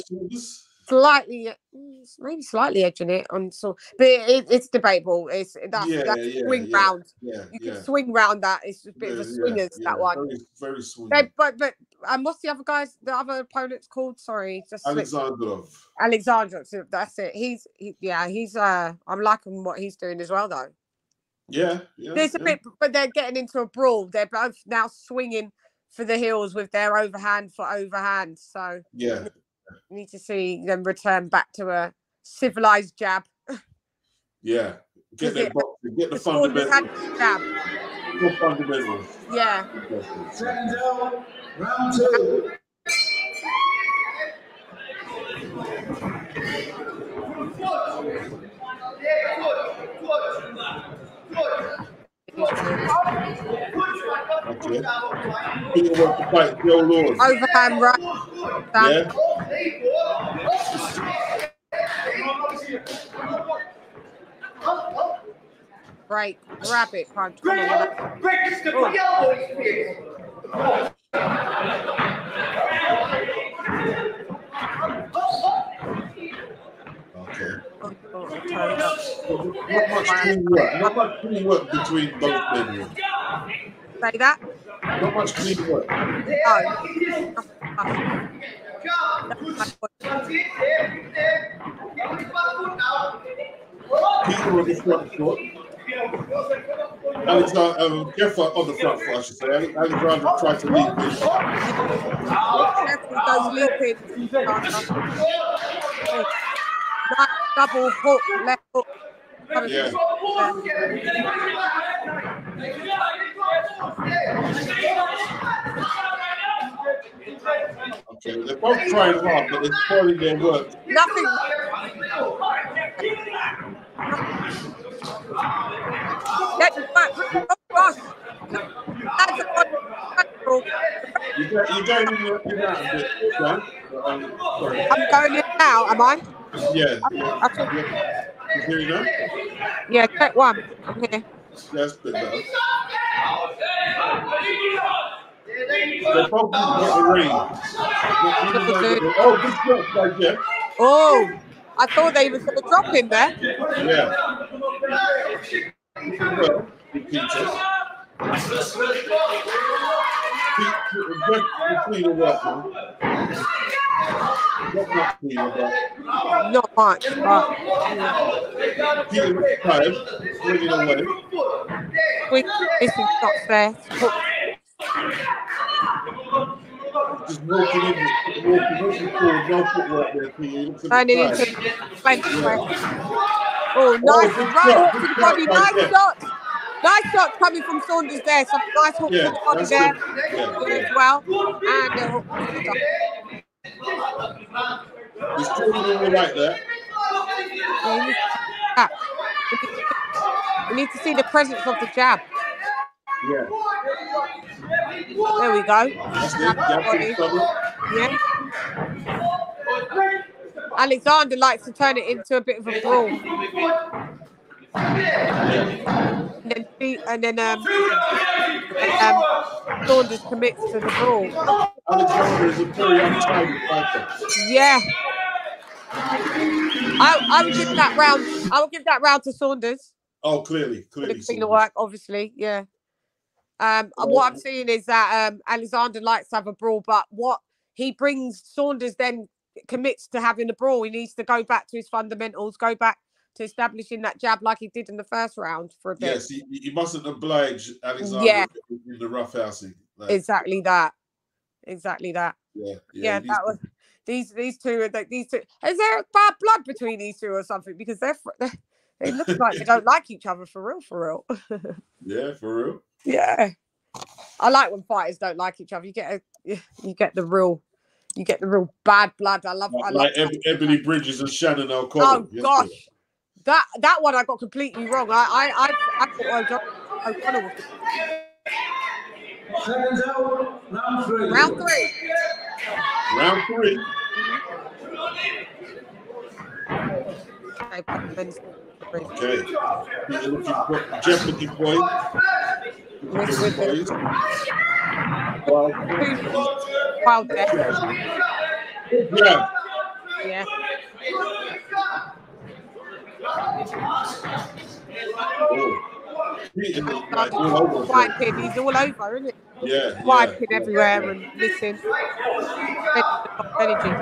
Maybe slightly edging it on but it's debatable. That's swing round. Yeah, you can swing round that. It's a bit of a swingers that one. Very, very swinging. But what's the other opponent's called? Sorry, just Alexandrov. That's it. He's I'm liking what he's doing as well though. Yeah. There's a bit, but they're getting into a brawl. They're both now swinging for the heels with their overhand for overhand. So yeah. Need to see them return back to a civilized jab. Yeah. Get the fundamentals. Jab. The fundamentals. Yeah. Round two. Okay. People want to fight Joe Lord. Overhand right. Yeah. Right. Grab it, punch. Okay. Not much clean work between both bedrooms. Say that? Not much clean work. Peter on the front foot. Alexander, Jeff on the front foot, I should say. Alexander tried to lead this. Double hook, left hook. Yeah. Okay, they're both trying hard, but they're spoiling their work. Nothing. Get back. Oh gosh. That's You're going in and out a bit, right? Sorry. I'm going in now, am I? Yeah. Okay. You hear me now? Yeah, check one. I'm here. That's good, though. They're both got the ring. Oh, good shot by Jeff. Oh, I thought they was going to drop him there. Yeah. Well, Peter. Cleaner work, man. Not cleaner, but not much. But Peter tired, bringing away. Missing shots there. Just walking forward, no footwork there, Peter. Turning into bench press. Oh, nice right hook to the body. Nice shot. Nice shot coming from Saunders there. Some nice hook to the body there as well. And a hook to the top. He's talking all right there. We need to see the presence of the jab. Yeah. There we go. Yeah. Alexander likes to turn it into a bit of a brawl. And then Saunders commits to the brawl. Alexander is a very untidy fighter. Yeah. I would give that round. I would give that round to Saunders. Oh, clearly. For the cleaner work, obviously. Yeah. What I'm seeing is that Alexander likes to have a brawl, but what he brings, Saunders then commits to having a brawl. He needs to go back to his fundamentals, go back to establishing that jab like he did in the first round for a bit. Yes, he mustn't oblige Alexander in the roughhousing. Like. Exactly that. Yeah, that was these two. Is there bad blood between these two or something? Because they look like they don't like each other for real. Yeah, for real. Yeah, I like when fighters don't like each other. You get the real bad blood. I love Ebony Bridges and Shannon O'Connor. Oh gosh, that one I got completely wrong. I thought O'Connor was. Round three. Okay. Jeff looking for you. Wild death. Yeah. White pin, he's all over, isn't it? Yeah. White pin everywhere and missing. Energy.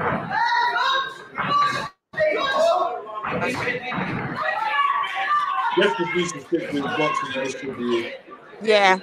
Jeff could be some stick with boxing in this could be. Yeah.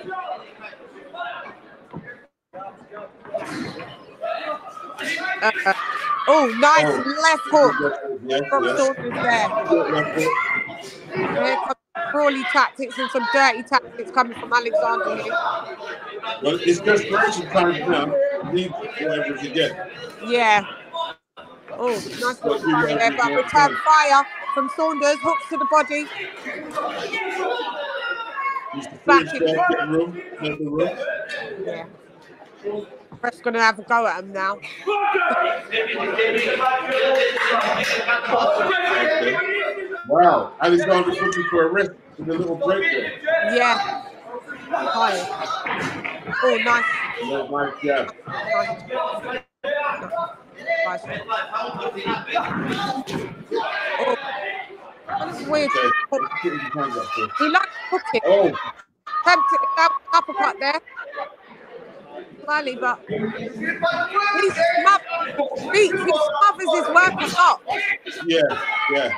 Nice left hook from Saunders there. Here comes brawly tactics and some dirty tactics coming from Alexander here. Well, it's desperation time now. Need whatever you get. Yeah. Oh, nice hook there, but return fire from Saunders. Hooks to the body. Back in. Yeah. Press going to have a go at him now. Okay. Wow, Alexander's looking for a rest in the little break there. Yeah. High. Oh, nice. Nice jab. Nice. Oh. That's weird. Okay. He likes cooking. Oh. Uppercut there. Slightly, but he smothers his work a lot. Yeah.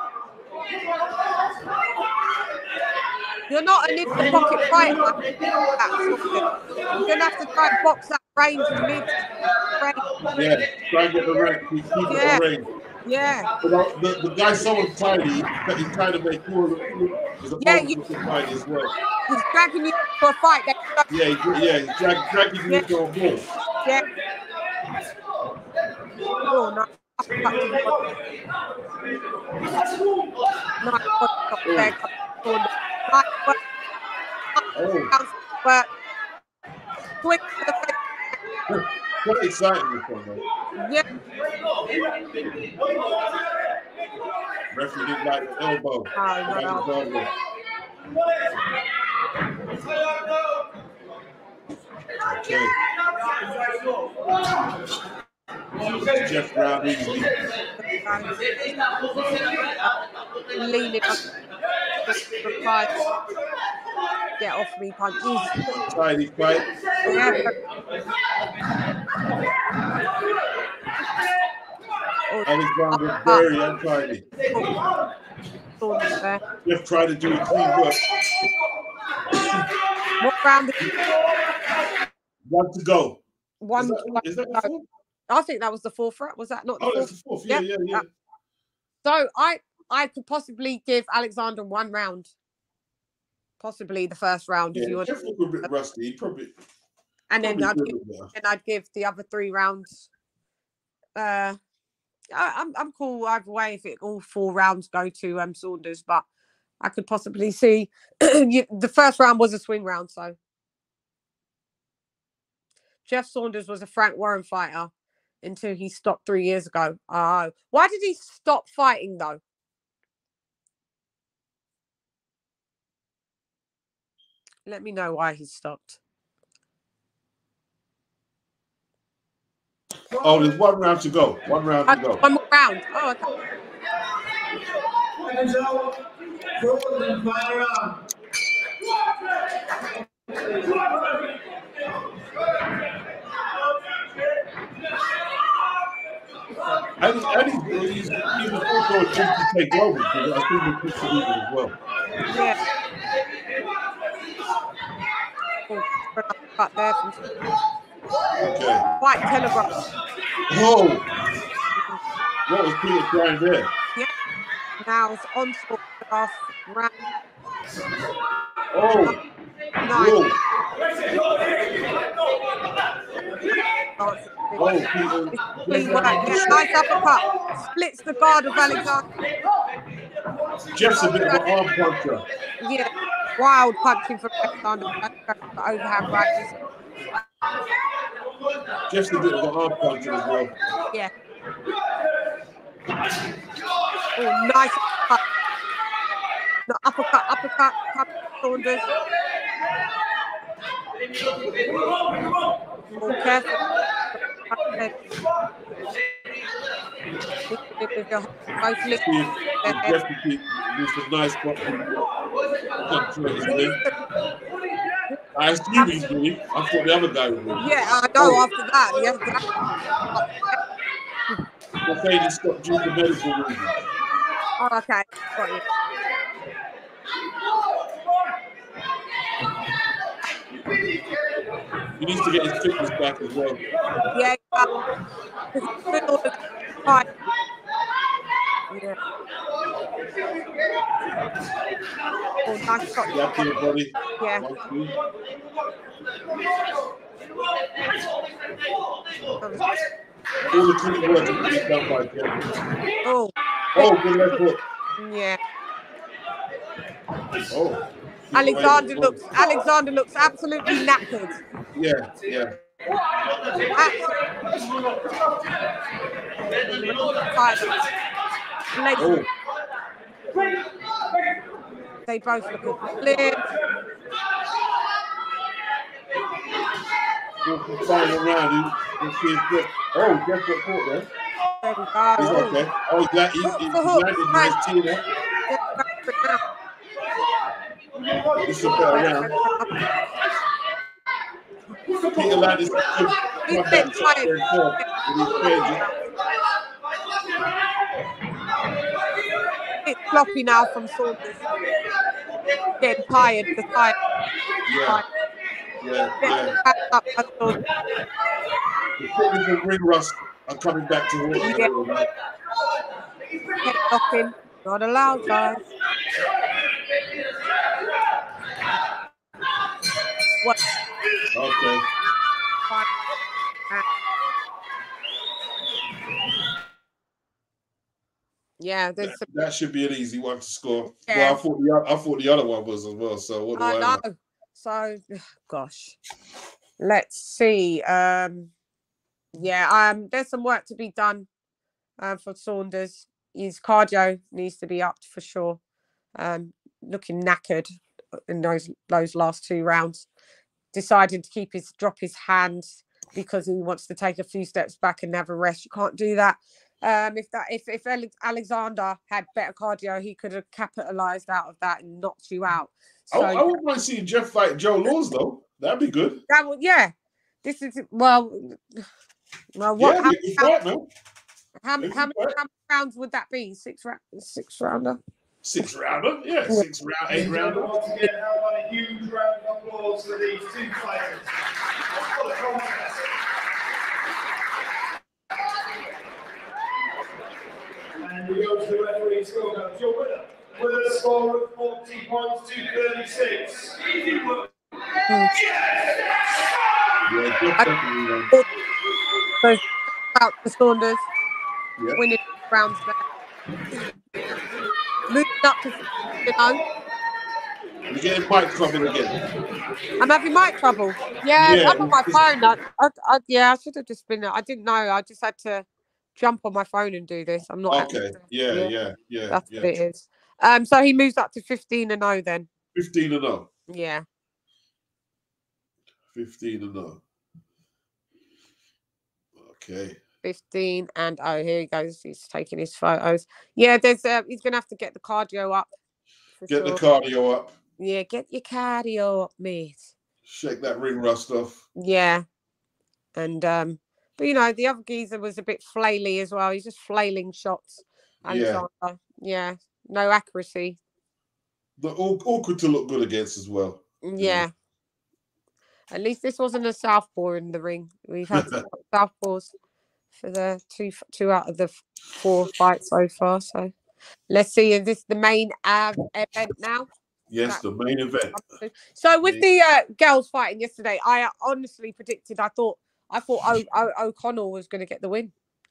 You're not an in-the-pocket fighter. You're going to have to try and box that range and mid. Yeah, try and get the range. Keep the range. Yeah. But the guy's so tiny that he's trying to make sure that tiny as well. He's dragging you for a fight that dragging you into a ball. Yeah. Oh, no. Quick for the face. Quite exciting this one, though. Yeah. Referee didn't like the elbow. Oh, no. Okay. Jeff Brown easily. Leaning up. Get off me, punches. Tiny fight. Yeah. Alexander very untidy. Jeff tried to do a clean work. What round? One to go. Is that the fourth? I think that was the fourth round. Was that not the fourth? That's the fourth. Yeah. So I could possibly give Alexander 1 round. Possibly the first round if you want. Jeff looked a bit rusty, probably. And then I'd give the other 3 rounds. I'm cool either way if all 4 rounds go to Saunders, but I could possibly see the first round was a swing round, so Jeff Saunders was a Frank Warren fighter until he stopped 3 years ago. Why did he stop fighting though? Let me know why he stopped. Oh, there's 1 round to go. 1 round to go. 1 more round. Oh, okay. He's also a team to take over because I think he puts it as well. Yeah. Cut there. Okay. Quite telegraph. Whoa! What was Peter trying there? Yeah. Now it's on for the last round. Oh! Nice. Peter. Nice uppercut. Splits the guard of Alexander. Jeff's a bit of an arm puncher. Yeah. Wild punching from Alexander. Overhand right. Jeff's a bit of an arm puncher as well. Yeah. Oh, nice uppercut. No, uppercut. Saunders. More careful. This is nice punching. I assume he's winning. I thought the other guy was winning. Yeah, I know after that. The other guy. They're saying he stopped due to medical reasons. Oh, okay. Got you. He needs to get his fitness back as well. Yeah. Yeah. Oh, nice shot. Yeah, buddy. Yeah. All the clean work is being done by Jeff. Oh, good left hook. Yeah. Oh. Alexander looks absolutely knackered. Yeah. Oh. They both look clear. Final round. Oh, Jeff got caught there. He's okay. Oh, he's landed nice team there. This is a better round. Peter Landis He's been tired. It's floppy now from Saunders. Getting tired. The tired. Yeah. The fitness and ring rust are coming back to work. Head locking. Not allowed, guys. What? Okay. Yeah, that should be an easy one to score. Yeah. Well, I thought the other one was as well. So what do I know? So, gosh, let's see. There's some work to be done for Saunders. His cardio needs to be upped for sure. Looking knackered in those last 2 rounds. Decided to drop his hands because he wants to take a few steps back and have a rest. You can't do that. If Alexander had better cardio, he could have capitalized out of that and knocked you out. So I wouldn't mind seeing Jeff fight Joe Laws though. That'd be good. That would, yeah. This is what? Yeah, how many rounds would that be? 6 rounder. 6 rounder, yeah, 6 round, 8 rounder. Once again, how about a huge round of applause for these 2 fighters? What a contest. And we go to the referee scorecard. Your winner with a score of 40 points to 36. Easy work. So out the Saunders winning rounds there. Moving up to You're getting mic trouble again. I'm having mic trouble. Yeah, I'm on my phone. I should have just been. I didn't know. I just had to jump on my phone and do this. I'm not. Okay. Yeah. That's what it is. So he moves up to 15-0 then. 15-0. Yeah. 15-0. Okay. 15-0. Here he goes. He's taking his photos. Yeah, he's gonna have to get the cardio up. Get the cardio up. Yeah, get your cardio up, mate. Shake that ring rust off. Yeah. And but the other geezer was a bit flaily as well. He's just flailing shots. Alexander. Yeah. No accuracy. Awkward to look good against as well. Yeah. At least this wasn't a southpaw in the ring. We've had southpaws for the two out of the 4 fights so far. So let's see. Is this the main event now? Yes, the main event. So with the girls fighting yesterday, I honestly predicted. I thought O'Connell was going to get the win.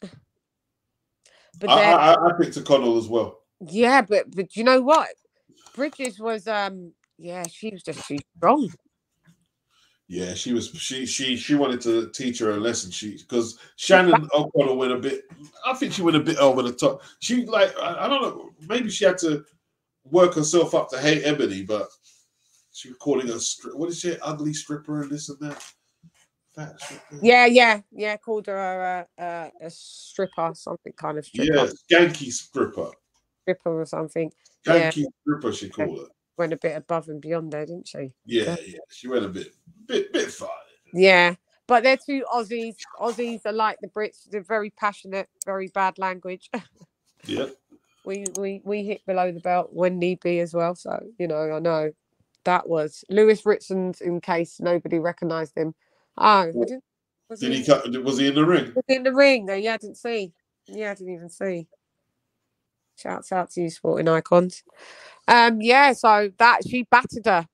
But I picked O'Connell as well. Yeah, but you know what? Bridges was she was just too strong. Yeah, she was. She wanted to teach her a lesson. Because Shannon O'Connell went a bit. I think she went a bit over the top. She I don't know. Maybe she had to work herself up to hate Ebony, but she was calling her what did she say? Ugly stripper and this and that. Fat stripper. Yeah. Called her a stripper, something kind of stripper. Yeah, skanky stripper or something. Skanky stripper, she called her. Went a bit above and beyond there, didn't she? Yeah. She went a bit far. Yeah, but they're 2 Aussies. Aussies are like the Brits. They're very passionate, very bad language. Yeah. We hit below the belt when need be as well. So I know that was Lewis Ritson's. In case nobody recognised him. Was he in the ring? Was he in the ring? Yeah, I didn't see. Yeah, I didn't even see. Shouts out to you, sporting icons. So that she battered her.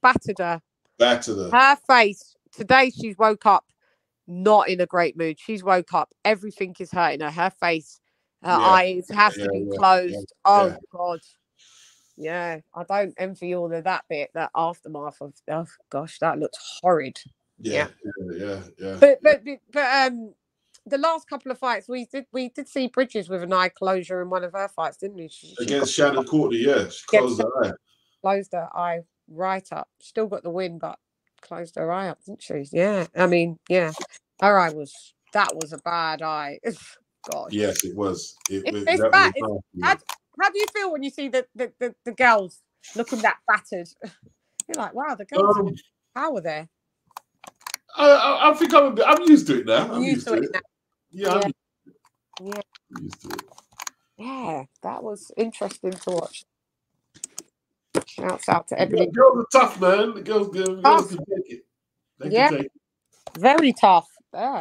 Her face today. She's woke up not in a great mood. She's woke up. Everything is hurting her. Her face, her eyes have to be closed. Oh God. Yeah, I don't envy all of that bit. That aftermath of gosh, that looks horrid. Yeah. But the last couple of fights we did see Bridges with an eye closure in one of her fights, didn't we? Against Shannon Courtney, she closed her eye. Closed her eye right up. Still got the win, but closed her eye up, didn't she? Yeah. I mean, yeah. Her eye was a bad eye. God. Yes, it was. It's bad. How do you feel when you see the girls looking that battered? You're like, wow, the girls how are there? I think I'm used to it now. I'm used to it now. Yeah. I'm used to it. Yeah, that was interesting to watch. Shouts out to everybody. The girls are tough, man. The girls can take it. They can take it. Very tough. Yeah.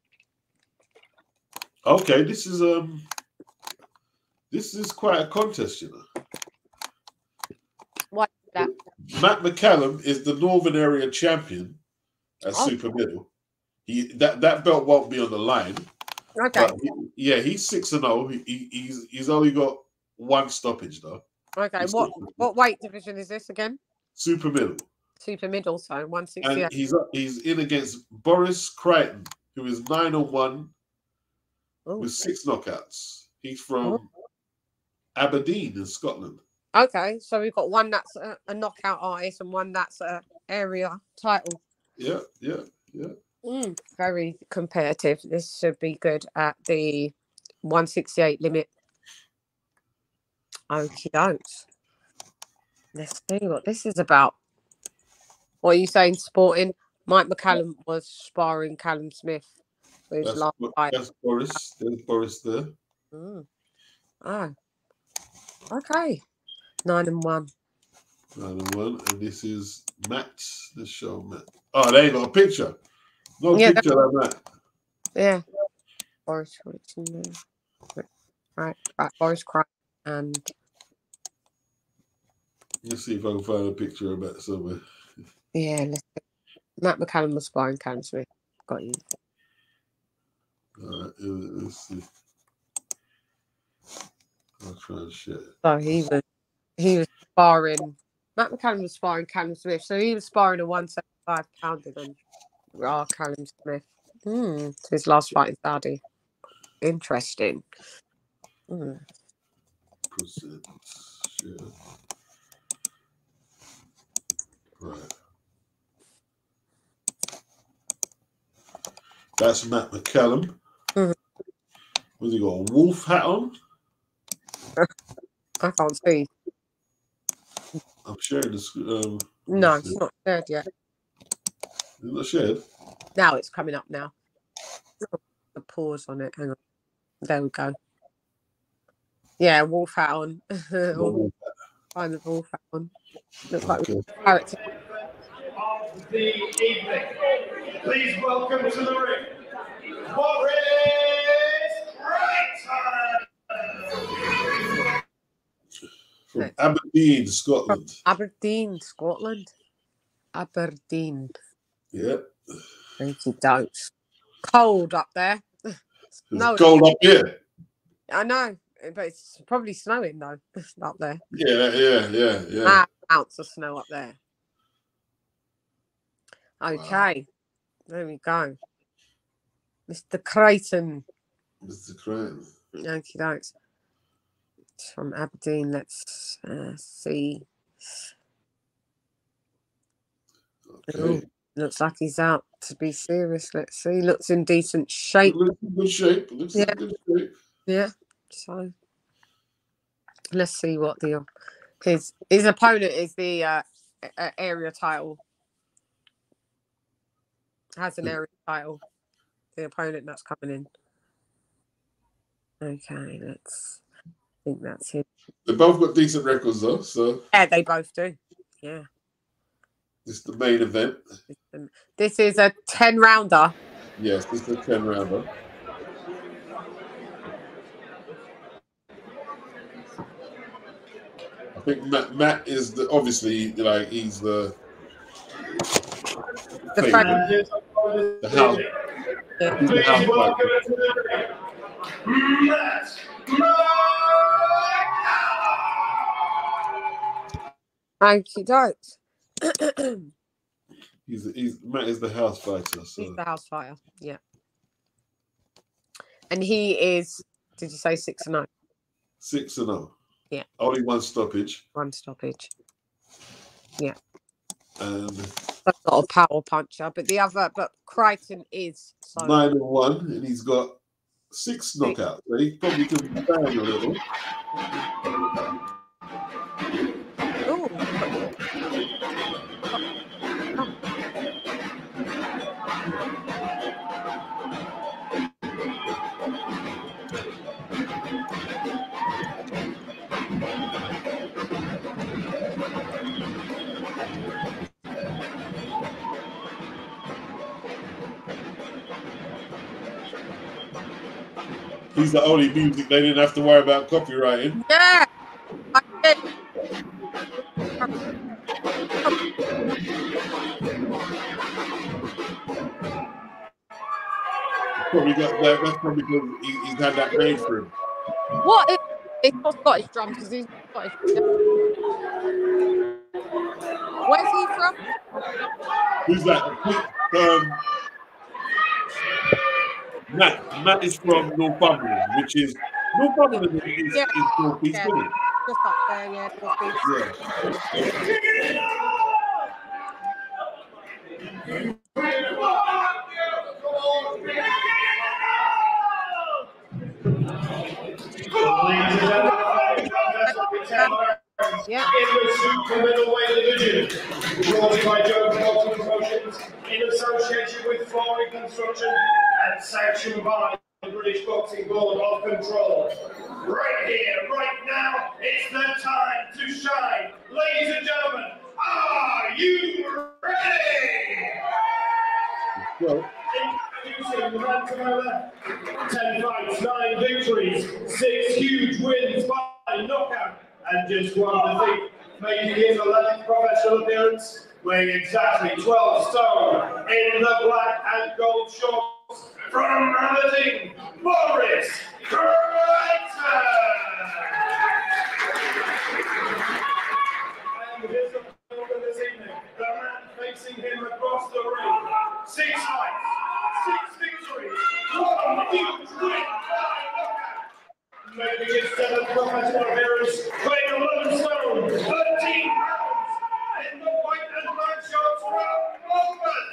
Okay, this is quite a contest, What is that? Matt McCallum is the Northern Area champion at super middle. That belt won't be on the line. Okay. He's 6-0. He's only got one stoppage though. Okay. What weight division is this again? Super middle. Super middle, so 168. And he's in against Boris Crichton, who is 9-1 with 6 knockouts. He's from Aberdeen in Scotland. Okay, so we've got one that's a knockout artist and one that's a area title. Yeah. Very competitive. This should be good at the 168 limit. Okie dokes. Let's see what this is about. What are you saying, sporting? Mike McCallum was sparring Callum Smith. That's Boris. There's Boris there. Oh. Okay. 9-1. 9-1. And this is Matt. Let's show Matt. Oh, there you got a picture. No picture like that. Yeah. Boris Crichton. Right. Boris Crichton and. Let's see if I can find a picture of Matt somewhere. Yeah, Matt McCallum was sparring Callum Smith. Got you. All right, let's see. I'll try and share. So he was sparring. Matt McCallum was sparring Callum Smith. So he was sparring a 175 pounder than Callum Smith. So his last fight in Saudi. Interesting. Percent share. Right. That's Matt McCallum. What's he got? A wolf hat on? I can't see. I'm sharing the screen. No, it's not shared yet. It's not shared? Now it's coming up now. A pause on it. Hang on. There we go. Yeah, wolf hat on. Find the wolf hat on. Looks like a character. Of the evening. Please welcome to the ring, Boris Crichton. From Aberdeen, Scotland. Aberdeen, Scotland. Aberdeen. Yeah. Thank you, don't. Cold up there. No, cold up here. I know, but it's probably snowing though up there. Yeah. Ounce of snow up there. Okay, there we go. Mr. Crichton. Mr. Crichton. Okie dokes. From Aberdeen, let's see. Okay. Ooh, looks like he's out to be serious. Let's see. Looks in decent shape. Looks in good shape. Yeah. So let's see what his opponent is. The area title. Has an area title. The opponent that's coming in. Okay, I think that's it. They both got decent records though, so yeah, they both do. Yeah. This is the main event. This is a 10-rounder. Yes, this is a 10-rounder. I think Matt is obviously like he's the house. Yeah. Please welcome to the ring, Matt. Okie dokes. Matt is the house fighter. So. He's the house fighter, yeah. And he is, did you say 6-0? 6-0. Yeah. Only one stoppage. One stoppage. Yeah. And that's not a power puncher, but Crichton is 9-1, and he's got 6 knockouts. So he probably could be down a little. Ooh. He's the only music they didn't have to worry about copywriting. Yeah. probably that's probably because he's had that made for him. What? It's not Scottish drums because he's Scottish. Where's he from? Who's that? Matt is from Northumberland, which is Northumberland is North East, isn't it? Just up there, yeah. Yeah. In the super middleweight division, brought by Jones Boxing Promotions in association with Flooring Construction and sanctioned by the British Boxing Board of Control. Right here, right now, it's the time to shine. Ladies and gentlemen, are you ready? Well, introducing the man to my left, 10 fights, 9 victories, 6 huge wins by knockout. And just one defeat, making his 11th professional appearance, weighing exactly 12 stone in the black and gold shorts from Aberdeen, Boris Creighton. And his opponent this evening, the man facing him across the ring, 6 fights, 6 victories, 1 huge win by knockout. Making his 7th professional appearance, weighing 11 stone, 13 pounds, in the white and black shorts from Melbourne.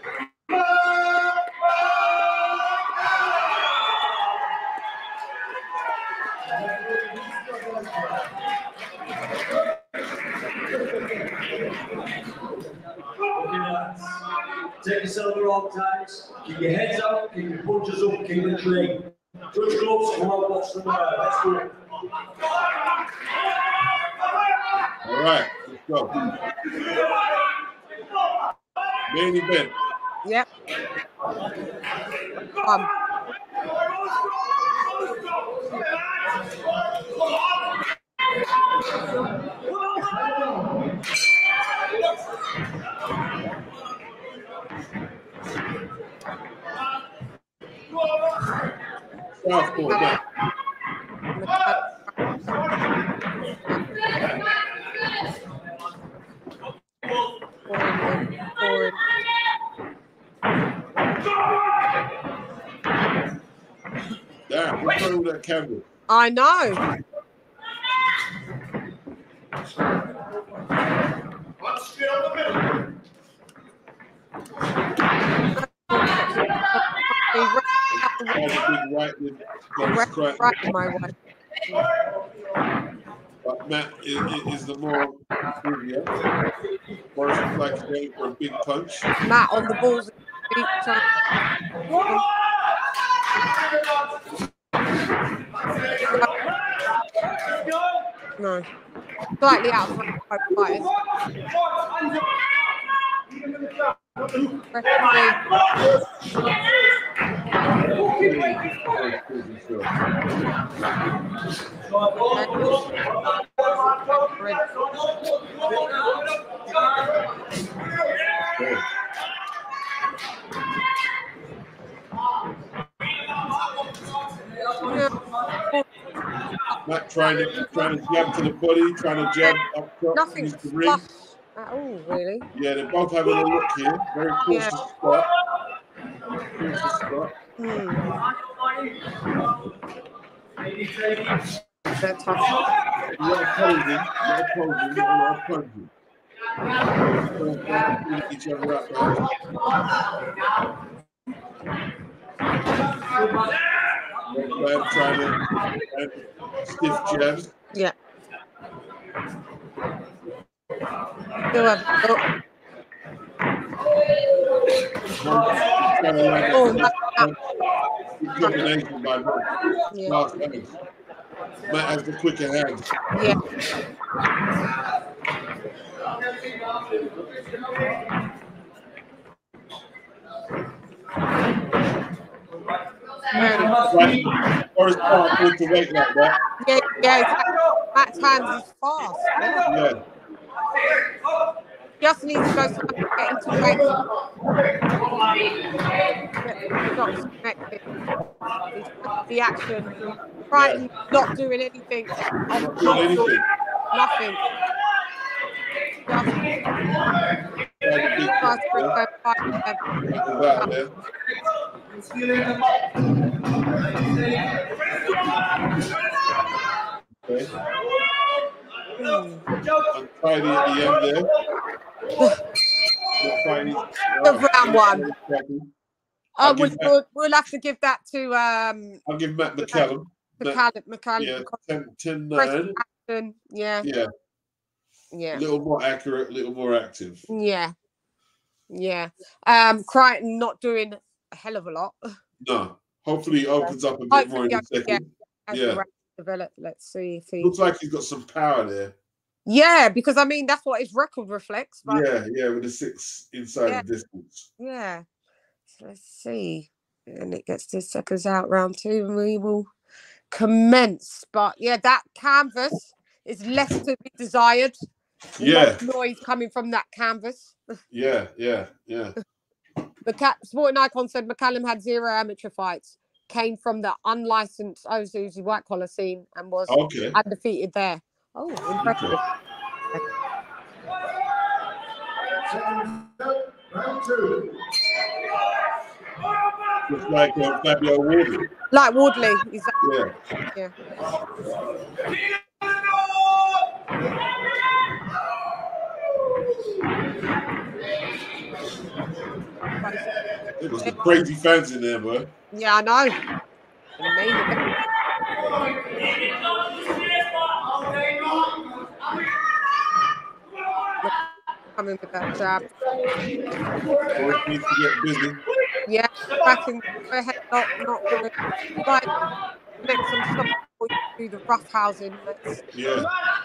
Take yourself the wrong times, keep your heads up, keep your punches up, keep it clean. Touch gloves, come on, watch them there. Let's go. all right, let's go. Main event. Yep. Southpaw, yeah. Forward. Damn, what's wrong with that camera? I know. One straight on the middle. Right my way. But Matt is the more superior. Boris looks like he's going for a big punch. Matt on the balls. No. Slightly out of fighters. Not trying to jab to the body, trying to jab up top. Nothing flush at all, really. Yeah, they're both having a look here. Very cautious spot. Cautious spot. They're tough. A lot of posing, a lot of punching. Each other up, right? Trying to stiff jabs. Yeah. Combination by Matt. Yeah. Matt has the quicker hands. Yeah. First part put to weight like that. Yeah. Matt's hands is fast. Yeah. Just needs to go get into weight. shots connected. It's the action. Crichton not doing anything. Not doing anything. Nothing. Just Untidy at the end there. The round one. We'll have to give that to I'll give Matt McCallum. McCallum. Yeah, 10-9. Yeah. Yeah. Yeah. A little more accurate, a little more active. Yeah. Yeah. Crichton not doing a hell of a lot. No. Hopefully he opens up a bit more in the second. Yeah. Develop. Let's see if he looks like he's got some power there. Yeah, because I mean that's what his record reflects. But... Yeah, with the 6 inside the distance. Yeah. So let's see. And it gets to seconds out round 2 and we will commence. But yeah, that canvas is less to be desired. Yeah. Noise coming from that canvas. Yeah. Sporting Icon said McCallum had 0 amateur fights, came from the unlicensed Ozuzi white collar scene and was undefeated there. Oh, impressive. Round 2. Looks like Fabio Wardley. Like Wardley, exactly. Yeah. It was the crazy fans in there, bro. Yeah, I know. Amazing. Coming with that jab. Needs to get busy. Yeah, backing head not good. Like make some stuff before you do the rough housing. Yeah.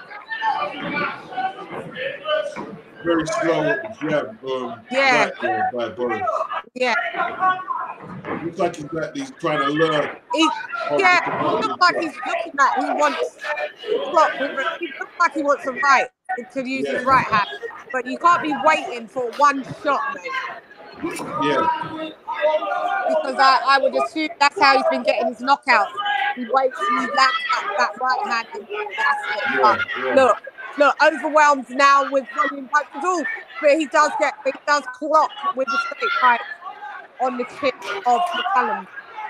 Very slow jab. By Boris. Yeah. Looks like he's trying to learn. He looks like he's looking at. He looks like he wants to right to use his right hand, but you can't be waiting for one shot, mate. Yeah. Because I would assume that's how he's been getting his knockouts. He waits, he lands that right hand, and that's it. Look, overwhelmed now with volume punches all, but he does clock with the straight right on the chin of McCallum.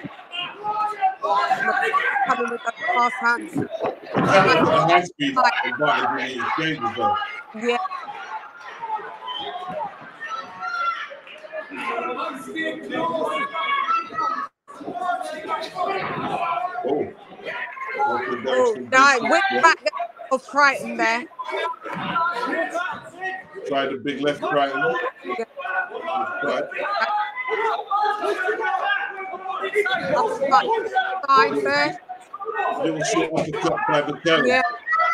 Coming with those fast hands. High speed advantage in exchanges though. Yeah. No, whip back of Crichton there. Tried the big left Crichton. Side there. Little short uppercut by McCallum. Yeah.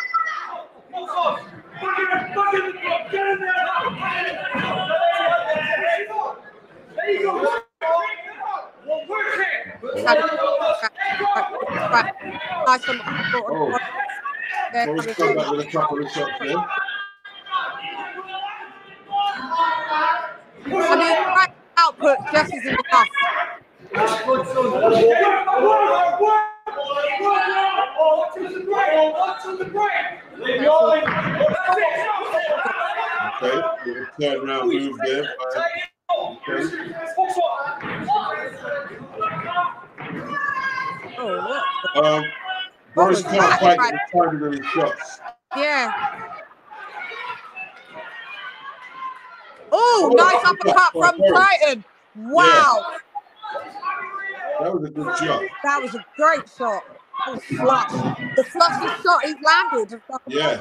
Boris come back with a couple of shots there. I mean, right output just isn't enough. Okay, little turnaround move there. Boris can't fight the timing of his shots. Yeah. Oh, nice uppercut from Crichton. Wow. Yeah. That was a good shot. That was a great shot. That was flush. The flushest shot he's landed. Yeah.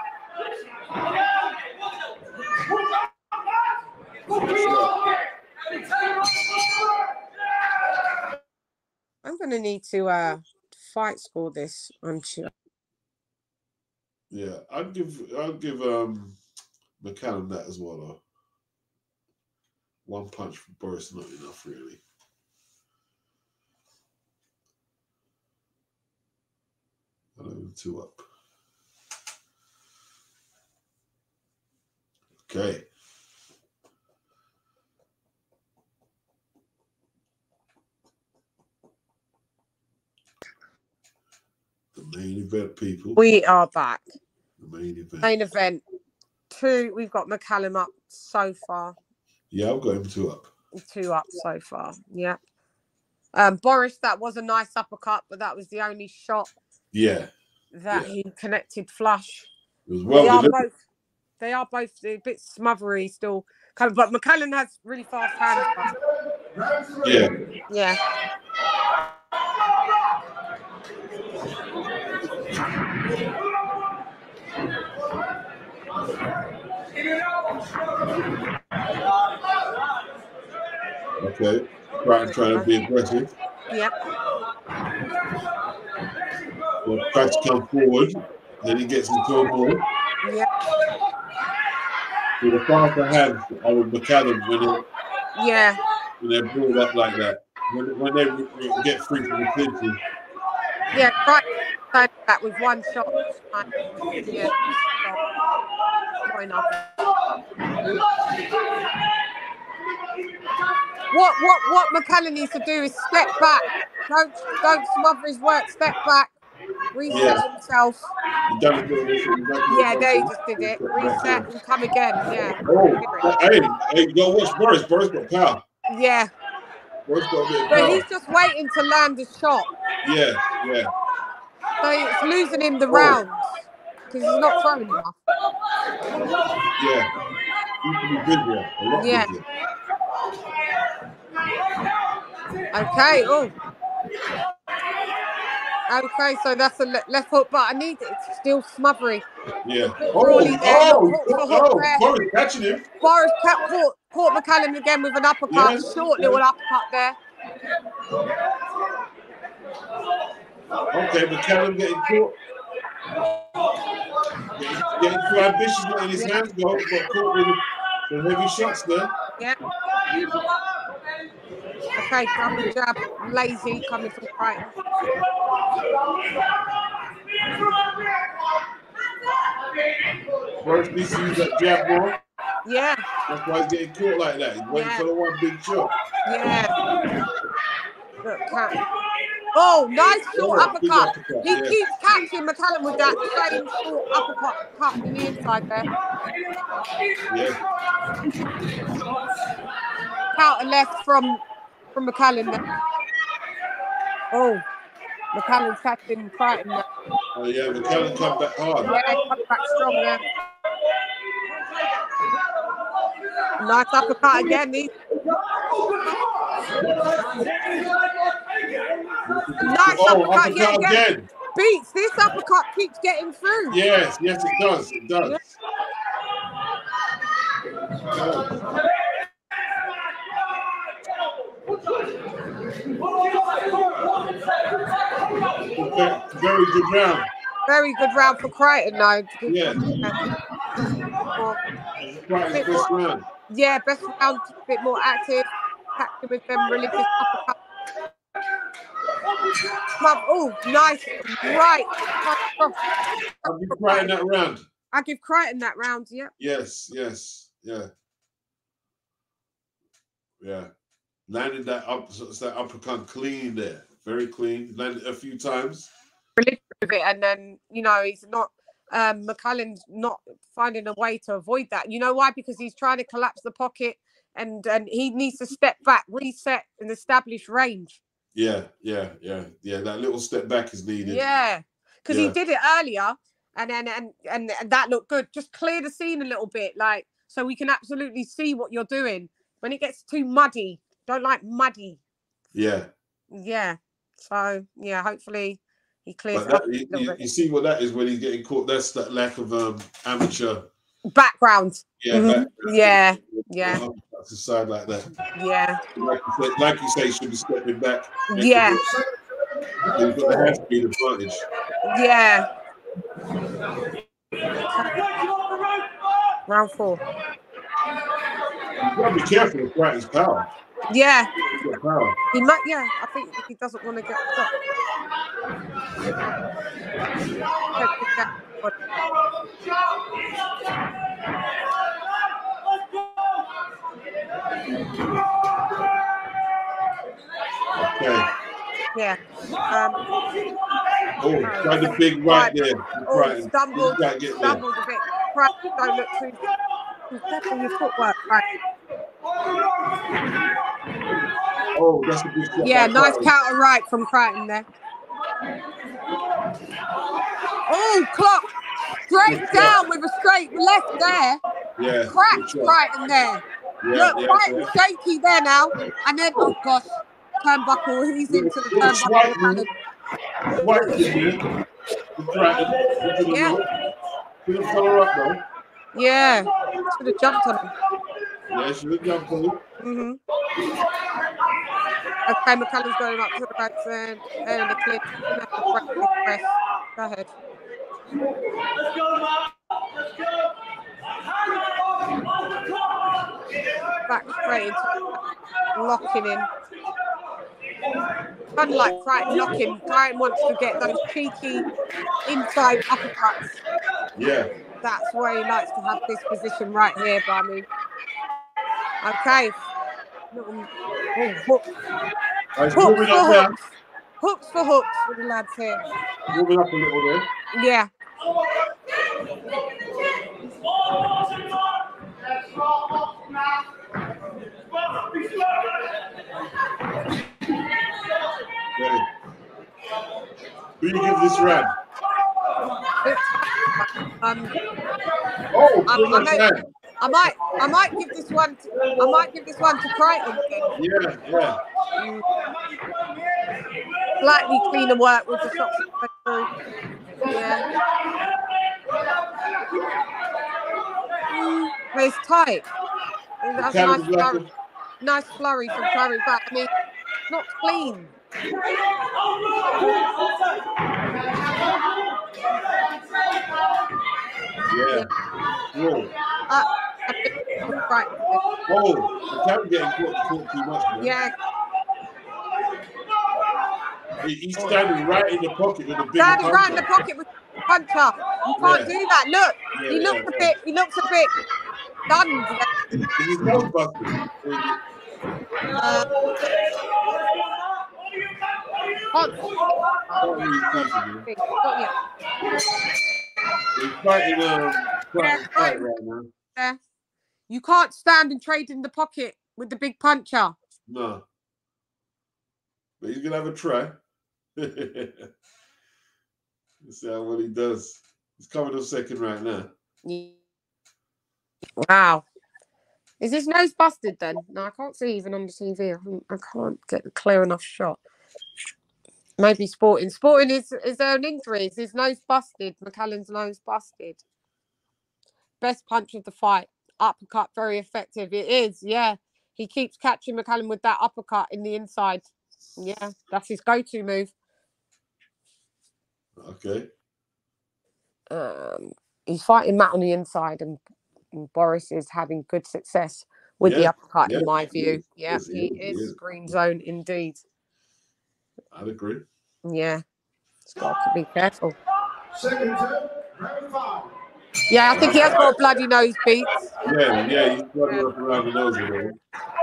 I'm going to need to fight score this. I'm sure. Yeah, I'll give McCallum that as well though. One punch from Boris not enough really. I'll 2 up. Okay. Main event, people. We are back. The main event. Main event 2. We've got McCallum up so far. Yeah, I've got him 2 up. 2 up so far. Yeah. Boris, that was a nice uppercut, but that was the only shot. Yeah. That he connected flush. It was well delivered. They are both a bit smothery still coming, but McCallum has really fast hands. Yeah. Yeah. Okay. Trying to be aggressive. Yep. Well, tries to come forward, then he gets into a ball. Yep. With the faster hands with McCallum when they're balled up like that. When they get free from the clinches. Yeah, right. That with one shot. Yeah. What McCallum needs to do is step back. Don't smother his work. Step back. Reset himself. There he just did it. Reset and come again. Yeah. Oh, hey, you gotta watch Boris. Boris got power. Yeah. Boris got a bit of but power. He's just waiting to land a shot. Yeah. So it's losing him the rounds because he's not throwing enough. Yeah. He can be busier. A lot busier. Okay. Oh. Okay, so that's a left hook, but I need it. It's still smothery. Yeah. Boris catching him. Boris caught McCallum again with an uppercut. Short little uppercut there. Okay, McCallum getting caught. Getting too ambitious letting his hands go. Got caught with some heavy shots there. Yeah. Okay, double jab, lazy, coming from Crichton. Boris needs to use that jab more. Yeah. That's why he's getting caught like that. He's waiting for the one big shot. Yeah. Look, oh, nice short uppercut. He keeps catching McCallum with that same short uppercut in the inside there. Yeah. Counter left from McCallum there. Oh, McCallum's catching Crichton there. Oh yeah, McCallum come back hard. Yeah, come back strong there. Nice uppercut again. Nice uppercut again. Beats. This uppercut keeps getting through. Yes, it does. It does. Very good round. Very good round for Crichton, though. Yeah. Best round. Yeah, best round. A bit more active. Catching with them religious uppercut. Oh, nice. Right. I'll give Crichton that round. I give Crichton that round, yeah. Yes. Yeah. Landed that uppercut clean there. Very clean. Landed a few times. With it, and then, he's not McCallum's not finding a way to avoid that. You know why? Because he's trying to collapse the pocket and he needs to step back, reset and establish range. Yeah. That little step back is needed. Yeah. Because he did it earlier and that looked good. Just clear the scene a little bit, so we can absolutely see what you're doing. When it gets too muddy, don't like muddy. Yeah. Yeah. So hopefully he clears up. You see what that is when he's getting caught. That's that lack of amateur background. Yeah. Mm-hmm. Background. Yeah. That's the side like that. Yeah. Like you say, he should be stepping back. Yeah. He's got the hand speed advantage. Yeah. Round 4. You've got to be careful with Crichton's power. Yeah. Power. He might. Yeah. I think he doesn't want to get stopped. Okay. Yeah. Tried the big right there. Stumbled a bit. Right, don't look too careful your footwork. Right. Oh, that's a good shot. Yeah, nice counter right from Crichton there. Oh, clock. Straight down with a straight left there. Yeah. Cracked Crichton there. Look, Crichton shaky there now. And then, oh gosh, turnbuckle. He's into the turnbuckle. Yeah. Should have follow up though. Yeah. Should have jumped on him. Yeah, should have jumped on him. Okay, McCallum's going up to the back end. And the clip. Press. Go ahead. Let's go, Mark. Let's go. Back straight. Locking in. Unlike Crichton knocking, Crichton wants to get those cheeky inside uppercuts. Yeah. That's where he likes to have this position right here, Barney. Okay. Hooks for hooks. Hooks for hooks for the lads here. Moving up a little there. Yeah. Who do you give this round? I might give this one to Crichton again. Yeah. Slightly cleaner work with the shots. Yeah. But it's tight. That's a nice flurry from Curry, but I mean, not clean. Yeah. Whoa. Right. Oh, the Curry getting caught too much, man. Yeah. He's standing right in the pocket with a big Standing right in the pocket with a puncher. You can't do that. Look, he looks a bit stunned. Is his nose busted? He's fighting right now. Yeah. You can't stand and trade in the pocket with the big puncher. No. But he's gonna have a try. Let's see what he does. He's coming up second right now. Wow. Is his nose busted then? No, I can't see even on the TV. I can't get a clear enough shot. Maybe Sporting. Sporting is there an injury? Is his nose busted? McCallum's nose busted. Best punch of the fight. Uppercut, very effective. It is, yeah. He keeps catching McCallum with that uppercut in the inside. Yeah, that's his go-to move. Okay. He's fighting Matt on the inside, and Boris is having good success with the uppercut, in my view. Yeah, he is green zone indeed. I'd agree. Yeah, he's got to be careful. Second turn, round 5. Yeah, I think he has got a bloody nose beat. Yeah, he's bloody up around the nose with him.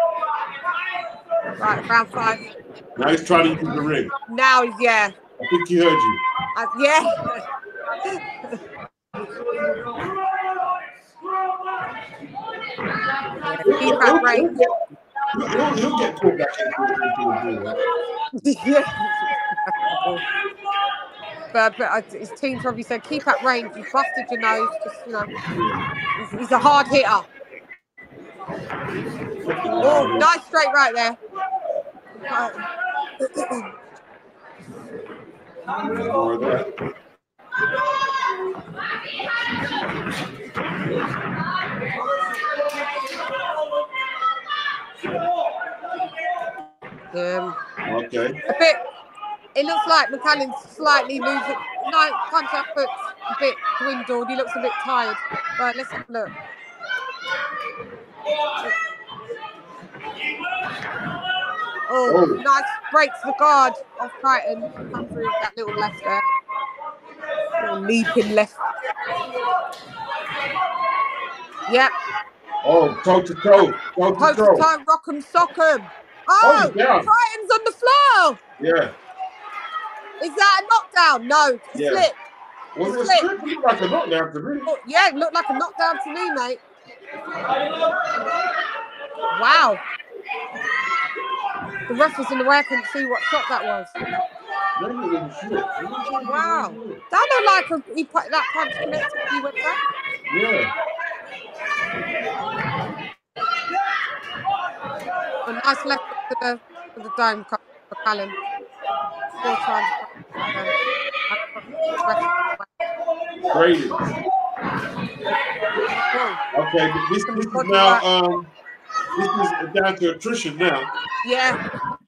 Right, round 5. Now he's trying to use the ring. Now, yeah. I think he heard you. Yeah. Keep that range. He'll get caught back into Yeah. But his team probably said, keep at range. You busted your nose. Just, he's a hard hitter. Oh, nice straight right there. More of that. Okay. A bit. It looks like McCallum's slightly losing. No, punch up foot's a bit dwindled. He looks a bit tired. Right, let's have a look. Oh, nice. Breaks the guard of Crichton. Come through with that little left there. Little leaping left. Yep. Oh, toe to toe. Toe to toe, rock 'em, sock 'em. Oh, Crichton's on the floor. Yeah. Is that a knockdown? No, slip. Was it a slip? It looked like a knockdown to me. Oh, yeah, it looked like a knockdown to me, mate. Wow. The ref was in the way. I couldn't see what shot that was. Wow. That looked like he put that punch connected. He went back. Yeah. A nice left to the dome for Callum. 4 times. Brady. Okay, this is now this is down to attrition now. Yeah.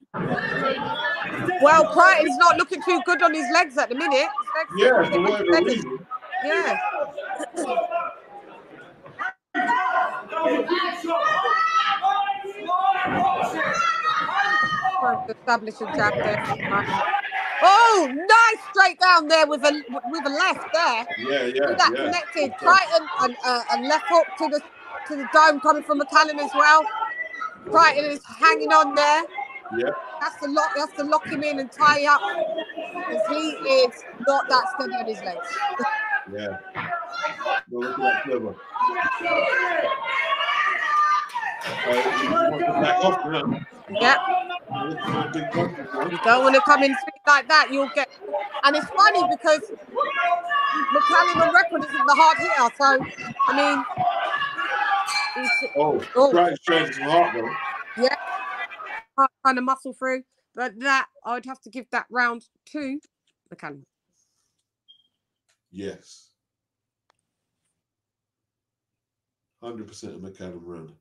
Well, Crichton's not looking too good on his legs at the minute. Yeah, for whatever reason. Yeah. Trying to establish a jab there. Oh, nice straight down there with a left there. Yeah. That connected. Crichton and a left hook to the dome coming from McCallum as well. Crichton is hanging on there. Yeah. Has to lock him in and tie up because he is not that steady on his legs. Yeah. Well, look at that clever. Back off now. Yeah. You don't want to come in like that. You'll get. And it's funny because McCallum on record isn't the hard hitter. So, I mean. Right straight to the heart though. Yeah. Kind of muscle through. But that, I would have to give that round to McCallum. Yes. 100% a McCallum round.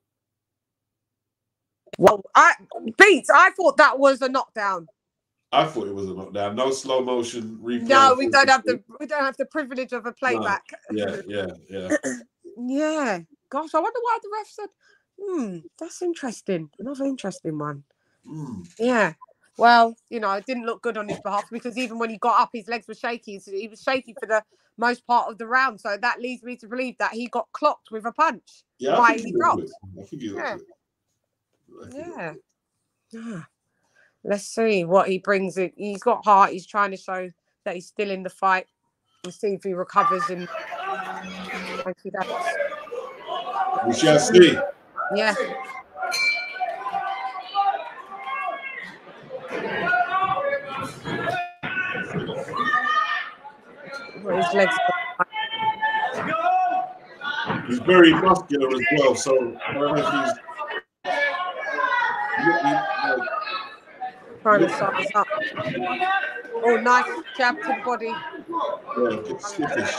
Well, I thought that was a knockdown. I thought it was a knockdown. No slow motion replay. No, we don't have the privilege of a playback. No. Yeah. Yeah. Gosh, I wonder why the ref said, that's interesting. Another interesting one. Yeah. Well, it didn't look good on his behalf because even when he got up, his legs were shaky. So he was shaky for the most part of the round. So that leads me to believe that he got clocked with a punch. Yeah, why he dropped. I think he looked Yeah. Let's see what he brings in. He's got heart. He's trying to show that he's still in the fight. We'll see if he recovers. And thank you, we shall see. Yeah. His legs. He's very muscular as well, so I don't know if trying to size up. Oh, nice jab to the body. Yeah, it's stiffish.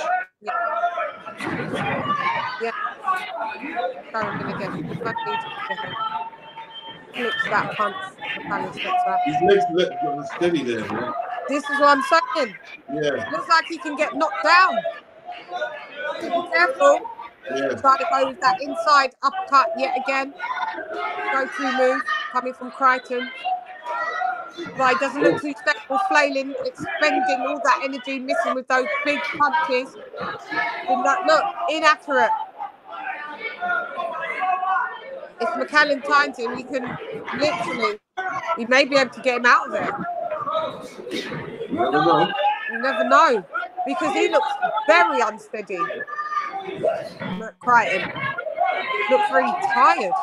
Yeah. Going again. Flips that punch. His legs look steady there, man. This is what I'm saying. Yeah. Looks like he can get knocked down. Be careful. Yeah. Try to go with that inside uppercut yet again. Go-to move coming from Crichton. Right, doesn't look too stable, flailing, expending all that energy, missing with those big punches. Look, inaccurate. If McCallum times him, he can literally, he may be able to get him out of there. You never know. You never know, because he looks very unsteady. Crichton looks really tired.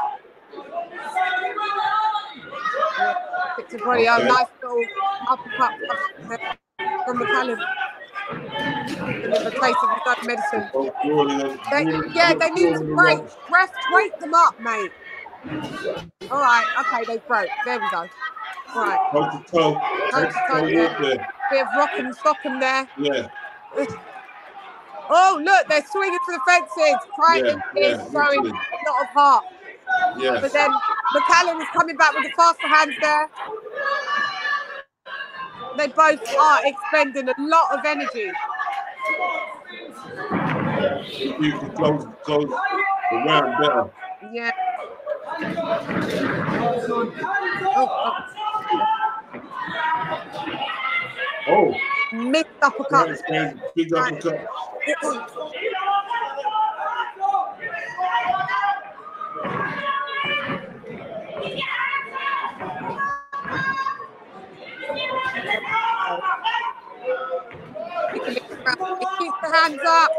Picked his body out, nice little uppercut from McCallum. A taste of the good medicine. They need to break. Ref, break them up, mate. All right, okay, they broke. There we go. All right. Toe to toe. Yeah. Bit of rock and sock them there. Yeah. Oh, look, they're swinging for the fences. Crichton is throwing a lot of heart. Yeah. But then McCallum is coming back with the faster hands there. They both are expending a lot of energy. You can close the round better. Yeah. Oh. Missed uppercut. Big uppercut. hands up.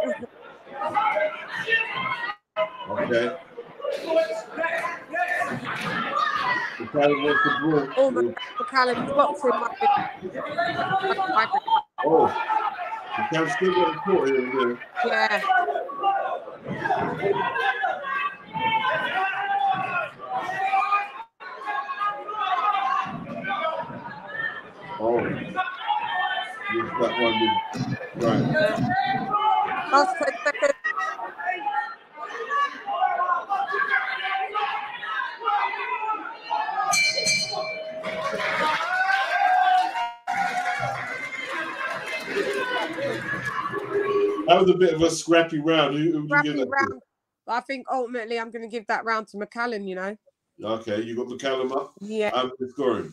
Okay. McCallum wants the ball. Oh, McCallum blocks him. Oh, McCallum still getting caught here and there. Yeah. Oh, that one was right. Last 10 seconds. That was a bit of a scrappy round. Who would you give that to? I think ultimately I'm going to give that round to McCallum, you know. Okay, you got McCallum up? Yeah. I'm scoring.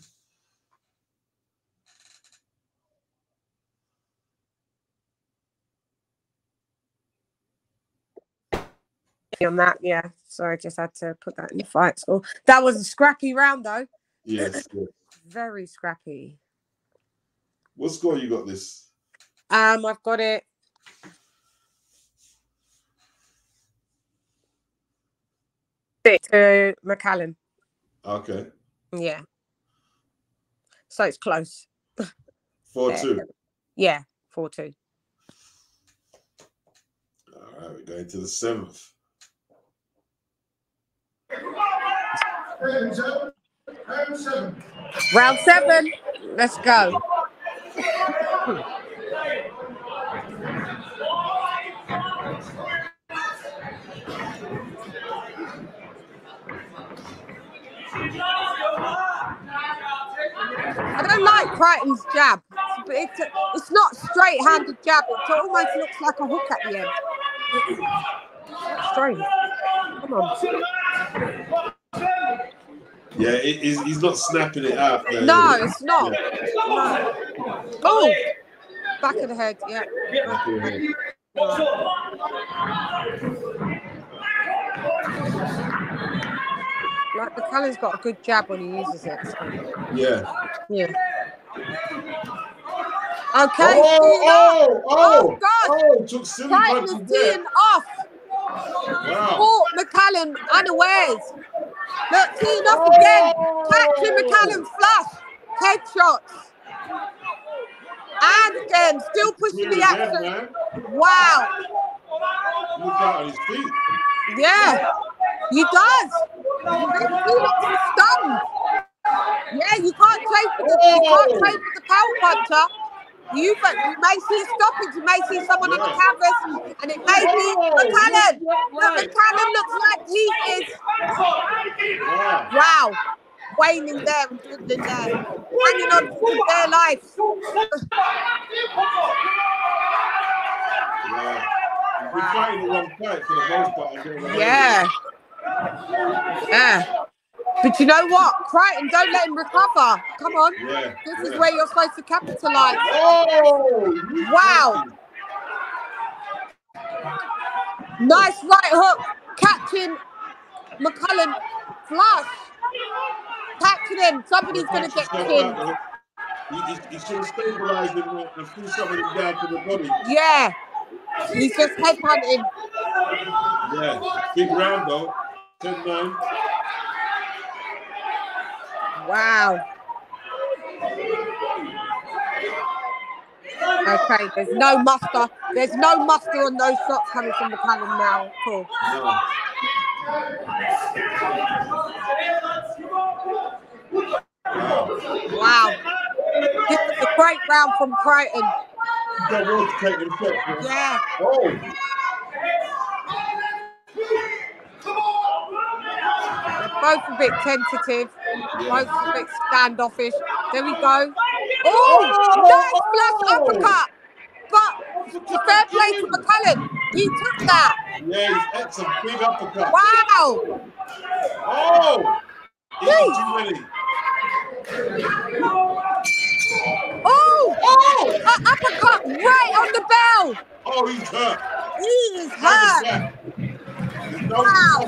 On that, yeah. So I just had to put that in the fight score. That was a scrappy round, though. Yes. Very scrappy. What score you got this? I've got it. To McCallum. Okay. Yeah. So it's close. 4-2. Yeah, 4-2. All right, we're going to the 7th. Round 7. Let's go. I don't like Crichton's jab, but it's not straight-handed jab. It almost looks like a hook at the end. That's strange. Come on. Yeah, he's not snapping it out there. No, it's not. Yeah. No. Oh, back of the head. Yeah. Back of the head. Like McCallum's got a good jab when he uses it. So. Yeah. Yeah. Okay. Oh, God. Oh, took silly punches there. Off. Wow. Caught McCallum unawares. Look, teeing off again. Catching McCallum flush. Headshots. And again, still pushing the action. Wow. Look out on his feet. Yeah, he does. He looks stunned. Yeah, you can't trade for the power puncher. You may see a stoppage, you may see someone on the canvas, and it may be McCallum. But McCallum looks like he is wow, waning there and dribbling there, hanging on for their life. He's been fighting the wrong fight for the most part. Yeah. But you know what? Crichton, don't let him recover. Come on. Yeah. This is where you're supposed to capitalize. Oh! Wow. Nice right hook. Catching McCallum flush. Catching him. Somebody's going to get pinned. He should have stabilized him and threw somebody down to the body. Yeah. He's just headhunting. Yeah. Big round though. 10-9. Wow. Okay, there's no muster. There's no muster on those shots coming from McCallum now. Cool. No. Wow. This is a great round from Crichton. Yeah. Oh. They're both a bit tentative, both a bit standoffish. There we go. Oh, nice flush uppercut. But fair play to McCallum. He took that. Yeah, he's had some big uppercut. Wow. Oh. Easy. Oh, uppercut right on the bell. Oh, he's hurt. He is hurt. Wow.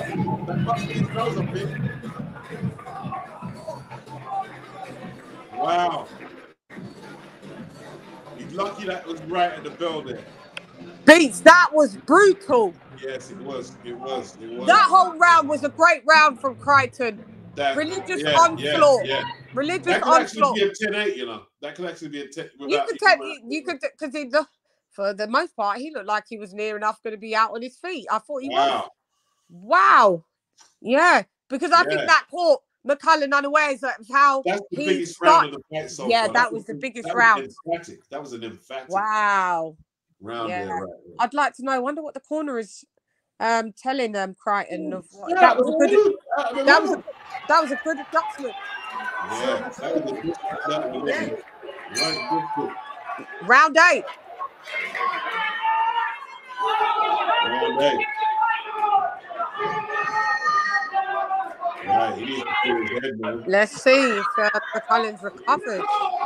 Wow. He's lucky that was right at the bell there. Beats, that was brutal. Yes, it was. That whole round was a great round from Crichton. Religious onslaught. Religious that could onslaught. actually be a 10-8, you know. That could actually be a 10. You could, because for the most part, he looked like he was near enough going to be out on his feet. I thought he was. Wow. Yeah, because I think that caught McCullough unawares of how that's the biggest round of the fight so far. That was the biggest round. That was an emphatic. Wow. Round there, right. I'd like to know. I wonder what the corner is telling Crichton of what. That was a good adjustment. Yeah, that was a good adjustment. Right, Round 8. Round 8. Right, he needs to clear his head, man. Let's see if McCullough's recovered.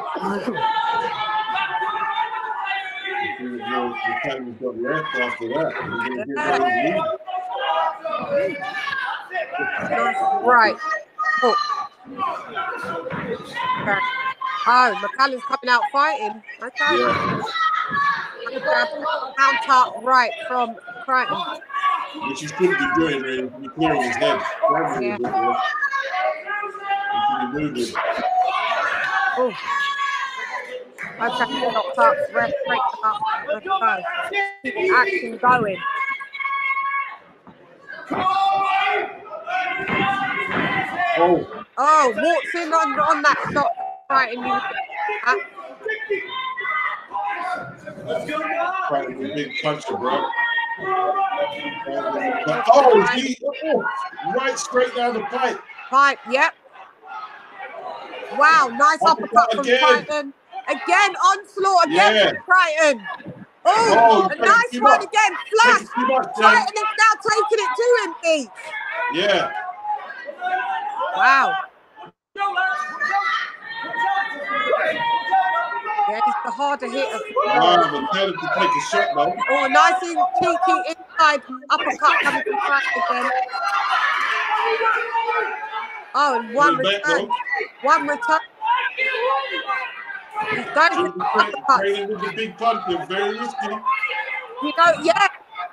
McCullough's got left after that. Right. Oh, McCullough's coming out fighting. Okay. Counter right from Crichton. Which he shouldn't be doing, really. He's clearing his head. Yeah. Oh. Okay, knocked up. Ref breaks up. Let's go. Keep the action going. Oh, walks in on that shot. Right, and Crichton's a big puncher, bro. Oh, right straight down the pipe. Yep. Wow, nice uppercut from Crichton. Again, onslaught again from Crichton. Oh, a nice one again. Flash. Crichton is now taking it to him, Pete. Yeah. Wow. Yeah, he's the harder hitter. Wow, but to take a shot, though. Oh, nice cheeky inside uppercut coming from Crichton again. Oh, and one return. One return. He's going to the uppercut. Training with the big punch, very risky. You know, yeah.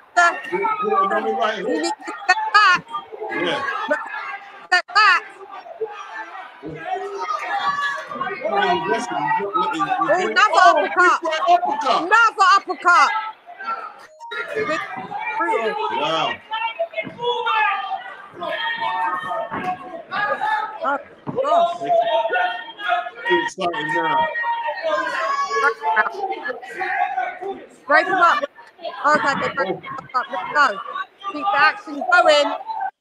He needs to step back. Yeah. Step back. Oh, another uppercut. Another uppercut. Brutal. Wow. Oh, gosh. It's starting now. Break him up. Okay, they break him up. Let's go. Keep the action going.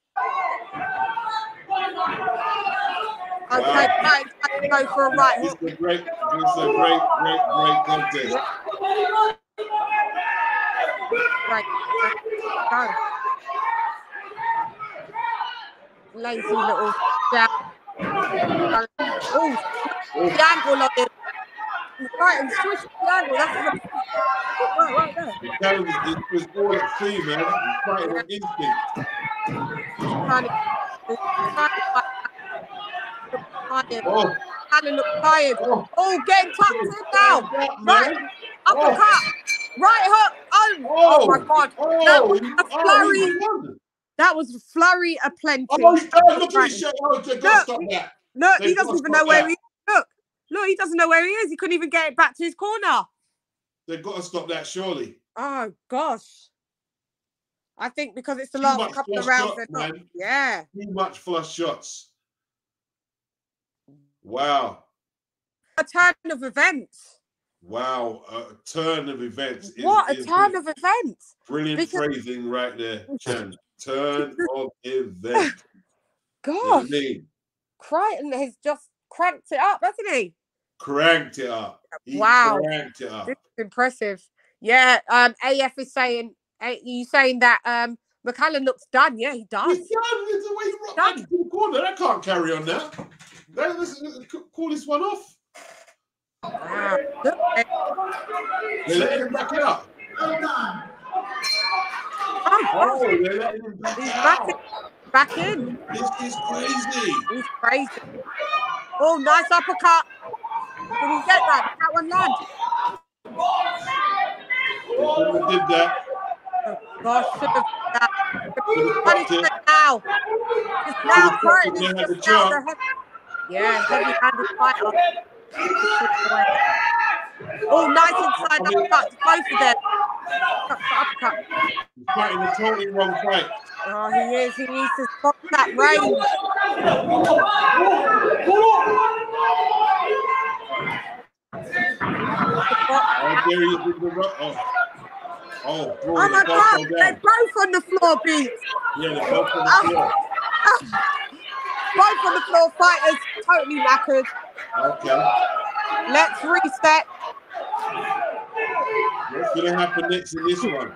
Okay, right, go for a right hook. It's a great contest. Right, go. Lazy little jab. Oh, the angle on him. Right, and switch the angle. That's right there. It was all at sea, man. He's fighting with instinct. Alan look tired. Oh, getting tucked in now. Right, uppercut. Right hook. Oh my God. That was a flurry. That was a flurry aplenty. Oh, look at his shot. Oh, they got to stop that. Look, he doesn't even know where he is. Look, he doesn't know where he is. He couldn't even get it back to his corner. They've got to stop that, surely. Oh, gosh. I think because it's the last couple of rounds. Yeah. Too much flush shots. Wow. A turn of events. Wow. A turn of events. What a turn of events. Brilliant phrasing right there, Chan. Turn of event. Gosh. Crichton has just cranked it up, hasn't he? Cranked it up. Wow. Cranked it up. This is impressive. Yeah. AF is saying, you saying that McCullough looks done. Yeah, he does. He's done. It's the way he rocked back to the corner. That can't carry on now. Let's call this one off. Wow. They're letting him back up. Oh, they're letting him back in. This is crazy. He's crazy. Oh, nice uppercut. Did he get that? That one land. They did that. Oh, gosh, should have that. Punishment now. Just now, Curtin is just now the heavy-handed fighter. Oh, nice inside uppercut to both of them. Uppercut. He's fighting a totally wrong fight. Oh, he is. He needs to stop that range. Oh my God, they're both on the floor, B. Yeah, they're both on the floor. Both on the floor fighters, totally knackered. Okay. Let's reset. What's going to happen next in this one?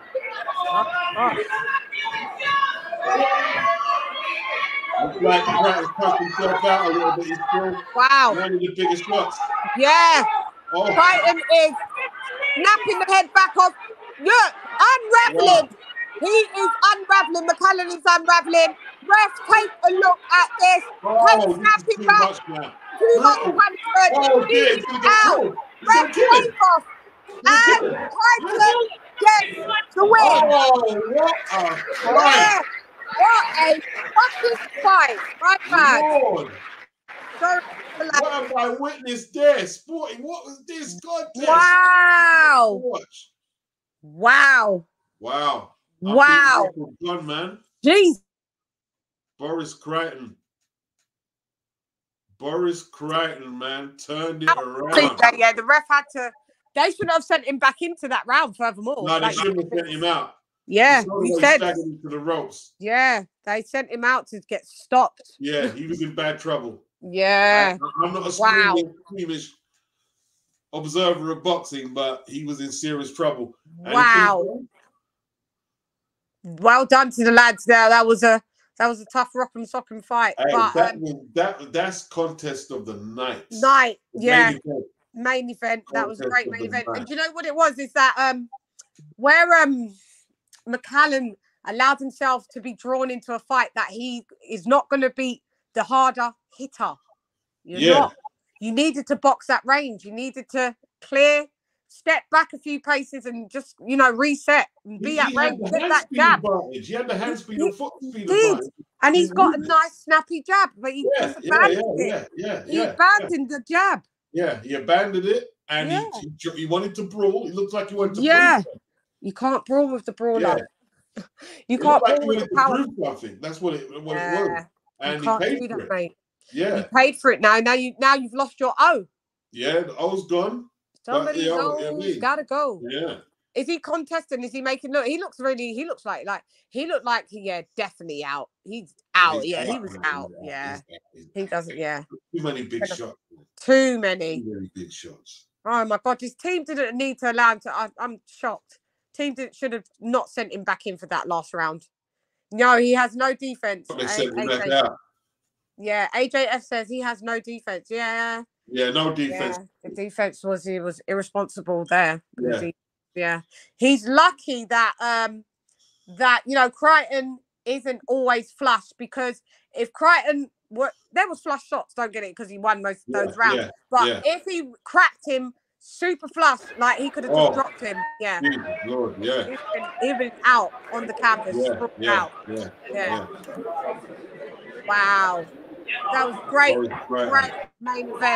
Looks like Pratt has pushed himself out a little bit. He's still one of the biggest shots. Yeah. Crichton is snapping the head back off. Look, unraveling. Wow. He is unraveling. McCallum is unraveling. Ref, take a look at this. Snap it back. Too much punishment. He is out. Ref, take off. And Crichton gets the win. Oh, what a fight. What a fucking fight. My man. What have I witnessed there? Sporting, what was this contest? Wow. Wow. Wow. Wow. Gun, man. Jeez. Boris Crichton. Boris Crichton, man, turned it around. Yeah, the ref had to. They should have sent him back into that round. Furthermore, no, they shouldn't have sent him out. Yeah, he said him to the ropes. Yeah, they sent him out to get stopped. Yeah, he was in bad trouble. Yeah, I'm not a squeamish observer of boxing, but he was in serious trouble. Wow. Well done to the lads there. That was a tough rock'em sock'em fight. Hey, but that's contest of the night. Yeah. Main event. That was a great main event. And do you know what it was? Is that where McCallum allowed himself to be drawn into a fight that he is not going to beat the harder hitter. You're not. You needed to box that range. You needed to step back a few paces and just, reset and be at range. Get that jab. He had the hand speed and foot speed advantage. And he's got a nice snappy jab, but he abandoned it. He abandoned the jab. Yeah, he abandoned it and he wanted to brawl. He looked like he wanted to brawl. You can't brawl with the brawler. Yeah. You can't brawl with the power. That's what it was. And he paid for it. Mate. Yeah. You paid for it now. Now you've lost your O. Yeah, the O's gone. Somebody's O's gotta go. Yeah. Is he contesting? Is he making look? He looks like definitely out. He's out. He was out. He doesn't. Yeah. Too many big shots. Too many big shots. Oh my God! His team didn't need to allow him to. I'm shocked. Team should have not sent him back in for that last round. No, he has no defense. They sent him back out. Yeah, AJF says he has no defense. Yeah. Yeah, no defense. Yeah, the defense was irresponsible there. Yeah. He's lucky that Crichton isn't always flush, because if Crichton there was flush shots, don't get it, because he won most of those rounds. But if he cracked him super flush, like he could have just dropped him. Yeah. Lord, yeah. He'd been out on the canvas. Yeah. Wow. That was great. Great main event.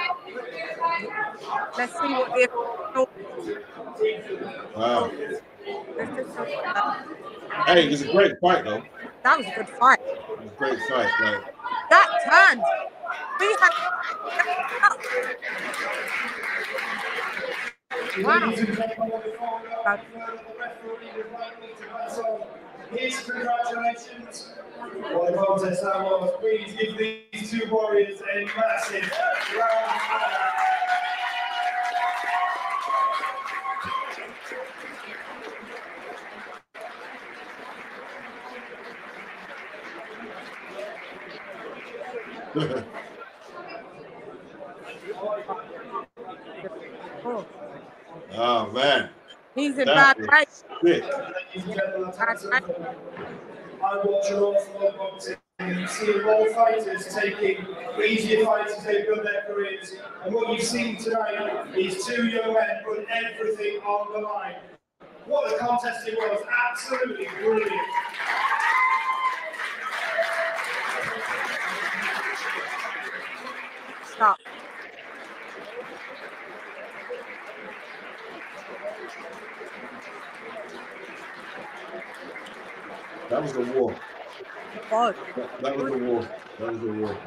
Let's see what the Wow. Hey, it was a great fight, though. That was a good fight. It was a great fight, right? That turned. His congratulations. What a contest that was. Please give these two warriors a massive round of applause. Oh man, he's in bad shape. I watch an awful lot of boxing and see a lot of fighters taking easier fights as they build their careers. And what you've seen tonight is two young men put everything on the line. What a contest it was. Absolutely brilliant. Stop. That was the war. God. That was the war. That was the war.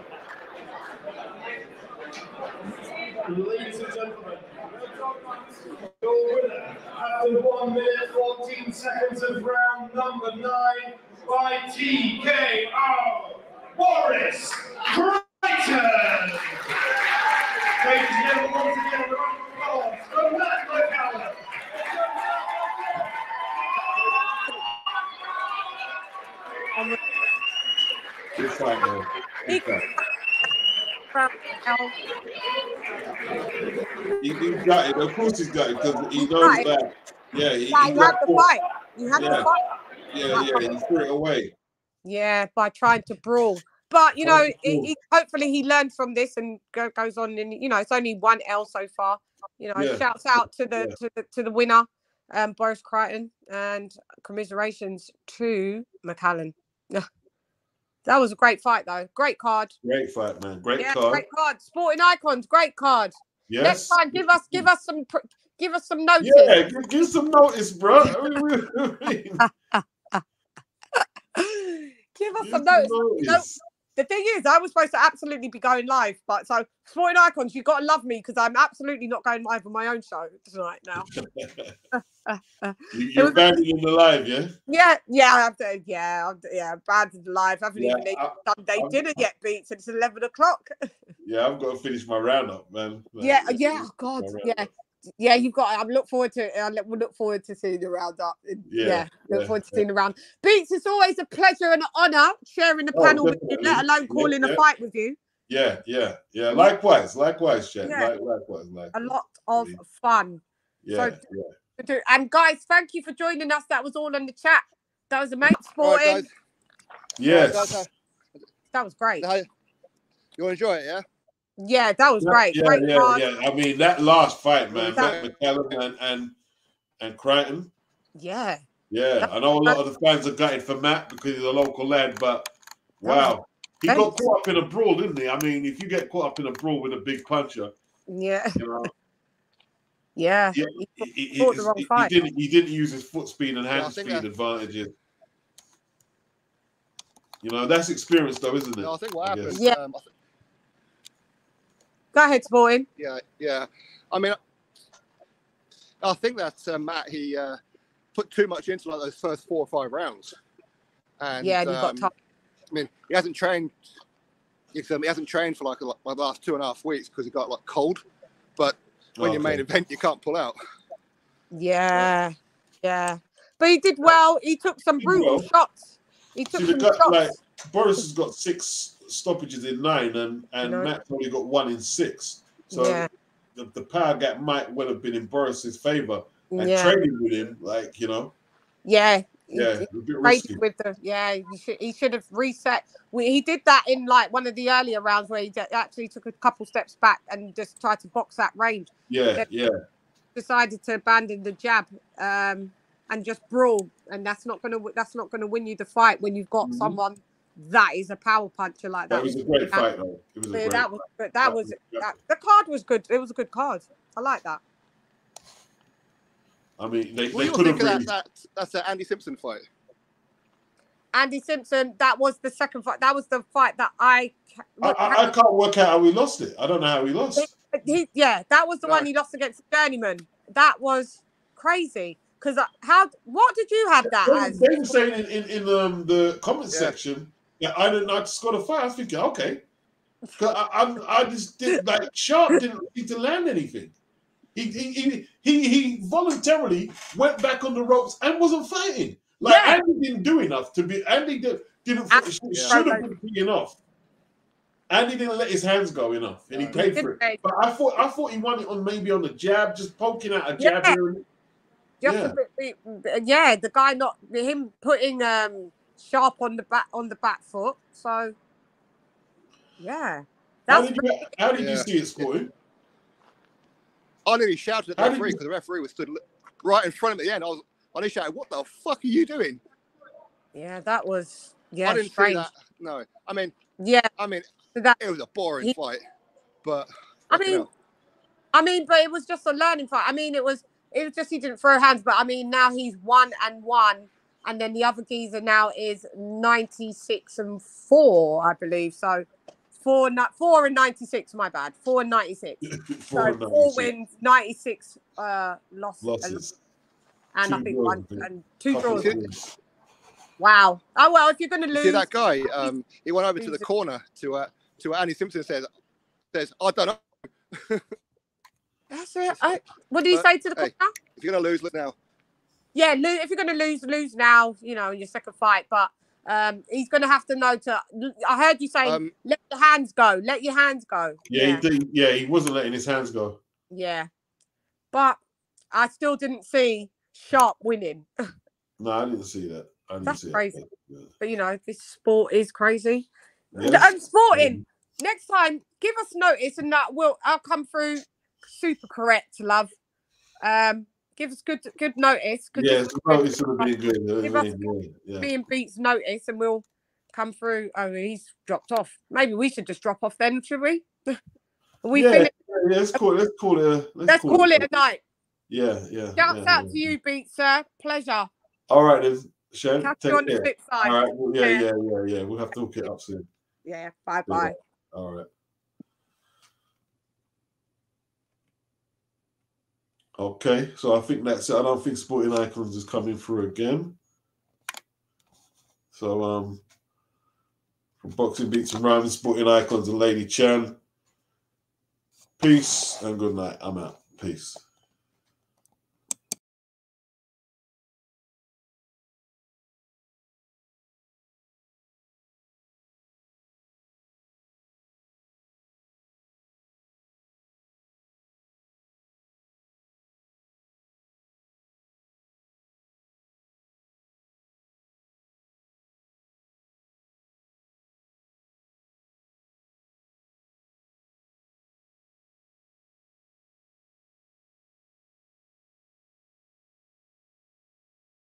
Ladies and gentlemen, your winner after 1 minute 14 seconds of round number 9 by TKO, Boris Crichton. Ladies and gentlemen, once again, a round of applause for Matt McCallum. Good fight, man. Good fight. He got it. Of course he's got it because he knows that. Yeah, he had the fight. You had the fight. Yeah, he threw it away. Yeah, by trying to brawl. But you know, hopefully he learned from this and goes on. And you know, it's only 1 L so far. You know, shouts out to the winner, Boris Crichton, and commiserations to McCallum. That was a great fight, though. Great card. Great fight, man. Great card. Great card. Sporting Icons. Great card. Yes. Next time, give us some notice. Yeah, give some notice, bro. Give us some notice. You know, the thing is, I was supposed to absolutely be going live, but so Sporting Icons, you've got to love me because I'm absolutely not going live on my own show tonight now. You're abandoning the live, yeah? Yeah, abandoned the live. I haven't even eaten Sunday dinner yet, Beats. It's 11 o'clock. Yeah, I've got to finish my roundup, man. God, yeah. You've got. I look forward to. We'll look forward to seeing the roundup. Look forward to seeing the round. Beats, it's always a pleasure and an honour sharing the panel with you, let alone calling a fight with you. Yeah. Likewise, Chef. Likewise. A lot of fun. And guys, thank you for joining us. That was all in the chat. That was amazing. Sporting. Right, yes. That was great. You enjoy it, yeah? Yeah, that was great. Great card. I mean, that last fight, man, Matt McCallum and Crichton. Yeah. Yeah, I know a lot of the fans are gutted for Matt because he's a local lad, but wow. He got caught up in a brawl, didn't he? I mean, if you get caught up in a brawl with a big puncher, you know. He fought the wrong fight. He didn't use his foot speed and hand speed advantages. You know, that's experience, though, isn't it? No, I think what happens. Go ahead, Sporting. Yeah. I mean, I think that Matt, he put too much into like those first 4 or 5 rounds. And he got tough. I mean, he hasn't trained. He hasn't trained for like the last 2.5 weeks because he got like cold. But when your main event, you can't pull out. Yeah. But he did well. He took some brutal shots. He took some shots. Like, Boris has got 6 stoppages in 9, and Matt's only got 1 in 6. So the power gap might well have been in Boris's favor. And training with him, like, you know. Yeah. A bit risky. With he should have reset. He did that in like one of the earlier rounds where he actually took a couple steps back and just tried to box that range. Decided to abandon the jab and just brawl, and that's not gonna win you the fight when you've got someone that is a power puncher like that. That was a great fight, though. It was a great fight. The card was good. It was a good card. I like that. I mean, they could have really... That's an Andy Simpson fight. Andy Simpson, that was the second fight. That was the fight that I can't work out how he lost it. I don't know how he lost. That was the one he lost against Journeyman. That was crazy. Because what did you have that as? They were saying in the comment section that I didn't know to score the fight. I was thinking, okay. I just didn't, like, Sharp didn't need to land anything. He voluntarily went back on the ropes and wasn't fighting. Like Andy didn't do enough to be. Andy should have been enough. Andy didn't let his hands go enough, and he paid for it. But I thought he won it on the jab, just poking out a jab here. The guy not him putting Sharp on the back foot. So how did you see it, Sporting? I nearly shouted at the referee because the referee was stood right in front of me at the end. I I just shouted, "What the fuck are you doing?" Yeah, that was I didn't strange. see that. No, I mean, that it was a boring fight, but but it was just a learning fight. I mean, it was just he didn't throw hands, but I mean, now he's 1-1, and then the other geezer now is 96-4, I believe. So 4 and 96. My bad, 4 and 96. So 4 wins, 96 losses, and I think 1 and 2 draws. Wow. Oh well, if you're going to lose, see that guy? He went over to the corner to Andy Simpson and says, "I don't know." That's it. What did he say to the corner? If you're going to lose now. Yeah, if you're going to lose now, you know, in your second fight. But he's going to have to know to. I heard you saying, "Let your hands go. Let your hands go." Yeah, he did. Yeah, he wasn't letting his hands go. Yeah, but I still didn't see Sharp winning. No, I didn't see that. That's crazy. Yeah. But you know, this sport is crazy. Yes. And sporting. Next time, give us notice, and I'll come through super correct, love. Give us good notice. Yeah, notice would have been good. Give us being beats notice, and we'll come through. Oh, he's dropped off. Maybe we should just drop off then, should we? Yeah, let's call it a night. Yeah. Shouts out to you, Beats, sir. Pleasure. All right, then, Shen. Catch you on the flip side. All right. Yeah. We'll have to hook it up soon. Yeah. Bye. All right. Okay, so I think that's it. I don't think Sporting Icons is coming through again. So, from Boxing Beats and Rhymes, Sporting Icons and Lady Chan. Peace and good night. I'm out. Peace.